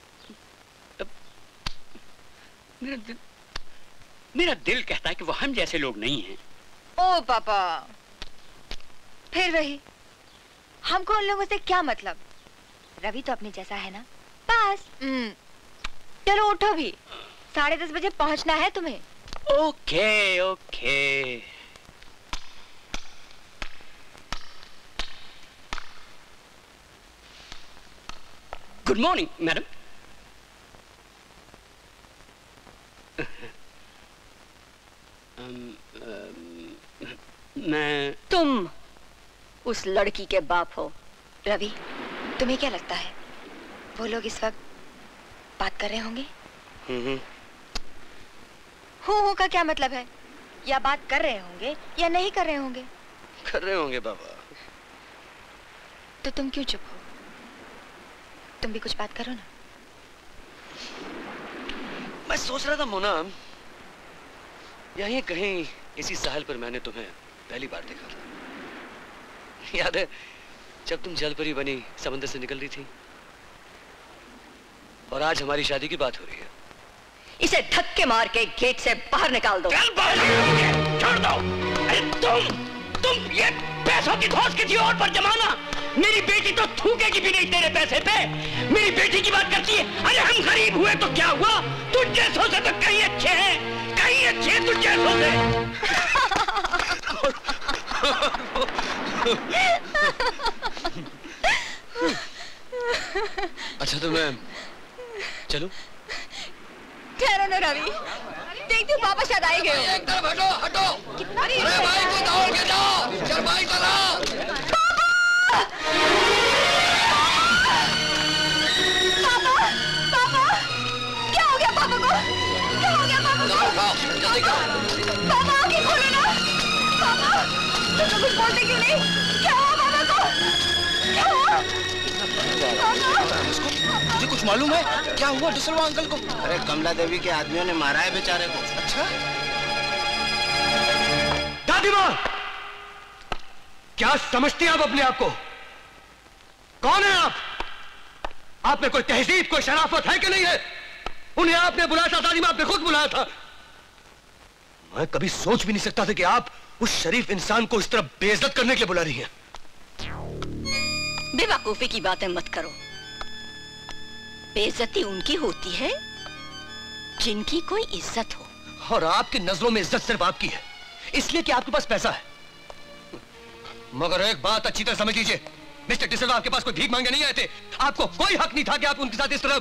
मेरा दिल मेरा दिल कहता है कि वो हम जैसे लोग नहीं हैं। ओ पापा, फिर वही, हमको उन लोगों से क्या मतलब? रवि तो अपने जैसा है ना। बस चलो उठो भी, साढ़े दस बजे पहुंचना है तुम्हें। Okay okay. Good morning madam. मैं तुम उस लड़की के बाप हो। रवि, तुम्हें क्या लगता है वो लोग इस वक्त बात कर रहे होंगे? हम्म हो हो का क्या मतलब है? या बात कर रहे होंगे या नहीं कर रहे होंगे? कर रहे होंगे बाबा। तो तुम क्यों चुप हो? तुम भी कुछ बात करो ना। मैं सोच रहा था मोना, यहीं कहीं इसी साहिल पर मैंने तुम्हें पहली बार देखा था। याद है जब तुम जलपरी बनी समंदर से निकल रही थी? और आज हमारी शादी की बात हो रही है। इसे धक्के मार के गेट से बाहर निकाल दो। चल बाहर छोड़ दो। अरे तुम तुम ये पैसों की धौंस किसी और पर जमाना। मेरी बेटी तो थूकेगी भी नहीं तेरे पैसे पे। मेरी बेटी की बात करती है। अरे हम गरीब हुए तो क्या हुआ? तुझ जैसों से तो कहीं अच्छे हैं, कहीं अच्छे हैं तुझ जैसों से। अच्छा तो मैं चलूं? ठहरो ना रवि, देखती हूँ पापा शायद आए गए। एक तरफ हटो हटो। अरे भाई को दौड़ के जाओ, शर्माई कर रहा। पापा, पापा, क्या हो गया पापा को? क्या हो गया पापा को? जल्दी करो। पापा आंखें खोलो ना। पापा, तुम तो कुछ बोलते क्यों नहीं? क्या हुआ पापा को? क्या हुआ? तुझे कुछ मालूम है क्या हुआ डिसिल्वा अंकल को? अरे कमला देवी के आदमियों ने मारा है बेचारे को। अच्छा? दादी माँ, क्या समझती हैं आप अपने आप को? कौन है आप? आप में कोई तहजीब, कोई शराफत है कि नहीं है? उन्हें आपने बुलाया था, दादी माँ आपने खुद बुलाया था। मैं कभी सोच भी नहीं सकता था कि आप उस शरीफ इंसान को इस तरह बेइज्जत करने के लिए बुला रही हैं। बेवकूफी की बातें मत करो। बेइज्जती उनकी होती है जिनकी कोई इज्जत हो। और आपकी नजरों में इज्जत सिर्फ आपकी है, इसलिए कि आपके पास पैसा है। मगर एक बात अच्छी तरह समझ लीजिए, मिस्टर डिसिल्वा आपके पास कोई भीख मांगे नहीं आए थे। आपको कोई हक नहीं था कि आप उनके साथ इस तरह।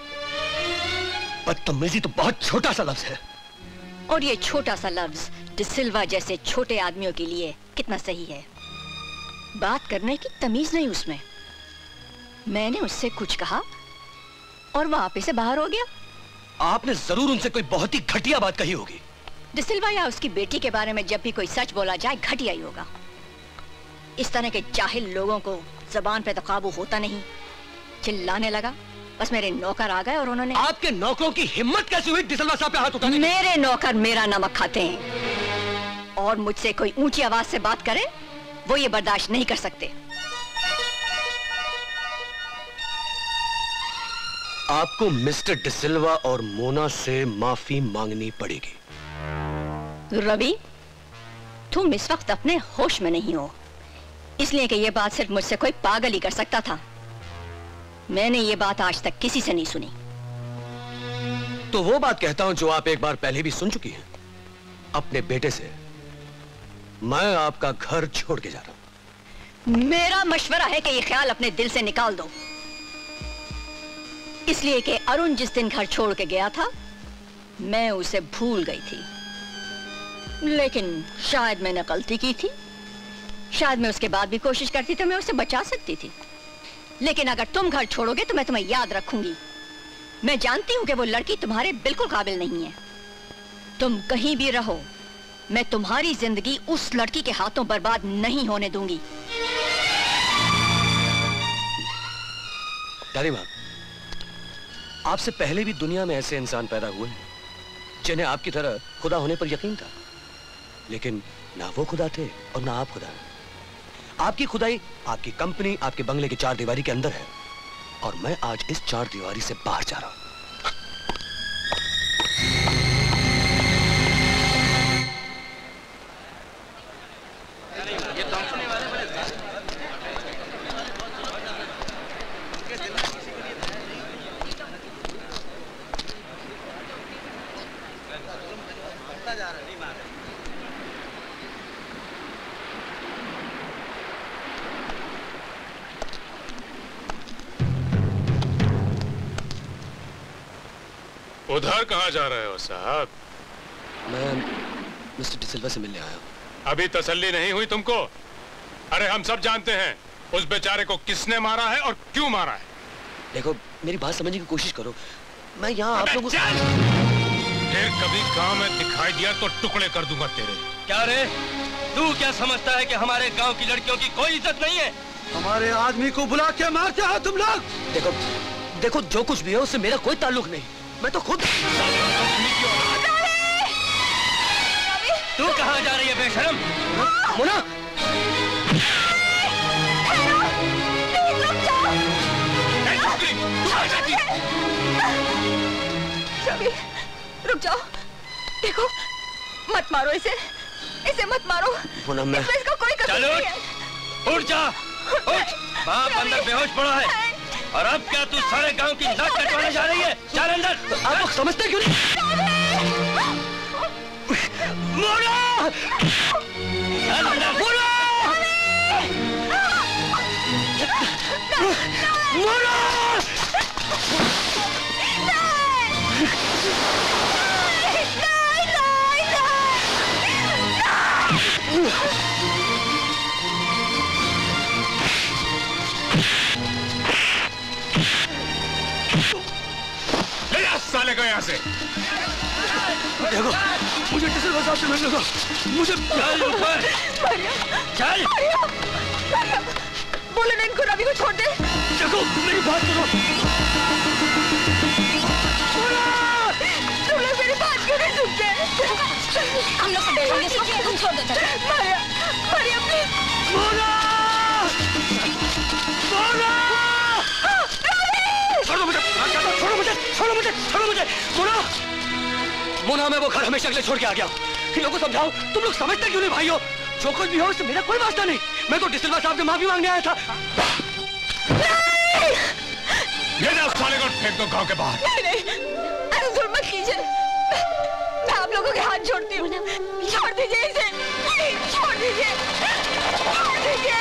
बदतमीजी तो बहुत छोटा सा लफ्ज है। और ये छोटा सा लफ्ज डिसिल्वा जैसे छोटे आदमियों के लिए कितना सही है। बात करने की तमीज नहीं उसमें। मैंने उससे कुछ कहा और वो आपे से बाहर हो गया। आपने जरूर उनसे कोई बहुत ही घटिया बात कही होगी। डिसिल्वा या उसकी बेटी के बारे में जब भी कोई सच बोला जाए घटिया ही होगा। इस तरह के जाहिल लोगों को जबान पे तो काबू होता नहीं। चिल्लाने लगा, बस मेरे नौकर आ गए और उन्होंने। आपके नौकरों की हिम्मत कैसे हुई डिसिल्वा साहब पे हाथ उठाने? मेरे नौकर मेरा नमक खाते हैं और मुझसे कोई ऊंची आवाज से बात करे वो ये बर्दाश्त नहीं कर सकते। आपको मिस्टर डिसिल्वा और मोना से माफी मांगनी पड़ेगी। रवि, तुम इस वक्त अपने होश में नहीं हो, इसलिए कि ये बात सिर्फ मुझसे कोई पागल ही कर सकता था। मैंने ये बात आज तक किसी से नहीं सुनी। तो वो बात कहता हूं जो आप एक बार पहले भी सुन चुकी हैं। अपने बेटे से मैं आपका घर छोड़ के जा रहा हूं। मेरा मशवरा है कि ये ख्याल अपने दिल से निकाल दो, इसलिए कि अरुण जिस दिन घर छोड़ के गया था मैं उसे भूल गई थी। लेकिन शायद मैंने गलती की थी। शायद मैं उसके बाद भी कोशिश करती तो मैं उसे बचा सकती थी। लेकिन अगर तुम घर छोड़ोगे तो मैं तुम्हें याद रखूंगी। मैं जानती हूं कि वो लड़की तुम्हारे बिल्कुल काबिल नहीं है। तुम कहीं भी रहो, मैं तुम्हारी जिंदगी उस लड़की के हाथों बर्बाद नहीं होने दूंगी। दादी मां, आपसे पहले भी दुनिया में ऐसे इंसान पैदा हुए हैं जिन्हें आपकी तरह खुदा होने पर यकीन था, लेकिन ना वो खुदा थे और ना आप खुदा। आपकी खुदाई आपकी कंपनी, आपके बंगले की चार दीवारी के अंदर है, और मैं आज इस चार दीवारी से बाहर जा रहा हूं। उधर कहाँ जा रहे हो साहब? मैं मिस्टर डिसिल्वा से मिलने आया हूँ। अभी तसल्ली नहीं हुई तुमको? अरे हम सब जानते हैं उस बेचारे को किसने मारा है और क्यों मारा है। देखो, मेरी बात समझने की कोशिश करो। मैं यहाँ आप लोगों फिर कभी गांव में दिखाई दिया तो टुकड़े कर दूंगा तेरे। क्या रे, तू क्या समझता है कि हमारे गांव की लड़कियों की कोई इज्जत नहीं है? हमारे आदमी को बुला के मारते हो तुम लोग। देखो देखो, जो कुछ भी है उससे मेरा कोई ताल्लुक नहीं। मैं तो खुद। तू कहाँ जा रही है बेशरम? मोना, रवि, रुक जाओ। देखो, मत मारो इसे, इसे मत मारो। मोना, मैं इसका कोई कसूर नहीं है। उठ जा, उठ। बाप अंदर बेहोश पड़ा है और अब क्या तू सारे गांव की नाक कटवाने जा रही है? चल अंदर। आप लोग समझते क्यों नहीं? मोना! चल अंदर। मोना! मोना! साले को यहाँ से। देखो, मुझे डिसिल्वा साहब से मिलने दो। मुझे चल ऊपर। चल। बोले ना इनको रवि को छोड़ दे। देखो मेरी बात सुनो। तुम लोग मेरी बात क्यों नहीं सुनते? हम लोग देखेंगे इसको, तुम छोड़ दो। Maria, Maria please. Mona! Mona! छोड़ो मुझे, छोड़ो मुझे, छोड़ो मुझे, छोड़ो मुझे। मोना! मोना, मैं वो घर हमेशा के लिए छोड़ के आ गया। इन लोगों को समझाओ, तुम लोग समझते क्यों नहीं भाई हो? जो कुछ भी हो इससे मेरा कोई वास्ता नहीं। मैं तो डिसिल्वा साहब से माफी मांगने आया था। ये ना साले को फेंक दो गांव के बाहर। नहीं नहीं, ऐसा जुल्म मत कीजिए। मैं आप लोगों के हाथ जोड़ती हूँ। छोड़ दीजिए इसे, प्लीज छोड़ दीजिए, छोड़ दीजिए।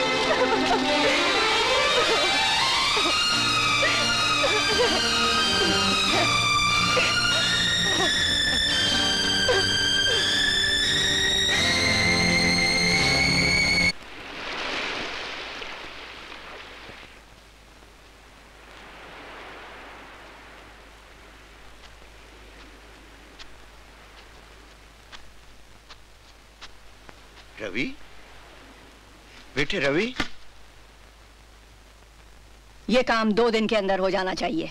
रवि, बेटे रवि, ये काम दो दिन के अंदर हो जाना चाहिए।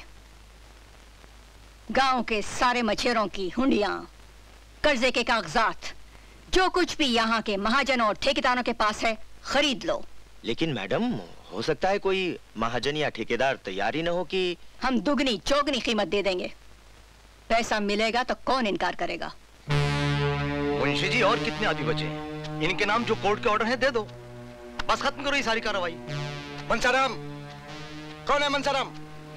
गांव के सारे मछेरों की हुंडियां, कर्जे के कागजात, जो कुछ भी यहाँ के महाजनों और ठेकेदारों के पास है, खरीद लो। लेकिन मैडम, हो सकता है कोई महाजन या ठेकेदार तैयार ही न हो कि हम दुगनी चौगनी कीमत दे देंगे। पैसा मिलेगा तो कौन इनकार करेगा? मुंशी जी, और कितने आदमी बचे? इनके नाम जो कोर्ट के ऑर्डर हैं दे दो, बस खत्म करो ये सारी कार्रवाई। मनसाराम, कौन है मनसाराम?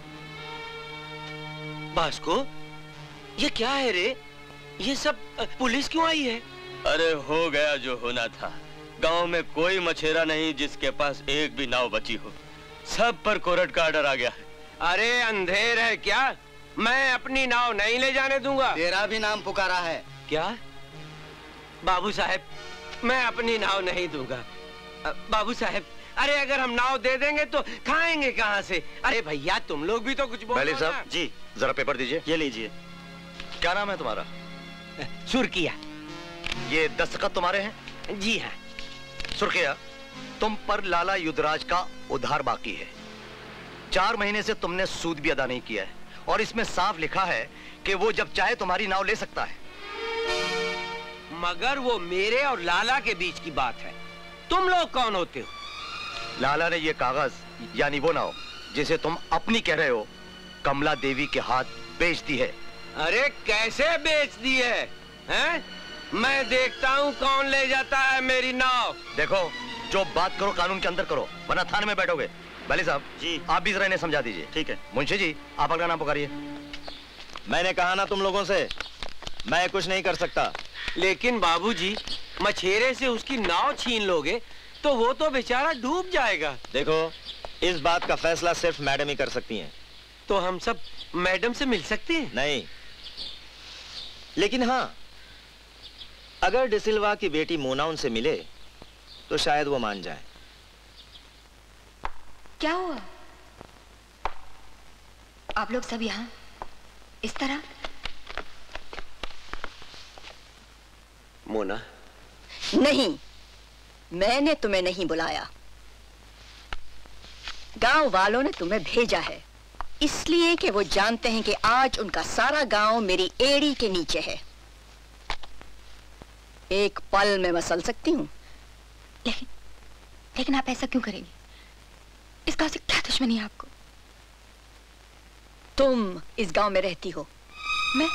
बास्को, ये क्या है रे? ये सब पुलिस क्यों आई है? अरे हो गया जो होना था। गांव में कोई मछेरा नहीं जिसके पास एक भी नाव बची हो। सब पर कोर्ट का ऑर्डर आ गया है। अरे अंधेर है क्या? मैं अपनी नाव नहीं ले जाने दूंगा। तेरा भी नाम पुकारा है क्या? बाबू साहब, मैं अपनी नाव नहीं दूंगा। बाबू साहब, अरे अगर हम नाव दे देंगे तो खाएंगे कहाँ से? अरे भैया, तुम लोग भी तो कुछ बोलो ना। साहब जी, जरा पेपर दीजिए। ये लीजिए। क्या नाम है तुम्हारा? सुर्किया। ये दस्तखत तुम्हारे हैं? जी हाँ। सुर्किया, तुम पर लाला युद्धराज का उधार बाकी है। चार महीने से तुमने सूद भी अदा नहीं किया है, और इसमें साफ लिखा है कि वो जब चाहे तुम्हारी नाव ले सकता है। मगर वो मेरे और लाला के बीच की बात है। तुम लोग कौन होते हो? लाला ने ये कागज, यानी वो नाव जिसे तुम अपनी कह रहे हो, कमला देवी के हाथ बेच दी है। अरे कैसे बेच दी है? हैं? मैं देखता हूँ कौन ले जाता है मेरी नाव। देखो, जो बात करो कानून के अंदर करो, वरना थाने में बैठोगे। भाली साहब जी, आप भी जरा इन्हें समझा दीजिए। ठीक है। मुंशी जी, आप अगला नाम पुकारिए। मैंने कहा ना तुम लोगों से, मैं कुछ नहीं कर सकता। लेकिन बाबूजी, मछेरे से उसकी नाव छीन लोगे तो वो तो बेचारा डूब जाएगा। देखो, इस बात का फैसला सिर्फ मैडम ही कर सकती हैं। तो हम सब मैडम से मिल सकते हैं? नहीं, लेकिन हाँ, अगर डिसिल्वा की बेटी मोना उनसे मिले तो शायद वो मान जाए। क्या हुआ? आप लोग सब यहाँ इस तरह? मोना, नहीं, मैंने तुम्हें नहीं बुलाया। गांव वालों ने तुम्हें भेजा है, इसलिए कि वो जानते हैं कि आज उनका सारा गांव मेरी एड़ी के नीचे है। एक पल में मसल सकती हूँ। लेकिन लेकिन आप ऐसा क्यों करेंगे? इस गांव से क्या दुश्मनी है आपको? तुम इस गांव में रहती हो। मैं?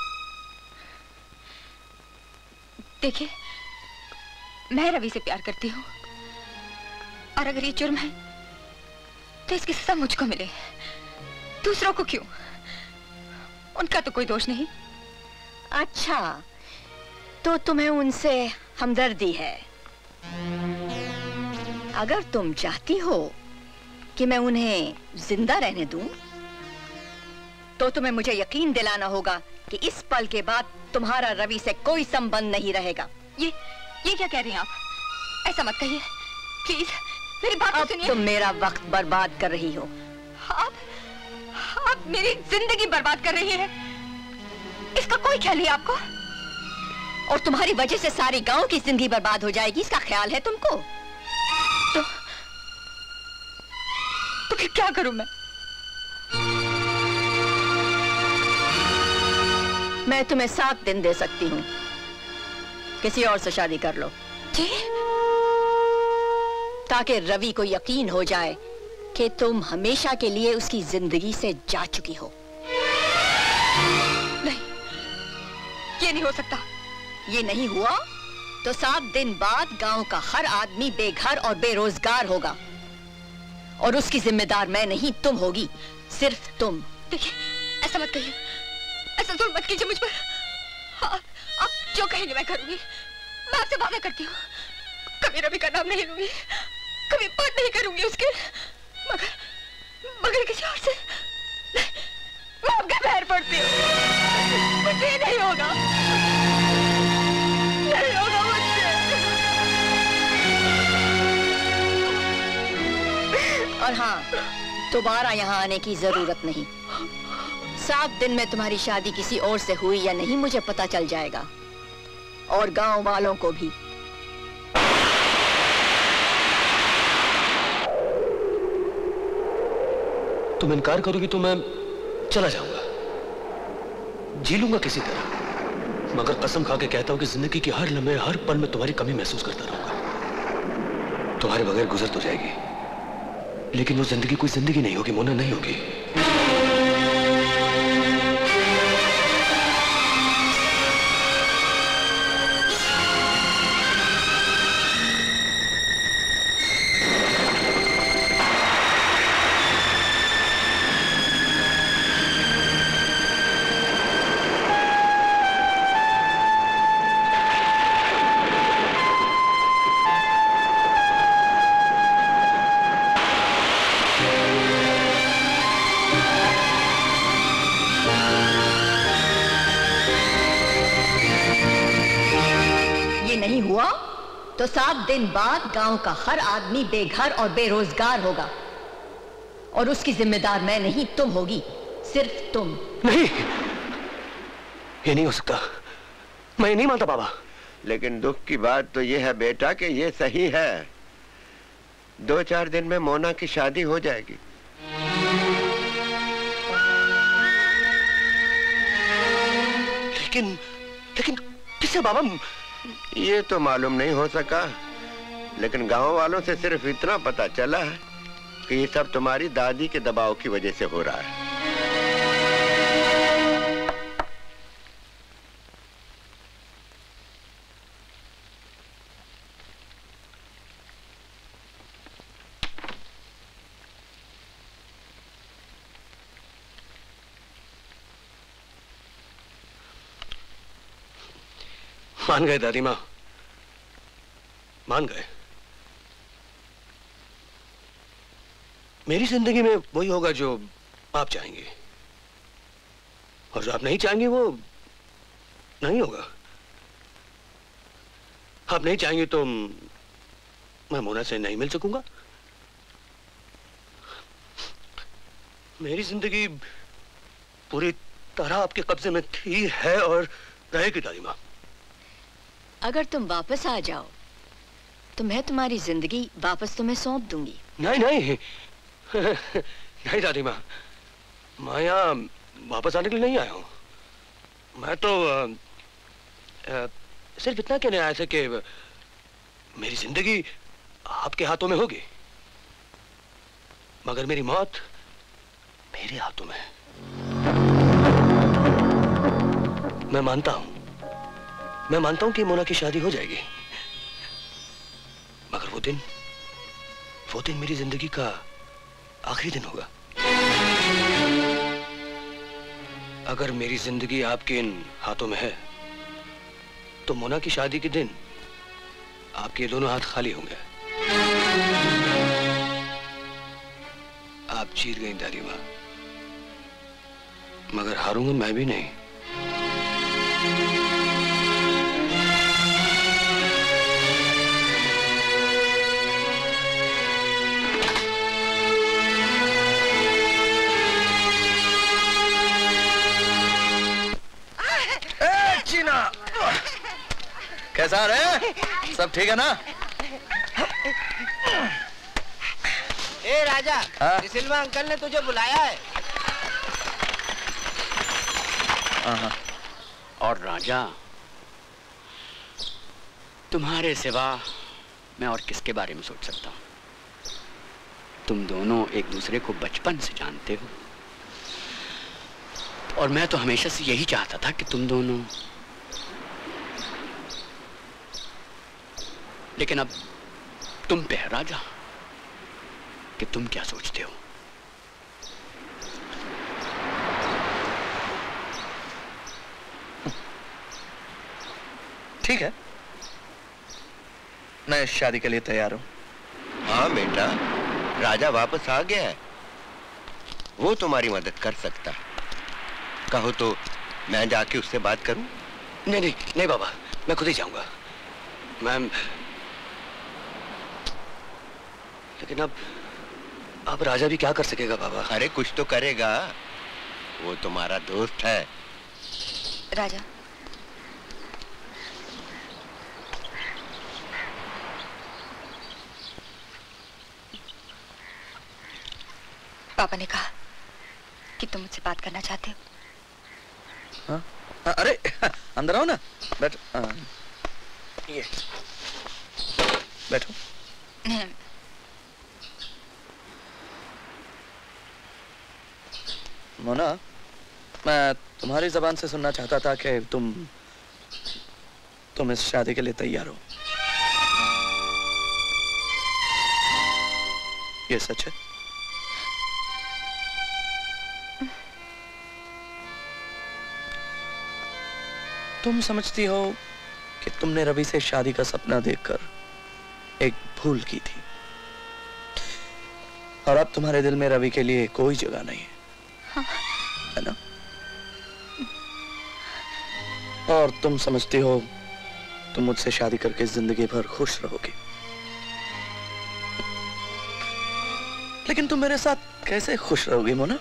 देखिए, मैं रवि से प्यार करती हूँ, और अगर ये जुर्म है तो इसकी सजा मुझको मिले, दूसरों को क्यों? उनका तो कोई दोष नहीं। अच्छा, तो तुम्हें उनसे हमदर्दी है। अगर तुम चाहती हो कि मैं उन्हें जिंदा रहने दूं, तो तुम्हें मुझे यकीन दिलाना होगा कि इस पल के बाद तुम्हारा रवि से कोई संबंध नहीं रहेगा। ये ये क्या कह रही हैं आप? ऐसा मत कहिए, प्लीज मेरी बात तो सुनिए। तुम मेरा वक्त बर्बाद कर रही हो। आप आप मेरी जिंदगी बर्बाद कर रही हैं। इसका कोई ख्याल नहीं आपको? और तुम्हारी वजह से सारी गांव की जिंदगी बर्बाद हो जाएगी, इसका ख्याल है तुमको? तो तो फिर क्या करूं मैं? मैं तुम्हें सात दिन दे सकती हूँ, किसी और से शादी कर लो। जी? ताकि रवि को यकीन हो जाए कि तुम हमेशा के लिए उसकी जिंदगी से जा चुकी हो। नहीं, ये नहीं हो सकता। ये नहीं हुआ तो सात दिन बाद गांव का हर आदमी बेघर और बेरोजगार होगा, और उसकी जिम्मेदार मैं नहीं, तुम होगी, सिर्फ तुम। देखिए, ऐसा मत कहिए, ऐसा जुल्म मत कीजिए मुझ पर। हाँ, आप जो कहेंगे मैं करूंगी। मैं आपसे वादा करती हूँ, कभी रवि का नाम नहीं लूंगी, कभी बात नहीं करूंगी उसके, मगर मगर किसी और से मैं आपके पैर पड़ती हूँ। मुझे नहीं होगा, नहीं होगा मुझसे। और हाँ, दोबारा यहाँ आने की जरूरत नहीं। सात दिन में तुम्हारी शादी किसी और से हुई या नहीं मुझे पता चल जाएगा, और गांव वालों को भी। तुम इनकार करोगी तो मैं चला जाऊंगा, जी लूंगा किसी तरह, मगर कसम खा के कहता हूं कि जिंदगी के हर लम्हे, हर पल में तुम्हारी कमी महसूस करता रहूंगा। तुम्हारे बगैर गुजर तो जाएगी, लेकिन वो जिंदगी कोई जिंदगी नहीं होगी मोना, नहीं होगी। तो सात दिन बाद गांव का हर आदमी बेघर और बेरोजगार होगा, और उसकी जिम्मेदार मैं नहीं, तुम होगी, सिर्फ तुम। नहीं, ये नहीं हो सकता, मैं नहीं मानता बाबा। लेकिन दुख की बात तो ये है बेटा कि ये सही है। दो चार दिन में मोना की शादी हो जाएगी। लेकिन लेकिन किससे बाबा? ये तो मालूम नहीं हो सका, लेकिन गांव वालों से सिर्फ इतना पता चला है कि ये सब तुम्हारी दादी के दबाव की वजह से हो रहा है। मान गए दादी माँ, मान गए। मेरी जिंदगी में वही होगा जो आप चाहेंगे, और जो आप नहीं चाहेंगे वो नहीं होगा। आप नहीं चाहेंगे तो मैं मोना से नहीं मिल सकूंगा। मेरी जिंदगी पूरी तरह आपके कब्जे में थी, है और रहेगी दादी माँ। अगर तुम वापस आ जाओ तो मैं तुम्हारी जिंदगी वापस तुम्हें सौंप दूंगी। नहीं नहीं नहीं दादी माँ, मैं यहाँ वापस आने के लिए नहीं आया हूँ। मैं तो आ, आ, सिर्फ इतना कहने आया था कि मेरी जिंदगी आपके हाथों में होगी, मगर मेरी मौत मेरे हाथों में है। मैं मानता हूँ मैं मानता हूं कि मोना की शादी हो जाएगी, मगर वो दिन वो दिन मेरी जिंदगी का आखिरी दिन होगा। अगर मेरी जिंदगी आपके इन हाथों में है तो मोना की शादी के दिन आपके दोनों हाथ खाली होंगे। आप जीत गई दादी माँ, मगर हारूंगा मैं भी नहीं। कैसा रे? सब ठीक है ना? ए राजा, हाँ? सिल्वा अंकल ने तुझे बुलाया है। हाँ। और राजा, तुम्हारे सिवा मैं और किसके बारे में सोच सकता हूँ? तुम दोनों एक दूसरे को बचपन से जानते हो, और मैं तो हमेशा से यही चाहता था कि तुम दोनों, लेकिन अब तुम पे है राजा कि तुम क्या सोचते हो। ठीक है, मैं इस शादी के लिए तैयार हूँ। हाँ बेटा, राजा वापस आ गया है, वो तुम्हारी मदद कर सकता है। कहो तो मैं जाके उससे बात करूं? नहीं नहीं नहीं बाबा, मैं खुद ही जाऊंगा। मैम, लेकिन अब अब राजा भी क्या कर सकेगा बाबा? अरे कुछ तो करेगा, वो तुम्हारा दोस्त है। राजा, पापा ने कहा कि तुम मुझसे बात करना चाहते हो। हाँ? अरे अंदर आओ ना, बैठो। हाँ, ये बैठो। मोना, मैं तुम्हारी जबान से सुनना चाहता था कि तुम तुम इस शादी के लिए तैयार हो। ये सच है? तुम समझती हो कि तुमने रवि से शादी का सपना देखकर एक भूल की थी, और अब तुम्हारे दिल में रवि के लिए कोई जगह नहीं है, हाँ। है ना? और तुम समझती हो तुम मुझसे शादी करके जिंदगी भर खुश रहोगी, लेकिन तुम मेरे साथ कैसे खुश रहोगी मोना?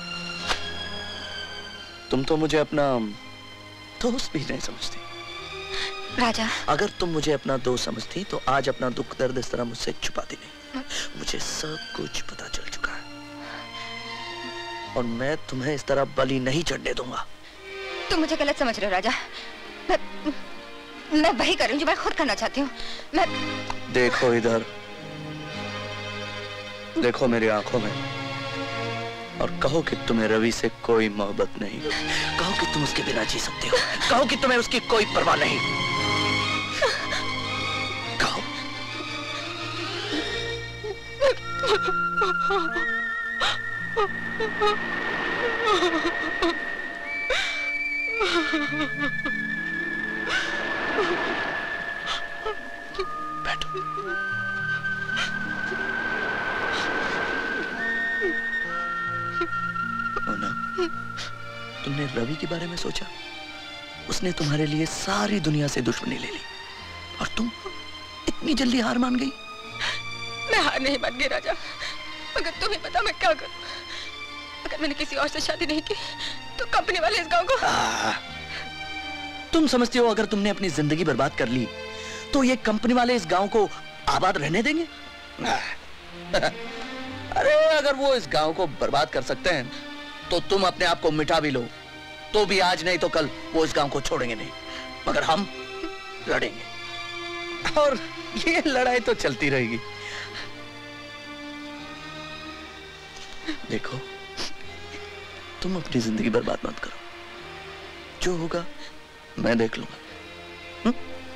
तुम तो मुझे अपना दोस्त भी नहीं समझती। राजा, अगर तुम मुझे अपना दोस्त समझती तो आज अपना दुख दर्द इस तरह मुझसे छुपाती नहीं। मुझे सब कुछ पता चल चुका है, और मैं तुम्हें इस तरह बलि नहीं चढ़ने दूंगा। तुम मुझे गलत समझ रहे हो राजा। मैं मैं वही कर रही हूँ जो मैं खुद करना चाहती हूँ। मैं देखो इधर, देखो मेरी आंखों में, और कहो कि तुम्हें रवि से कोई मोहब्बत नहीं। कहो कि तुम उसके बिना जी सकते हो। कहो कि तुम्हें उसकी कोई परवाह नहीं। कहो। बैठो। तुमने रवि के बारे में सोचा? उसने तुम्हारे लिए सारी दुनिया से दुश्मनी ले ली, और तुम इतनी जल्दी हार मान गई। मैं हार नहीं मान गई राजा, मगर तुम्हें पता मैं क्या करूं? अगर मैंने किसी और से शादी नहीं की तो कंपनी वाले इस गांव को आ, तुम समझती हो अगर तुमने अपनी जिंदगी बर्बाद कर ली तो ये कंपनी वाले इस गांव को आबाद रहने देंगे? अरे अगर वो इस गांव को बर्बाद कर सकते हैं तो तुम अपने आप को मिटा भी लो तो भी आज नहीं तो कल वो इस गांव को छोड़ेंगे नहीं, मगर हम लड़ेंगे, और ये लड़ाई तो चलती रहेगी। देखो, तुम अपनी जिंदगी बर्बाद मत करो, जो होगा मैं देख लूंगा। हुँ?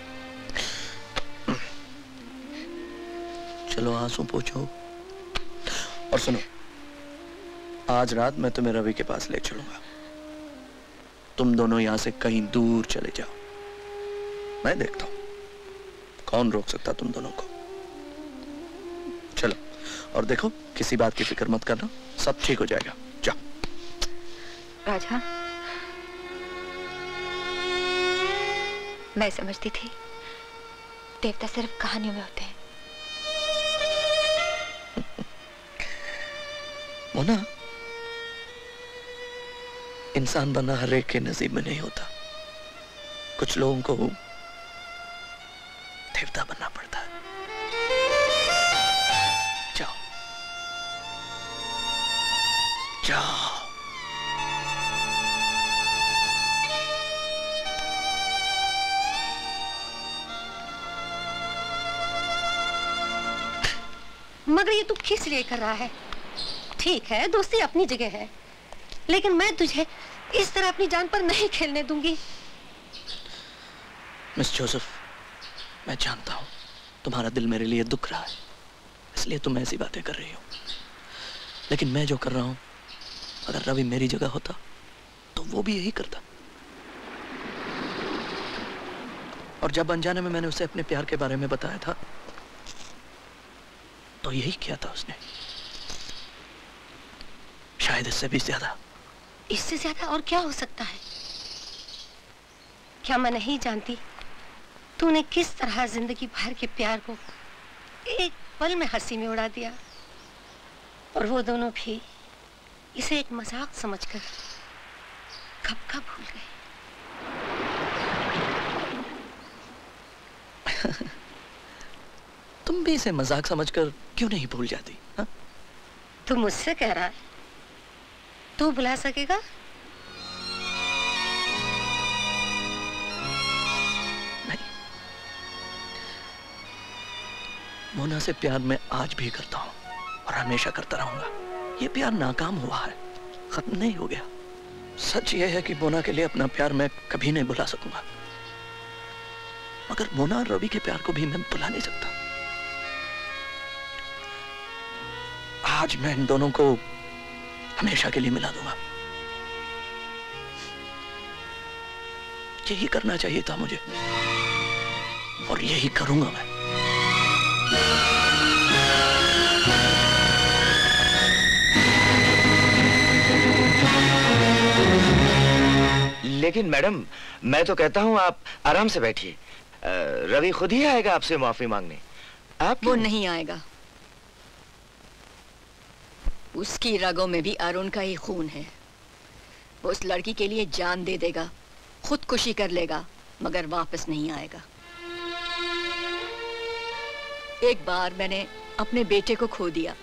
चलो आंसू पोंछो, और सुनो, आज रात मैं तुम्हें रवि के पास ले चलूंगा। तुम दोनों यहां से कहीं दूर चले जाओ, मैं देखता हूं कौन रोक सकता तुम दोनों को। चलो, और देखो किसी बात की फिक्र मत करना, सब ठीक हो जाएगा। जाओ। राजा, मैं समझती थी देवता सिर्फ कहानियों में होते हैं। मोना, इंसान बनना हर एक के नसीब में नहीं होता, कुछ लोगों को देवता बनना पड़ता है। जाओ, मगर ये तू किस लिए कर रहा है? ठीक है, दोस्ती अपनी जगह है, लेकिन मैं तुझे इस तरह अपनी जान पर नहीं खेलने दूंगी। मिस जोसेफ, मैं जानता हूँ तुम्हारा दिल मेरे लिए दुख रहा है, इसलिए तुम ऐसी बातें कर रही हो। लेकिन मैं जो कर रहा हूँ, अगर रवि मेरी जगह होता तो वो भी यही करता। और जब अनजाने में मैंने उसे अपने प्यार के बारे में बताया था तो यही किया था उसने, शायद इससे भी ज्यादा। इससे ज्यादा और क्या हो सकता है? क्या मैं नहीं जानती तूने किस तरह जिंदगी भर के प्यार को एक पल में हंसी में उड़ा दिया, और वो दोनों भी इसे एक मजाक समझकर कब कब भूल गए। तुम भी इसे मजाक समझकर क्यों नहीं भूल जाती? हा? तू मुझसे कह रहा है तू बुला सकेगा? नहीं, मोना से प्यार मैं आज भी करता हूं और हमेशा करता रहूंगा। ये प्यार नाकाम हुआ है, खत्म नहीं हो गया। सच ये है कि मोना के लिए अपना प्यार मैं कभी नहीं भुला सकूंगा, मगर मोना और रवि के प्यार को भी मैं भुला नहीं सकता। आज मैं इन दोनों को हमेशा के लिए मिला दूंगा। यही करना चाहिए था मुझे, और यही करूंगा मैं। लेकिन मैडम, मैं तो कहता हूँ आप आराम से बैठिए। रवि खुद ही आएगा आपसे माफी मांगने। आप वो नहीं आएगा। उसकी रगों में भी अरुण का ही खून है। वो उस लड़की के लिए जान दे देगा, खुदकुशी कर लेगा, मगर वापस नहीं आएगा। एक बार मैंने अपने बेटे को खो दिया,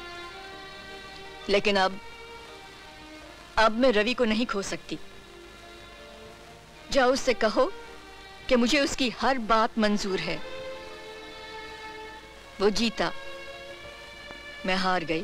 लेकिन अब अब मैं रवि को नहीं खो सकती। जाओ उससे कहो कि मुझे उसकी हर बात मंजूर है। वो जीता, मैं हार गई।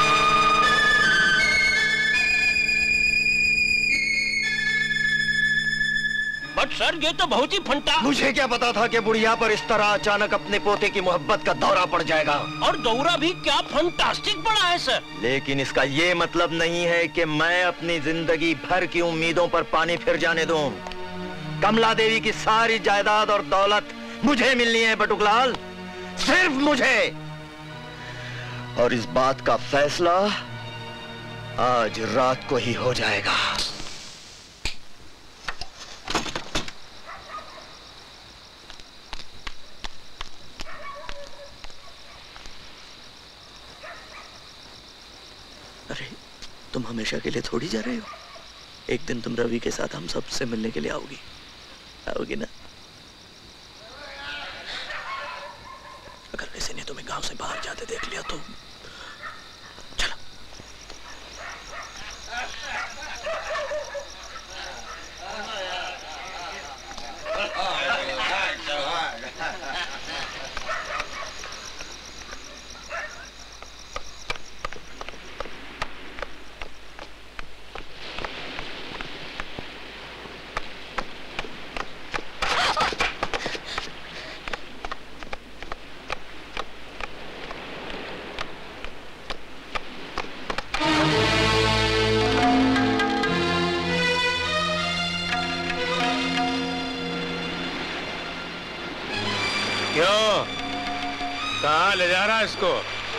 बट सर, ये तो बहुत ही फंटा। मुझे क्या पता था कि बुढ़िया पर इस तरह अचानक अपने पोते की मोहब्बत का दौरा पड़ जाएगा। और दौरा भी क्या फंटास्टिक पड़ा है सर। लेकिन इसका ये मतलब नहीं है कि मैं अपनी जिंदगी भर की उम्मीदों पर पानी फिर जाने दूं। कमला देवी की सारी जायदाद और दौलत मुझे मिलनी है बटुकलाल, सिर्फ मुझे। और इस बात का फैसला आज रात को ही हो जाएगा। अरे, तुम हमेशा के लिए थोड़ी जा रहे हो। एक दिन तुम रवि के साथ हम सबसे मिलने के लिए आओगी, आओगी ना? अगर किसी ने तुम्हें गांव से बाहर जाते देख लिया तो चलो। कहाँ ले जा रहा है इसको?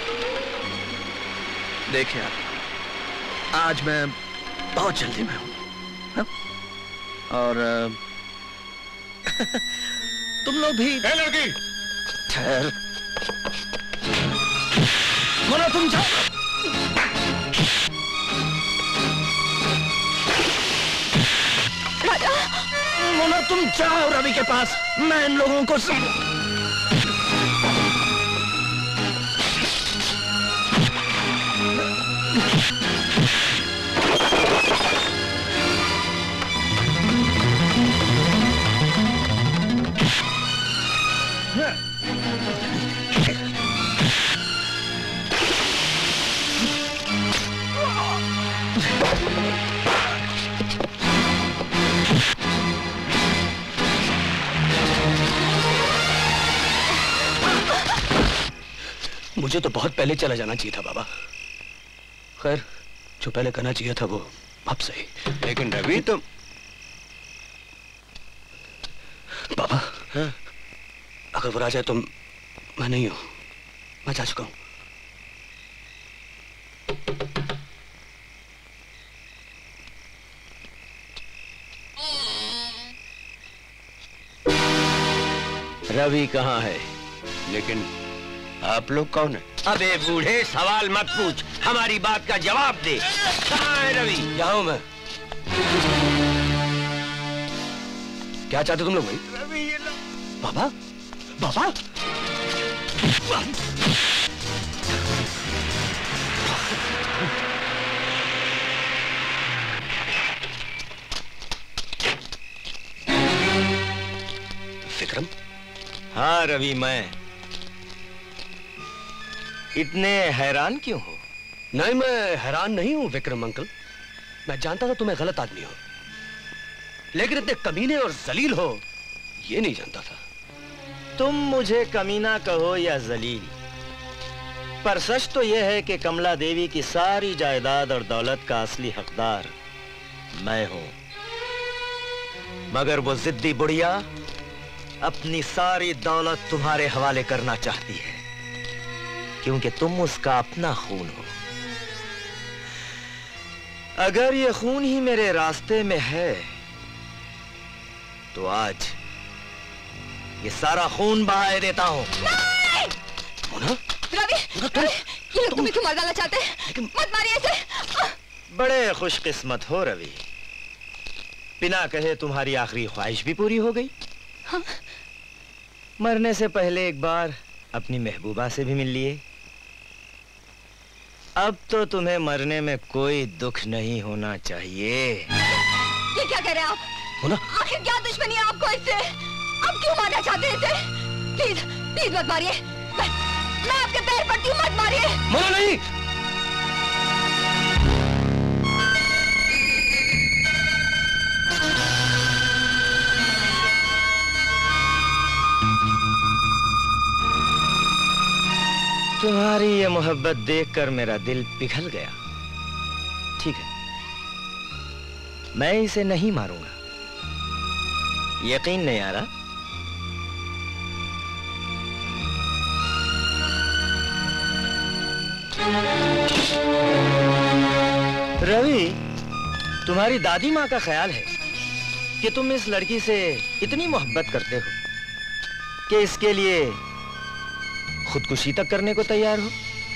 देखिए, आज मैं बहुत जल्दी में हूँ, हाँ? और तुम लोग भी। ए लड़की, ठहर। मोना, तुम जाओ। राजा, मोना तुम जाओ रवि के पास, मैं इन लोगों को सब... मुझे तो बहुत पहले चला जाना चाहिए था बाबा। खैर, जो पहले करना चाहिए था वो अब सही। लेकिन रवि तो बाबा, हाँ? अगर वो राजा है तो मैं नहीं हूं, मैं जा चुका हूं। रवि कहाँ है? लेकिन आप लोग कौन है? अबे बूढ़े, सवाल मत पूछ, हमारी बात का जवाब दे। कहाँ है रवि? यहाँ हूं मैं। क्या चाहते तुम लोग भाई? रवि ये लो। बाबा, बाबा, विक्रम। हाँ रवि, मैं। इतने हैरान क्यों हो? नहीं, मैं हैरान नहीं हूं विक्रम अंकल। मैं जानता था तुम्हें गलत आदमी हो, लेकिन इतने कमीने और जलील हो ये नहीं जानता था। तुम मुझे कमीना कहो या जलील, पर सच तो यह है कि कमला देवी की सारी जायदाद और दौलत का असली हकदार मैं हूं। मगर वो जिद्दी बुढ़िया अपनी सारी दौलत तुम्हारे हवाले करना चाहती है, क्योंकि तुम उसका अपना खून हो। अगर ये खून ही मेरे रास्ते में है तो आज ये सारा खून बहाए देता हूं। रवि, रवि, ये लोग तुम्हें क्यों मार डालना चाहते हैं? मत मारिए इसे। बड़े खुशकिस्मत हो रवि, बिना कहे तुम्हारी आखिरी ख्वाहिश भी पूरी हो गई। हाँ? मरने से पहले एक बार अपनी महबूबा से भी मिल लिए। अब तो तुम्हें मरने में कोई दुख नहीं होना चाहिए। ये क्या कह रहे हैं आप? होना? आखिर क्या दुश्मनी है आपको इससे? आप क्यों मारना चाहते हैं इसे? प्लीज, प्लीज मत मारिए। मैं, मैं आपके पैर पड़ती हूँ, मत मारिए। मना नहीं। तुम्हारी ये मोहब्बत देखकर मेरा दिल पिघल गया। ठीक है, मैं इसे नहीं मारूंगा। यकीन नहीं आ रहा? रवि, तुम्हारी दादी माँ का ख्याल है कि तुम इस लड़की से इतनी मोहब्बत करते हो कि इसके लिए खुदकुशी तक करने को तैयार हो।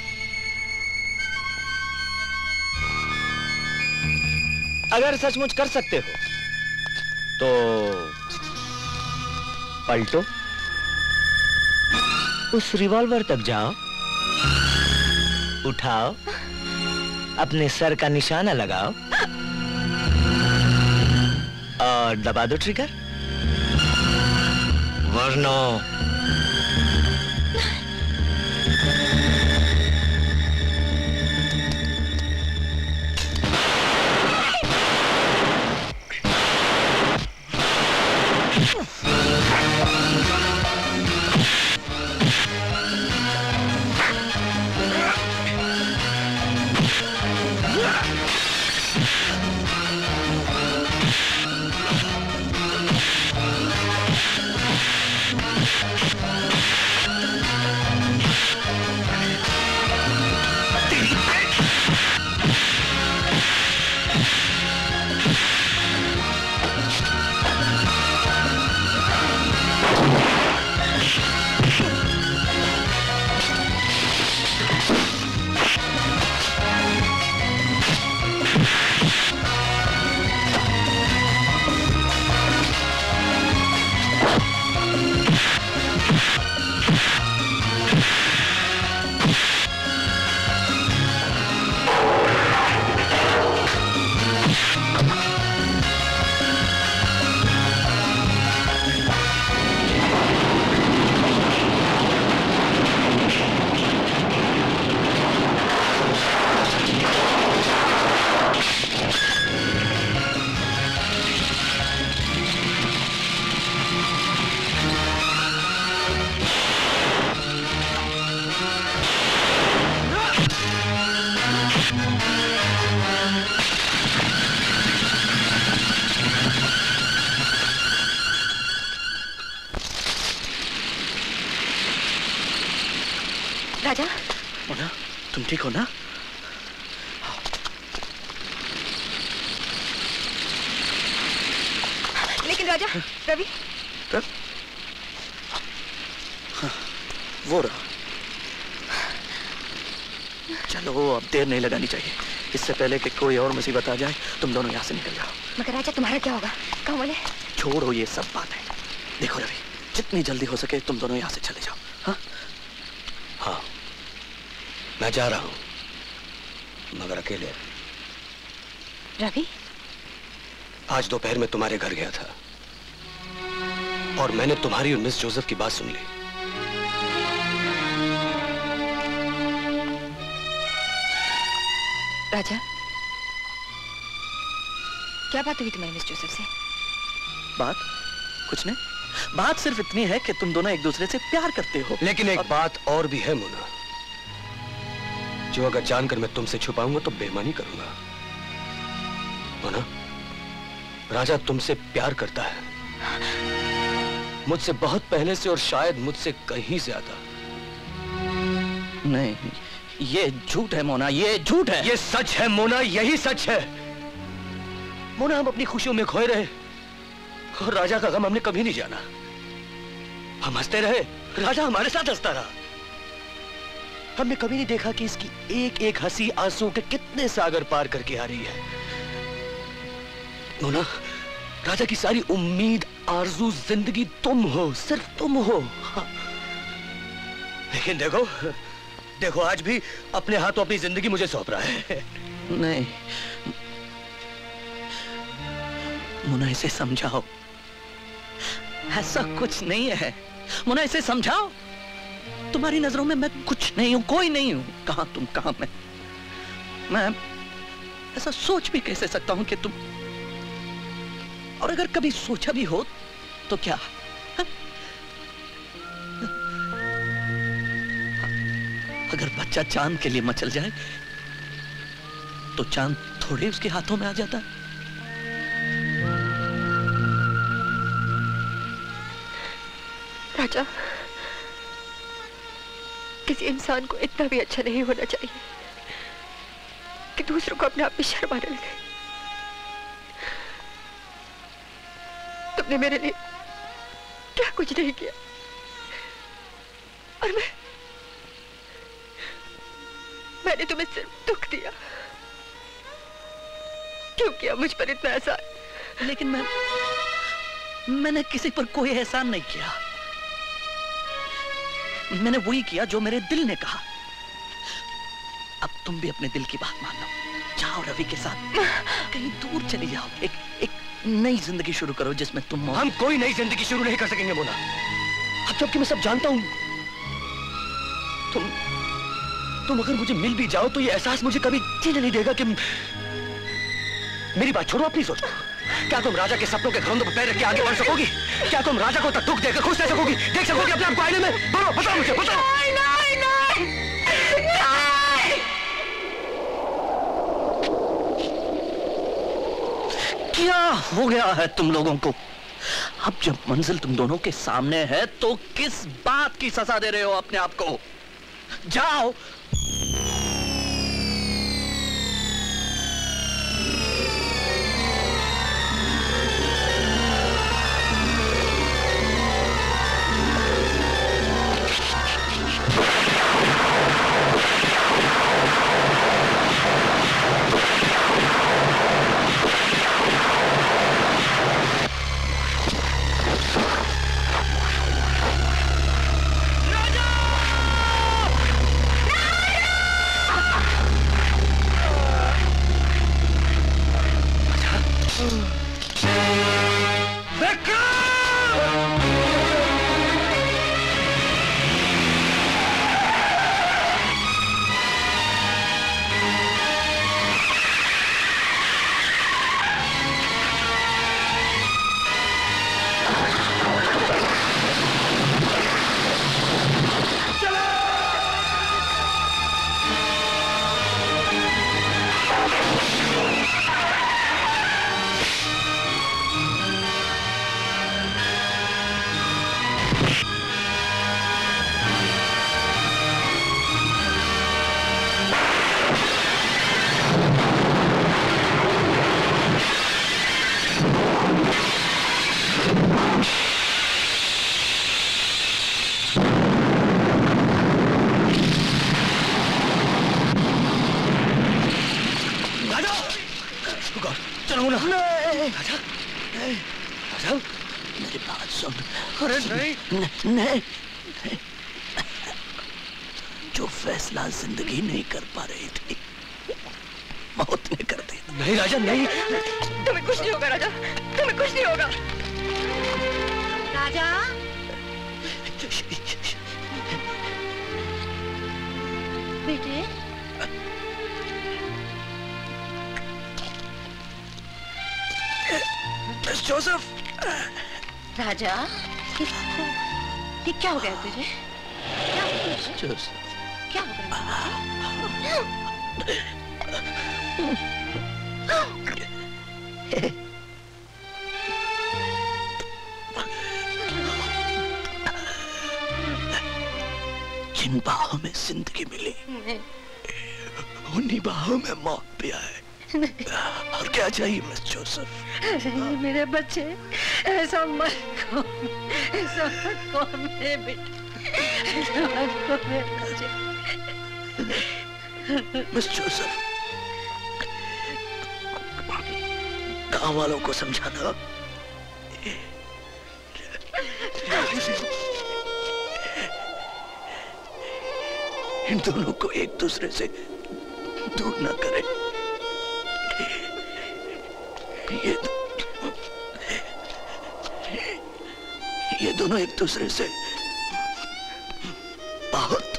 अगर सचमुच कर सकते हो तो पलटो, उस रिवॉल्वर तक जाओ, उठाओ, अपने सर का निशाना लगाओ और दबा दो ट्रिगर, वरना राजा। मोना, तुम ठीक हो ना? लेकिन राजा, रवि रव... हाँ, वो रहा। चलो अब देर नहीं लगानी चाहिए, इससे पहले कि कोई और मुसीबत आ जाए। तुम दोनों यहाँ से निकल जाओ। मगर राजा तुम्हारा क्या होगा? कहाँ बोले? छोड़ो ये सब बातें। देखो रवि, जितनी जल्दी हो सके तुम दोनों यहाँ से चले जाओ। हाँ हाँ, मैं जा रहा हूँ, मगर अकेले। रवि, आज दोपहर में तुम्हारे घर गया था और मैंने तुम्हारी और मिस जोसेफ की बात सुन ली। राजा, क्या बात हुई तुम्हारी मिस जोसेफ से? बात कुछ नहीं, बात सिर्फ इतनी है कि तुम दोनों एक दूसरे से प्यार करते हो। लेकिन एक और... बात और भी है मोना, जो अगर जानकर मैं तुमसे छुपाऊंगा तो बेईमानी करूंगा। मोना, राजा तुमसे प्यार करता है, मुझसे बहुत पहले से और शायद मुझसे कहीं ज्यादा। नहीं, ये झूठ है मोना, ये झूठ है। ये सच है मोना, यही सच है। मोना, हम अपनी खुशियों में खोए रहे और राजा का गम हमने कभी नहीं जाना। हम हंसते रहे, राजा हमारे साथ हंसता रहा। हमने कभी नहीं देखा कि इसकी एक एक हंसी आंसू के कितने सागर पार करके आ रही है। मोना, राजा की सारी उम्मीद, आरजू, जिंदगी तुम हो, सिर्फ तुम हो। हाँ। लेकिन देखो देखो आज भी अपने हाथों अपनी जिंदगी मुझे सौंप रहा है। नहीं मुना, इसे समझाओ, ऐसा कुछ नहीं है। मुना, इसे समझाओ। तुम्हारी नजरों में मैं कुछ नहीं हूं, कोई नहीं हूं। कहां तुम, कहां मैं? मैं ऐसा सोच भी कैसे सकता हूं कि तुम, और अगर कभी सोचा भी हो तो क्या? हा? अगर बच्चा चांद के लिए मचल जाए तो चांद थोड़े उसके हाथों में आ जाता है। राजा, किसी इंसान को इतना भी अच्छा नहीं होना चाहिए कि दूसरों को अपने आप में शर्माने लगे। तुमने मेरे लिए क्या कुछ नहीं किया और मैं मैंने तुम्हें सिर्फ दुख दिया। क्यों किया मुझ पर इतना एहसान? लेकिन मैं मैंने किसी पर कोई एहसान नहीं किया। मैंने वही किया जो मेरे दिल ने कहा। अब तुम भी अपने दिल की बात मान लो, जाओ रवि के साथ कहीं दूर चली जाओ, एक एक नई जिंदगी शुरू करो जिसमें तुम। हम कोई नई जिंदगी शुरू नहीं कर सकेंगे मोना। अब जबकि मैं सब जानता हूं, तुम तुम अगर मुझे मिल भी जाओ तो ये एहसास मुझे कभी जीने नहीं देगा कि मेरी बात छोड़ो, अपनी सोचो। क्या तुम राजा के सपनों के घरोंदों पर पैर रख के आगे बढ़ सकोगी? क्या तुम राजा को तक दुख देकर खुश रह सकोगी? देख सकोगी अपने आप को आईने में? बोलो, बताओ मुझे, बताओ। नहीं, नहीं, नहीं, नहीं। क्या हो गया है तुम लोगों को? अब जब मंजिल तुम दोनों के सामने है तो किस बात की सजा दे रहे हो अपने आप को? जाओ। राजा, राजा, मेरी बात सुन। अरे नहीं, नहीं, नहीं। जो फैसला जिंदगी नहीं कर पा रही थी, मौत ने कर दिया। नहीं राजा, नहीं। तुम्हें कुछ नहीं होगा राजा, तुम्हें कुछ नहीं होगा। राजा, बेटे, मिस जोसेफ। राजा, ये, ये क्या हो गया तुझे? क्या हो गया तुझे? जोसेफ, क्या हो गया? जिन बाहों में जिंदगी मिली, उन्हीं बाहों में मौत भी आए। और क्या चाहिए मिस जोसेफ? अरे मेरे बच्चे, ऐसा मत करो, ऐसा मत करो मेरे बेटे, ऐसा मत करो मेरे बच्चे। मिस जोसेफ, गांव वालों को समझाना, इन दोनों को एक दूसरे से दूर ना करें। ये दो, ये दोनों एक दूसरे से बहुत